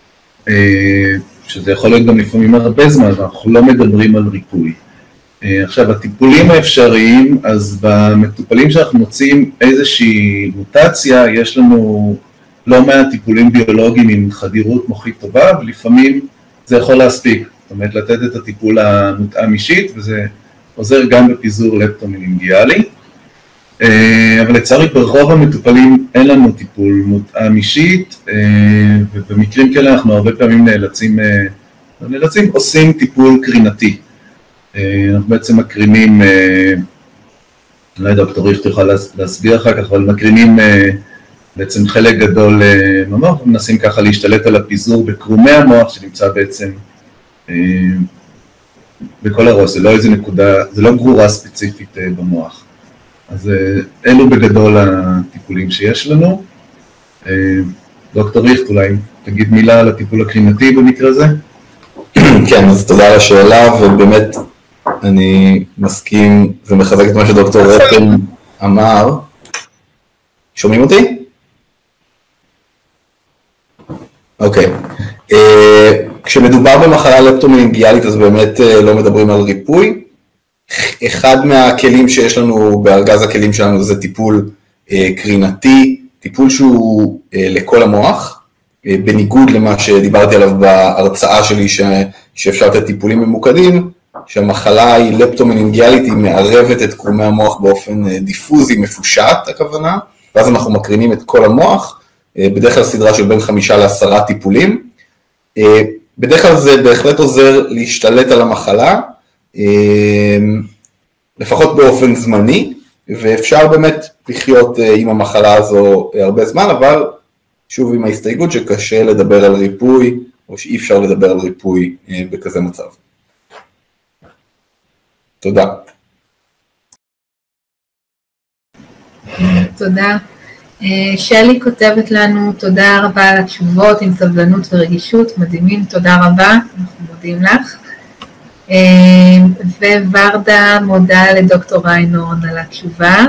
שזה יכול להיות גם לפעמים הרבה זמן, אנחנו לא מדברים על ריפוי. עכשיו, הטיפולים האפשריים, אז במטופלים שאנחנו מוצאים איזושהי מוטציה, יש לנו לא מעט טיפולים ביולוגיים עם חדירות מוחית טובה, ולפעמים זה יכול להספיק, זאת אומרת, לתת את הטיפול המותאם אישית, וזה עוזר גם בפיזור לפטומנינגיאלי. אבל לצערי ברוב המטופלים אין לנו טיפול מותאם אישית, ובמקרים כאלה אנחנו הרבה פעמים נאלצים עושים טיפול קרינתי. אנחנו בעצם מקרינים, לא יודע, דוקטור ריך תוכל להסביר אחר כך, אבל מקרינים בעצם חלק גדול מהמוח, ומנסים ככה להשתלט על הפיזור בקרומי המוח שנמצא בעצם בכל הראש, זה לא איזה נקודה, זה לא גרורה ספציפית במוח. אז אלו בגדול הטיפולים שיש לנו. דוקטור ריכט, אולי תגיד מילה על הטיפול הקרינתי במקרה הזה? כן, אז תודה על השאלה, ובאמת אני מסכים ומחזק את מה שדוקטור רפל אמר. שומעים אותי? אוקיי. כשמדובר במחלה לפטומנינגיאלית אז באמת לא מדברים על ריפוי. אחד מהכלים שיש לנו בארגז הכלים שלנו זה טיפול קרינתי, טיפול שהוא לכל המוח, בניגוד למה שדיברתי עליו בהרצאה שלי שאפשר לתת טיפולים ממוקדים, שהמחלה היא לפטומנינגיאלית, היא מערבת את קרומי המוח באופן דיפוזי, מפושט הכוונה, ואז אנחנו מקרינים את כל המוח, בדרך כלל סדרה של בין 5 ל10 טיפולים. בדרך כלל זה בהחלט עוזר להשתלט על המחלה, לפחות באופן זמני, ואפשר באמת לחיות עם המחלה הזו הרבה זמן, אבל שוב עם ההסתייגות שקשה לדבר על ריפוי, או שאי אפשר לדבר על ריפוי בכזה מצב. תודה. תודה. שלי כותבת לנו, תודה רבה על התשובות עם סבלנות ורגישות, מדהימים, תודה רבה, אנחנו מודים לך. וורדה מודה לדוקטור ריינורן על התשובה.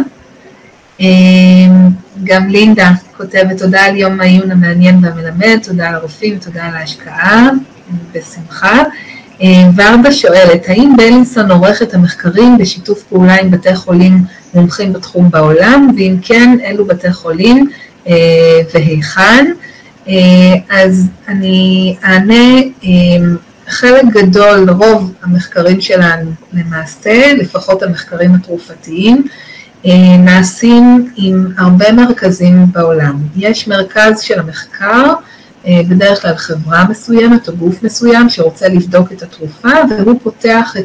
גם לינדה כותבת, תודה על יום העיון המעניין והמלמד, תודה על הרופאים, תודה על ההשקעה, בשמחה. ורדה שואלת, האם בלינסון עורך את המחקרים בשיתוף פעולה עם בתי חולים מומחים בתחום בעולם, ואם כן, אילו בתי חולים והיכן? אז אני אענה, חלק גדול, רוב המחקרים שלנו למעשה, לפחות המחקרים התרופתיים, נעשים עם הרבה מרכזים בעולם. יש מרכז של המחקר, בדרך כלל חברה מסוימת או גוף מסוים שרוצה לבדוק את התרופה, והוא פותח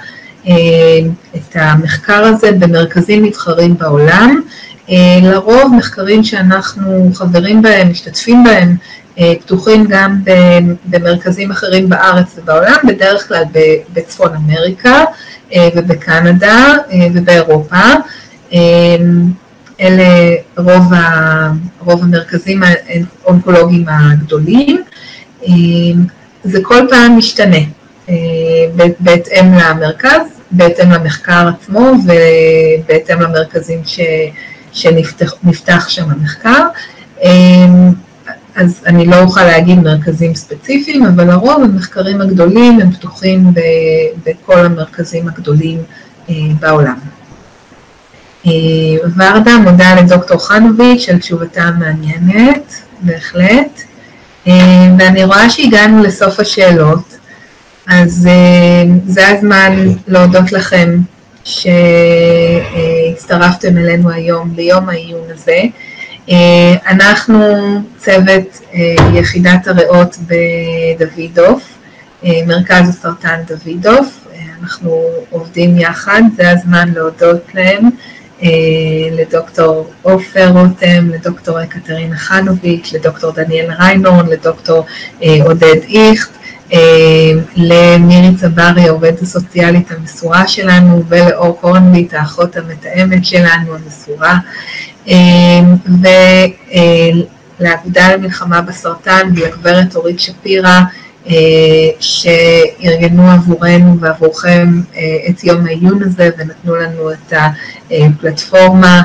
את המחקר הזה במרכזים נבחרים בעולם. לרוב מחקרים שאנחנו חברים בהם, משתתפים בהם, פתוחים גם במרכזים אחרים בארץ ובעולם, בדרך כלל בצפון אמריקה ובקנדה ובאירופה. אלה רוב המרכזים האונקולוגיים הגדולים. זה כל פעם משתנה, בהתאם למרכז, בהתאם למחקר עצמו ובהתאם למרכזים שנפתח שם המחקר. אז אני לא אוכל להגיד מרכזים ספציפיים, אבל הרוב המחקרים הגדולים הם פתוחים בכל המרכזים הגדולים בעולם. ורדה מודה לדוקטור חנוביץ' על תשובתה המעניינת, בהחלט. ואני רואה שהגענו לסוף השאלות, אז זה הזמן להודות לכם שהצטרפתם אלינו היום ליום העיון הזה. אנחנו צוות יחידת הריאות בדוידוף, מרכז הסרטן דוידוף, אנחנו עובדים יחד, זה הזמן להודות להם לדוקטור עופר רותם, לדוקטור קטרינה חנוביץ', לדוקטור דניאל ריינורן, לדוקטור עודד איכט, למירי צברי, העובדת הסוציאלית המסורה שלנו, ולאור קורנבליט, האחות המתאמת שלנו המסורה, ולאגודה למלחמה בסרטן ולגברת אורית שפירא, שארגנו עבורנו ועבורכם את יום העיון הזה ונתנו לנו את הפלטפורמה,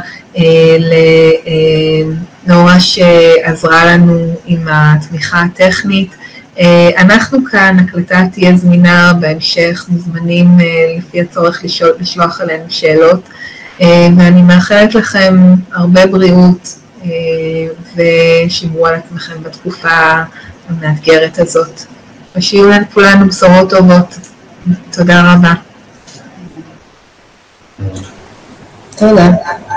לנורה שעזרה לנו עם התמיכה הטכנית. אנחנו כאן, הקלטה תהיה זמינה בהמשך, מוזמנים לפי הצורך לשלוח עלינו שאלות, ואני מאחלת לכם הרבה בריאות ושמרו על עצמכם בתקופה המאתגרת הזאת. ושיהיו לכולנו בשורות טובות. תודה רבה. תודה.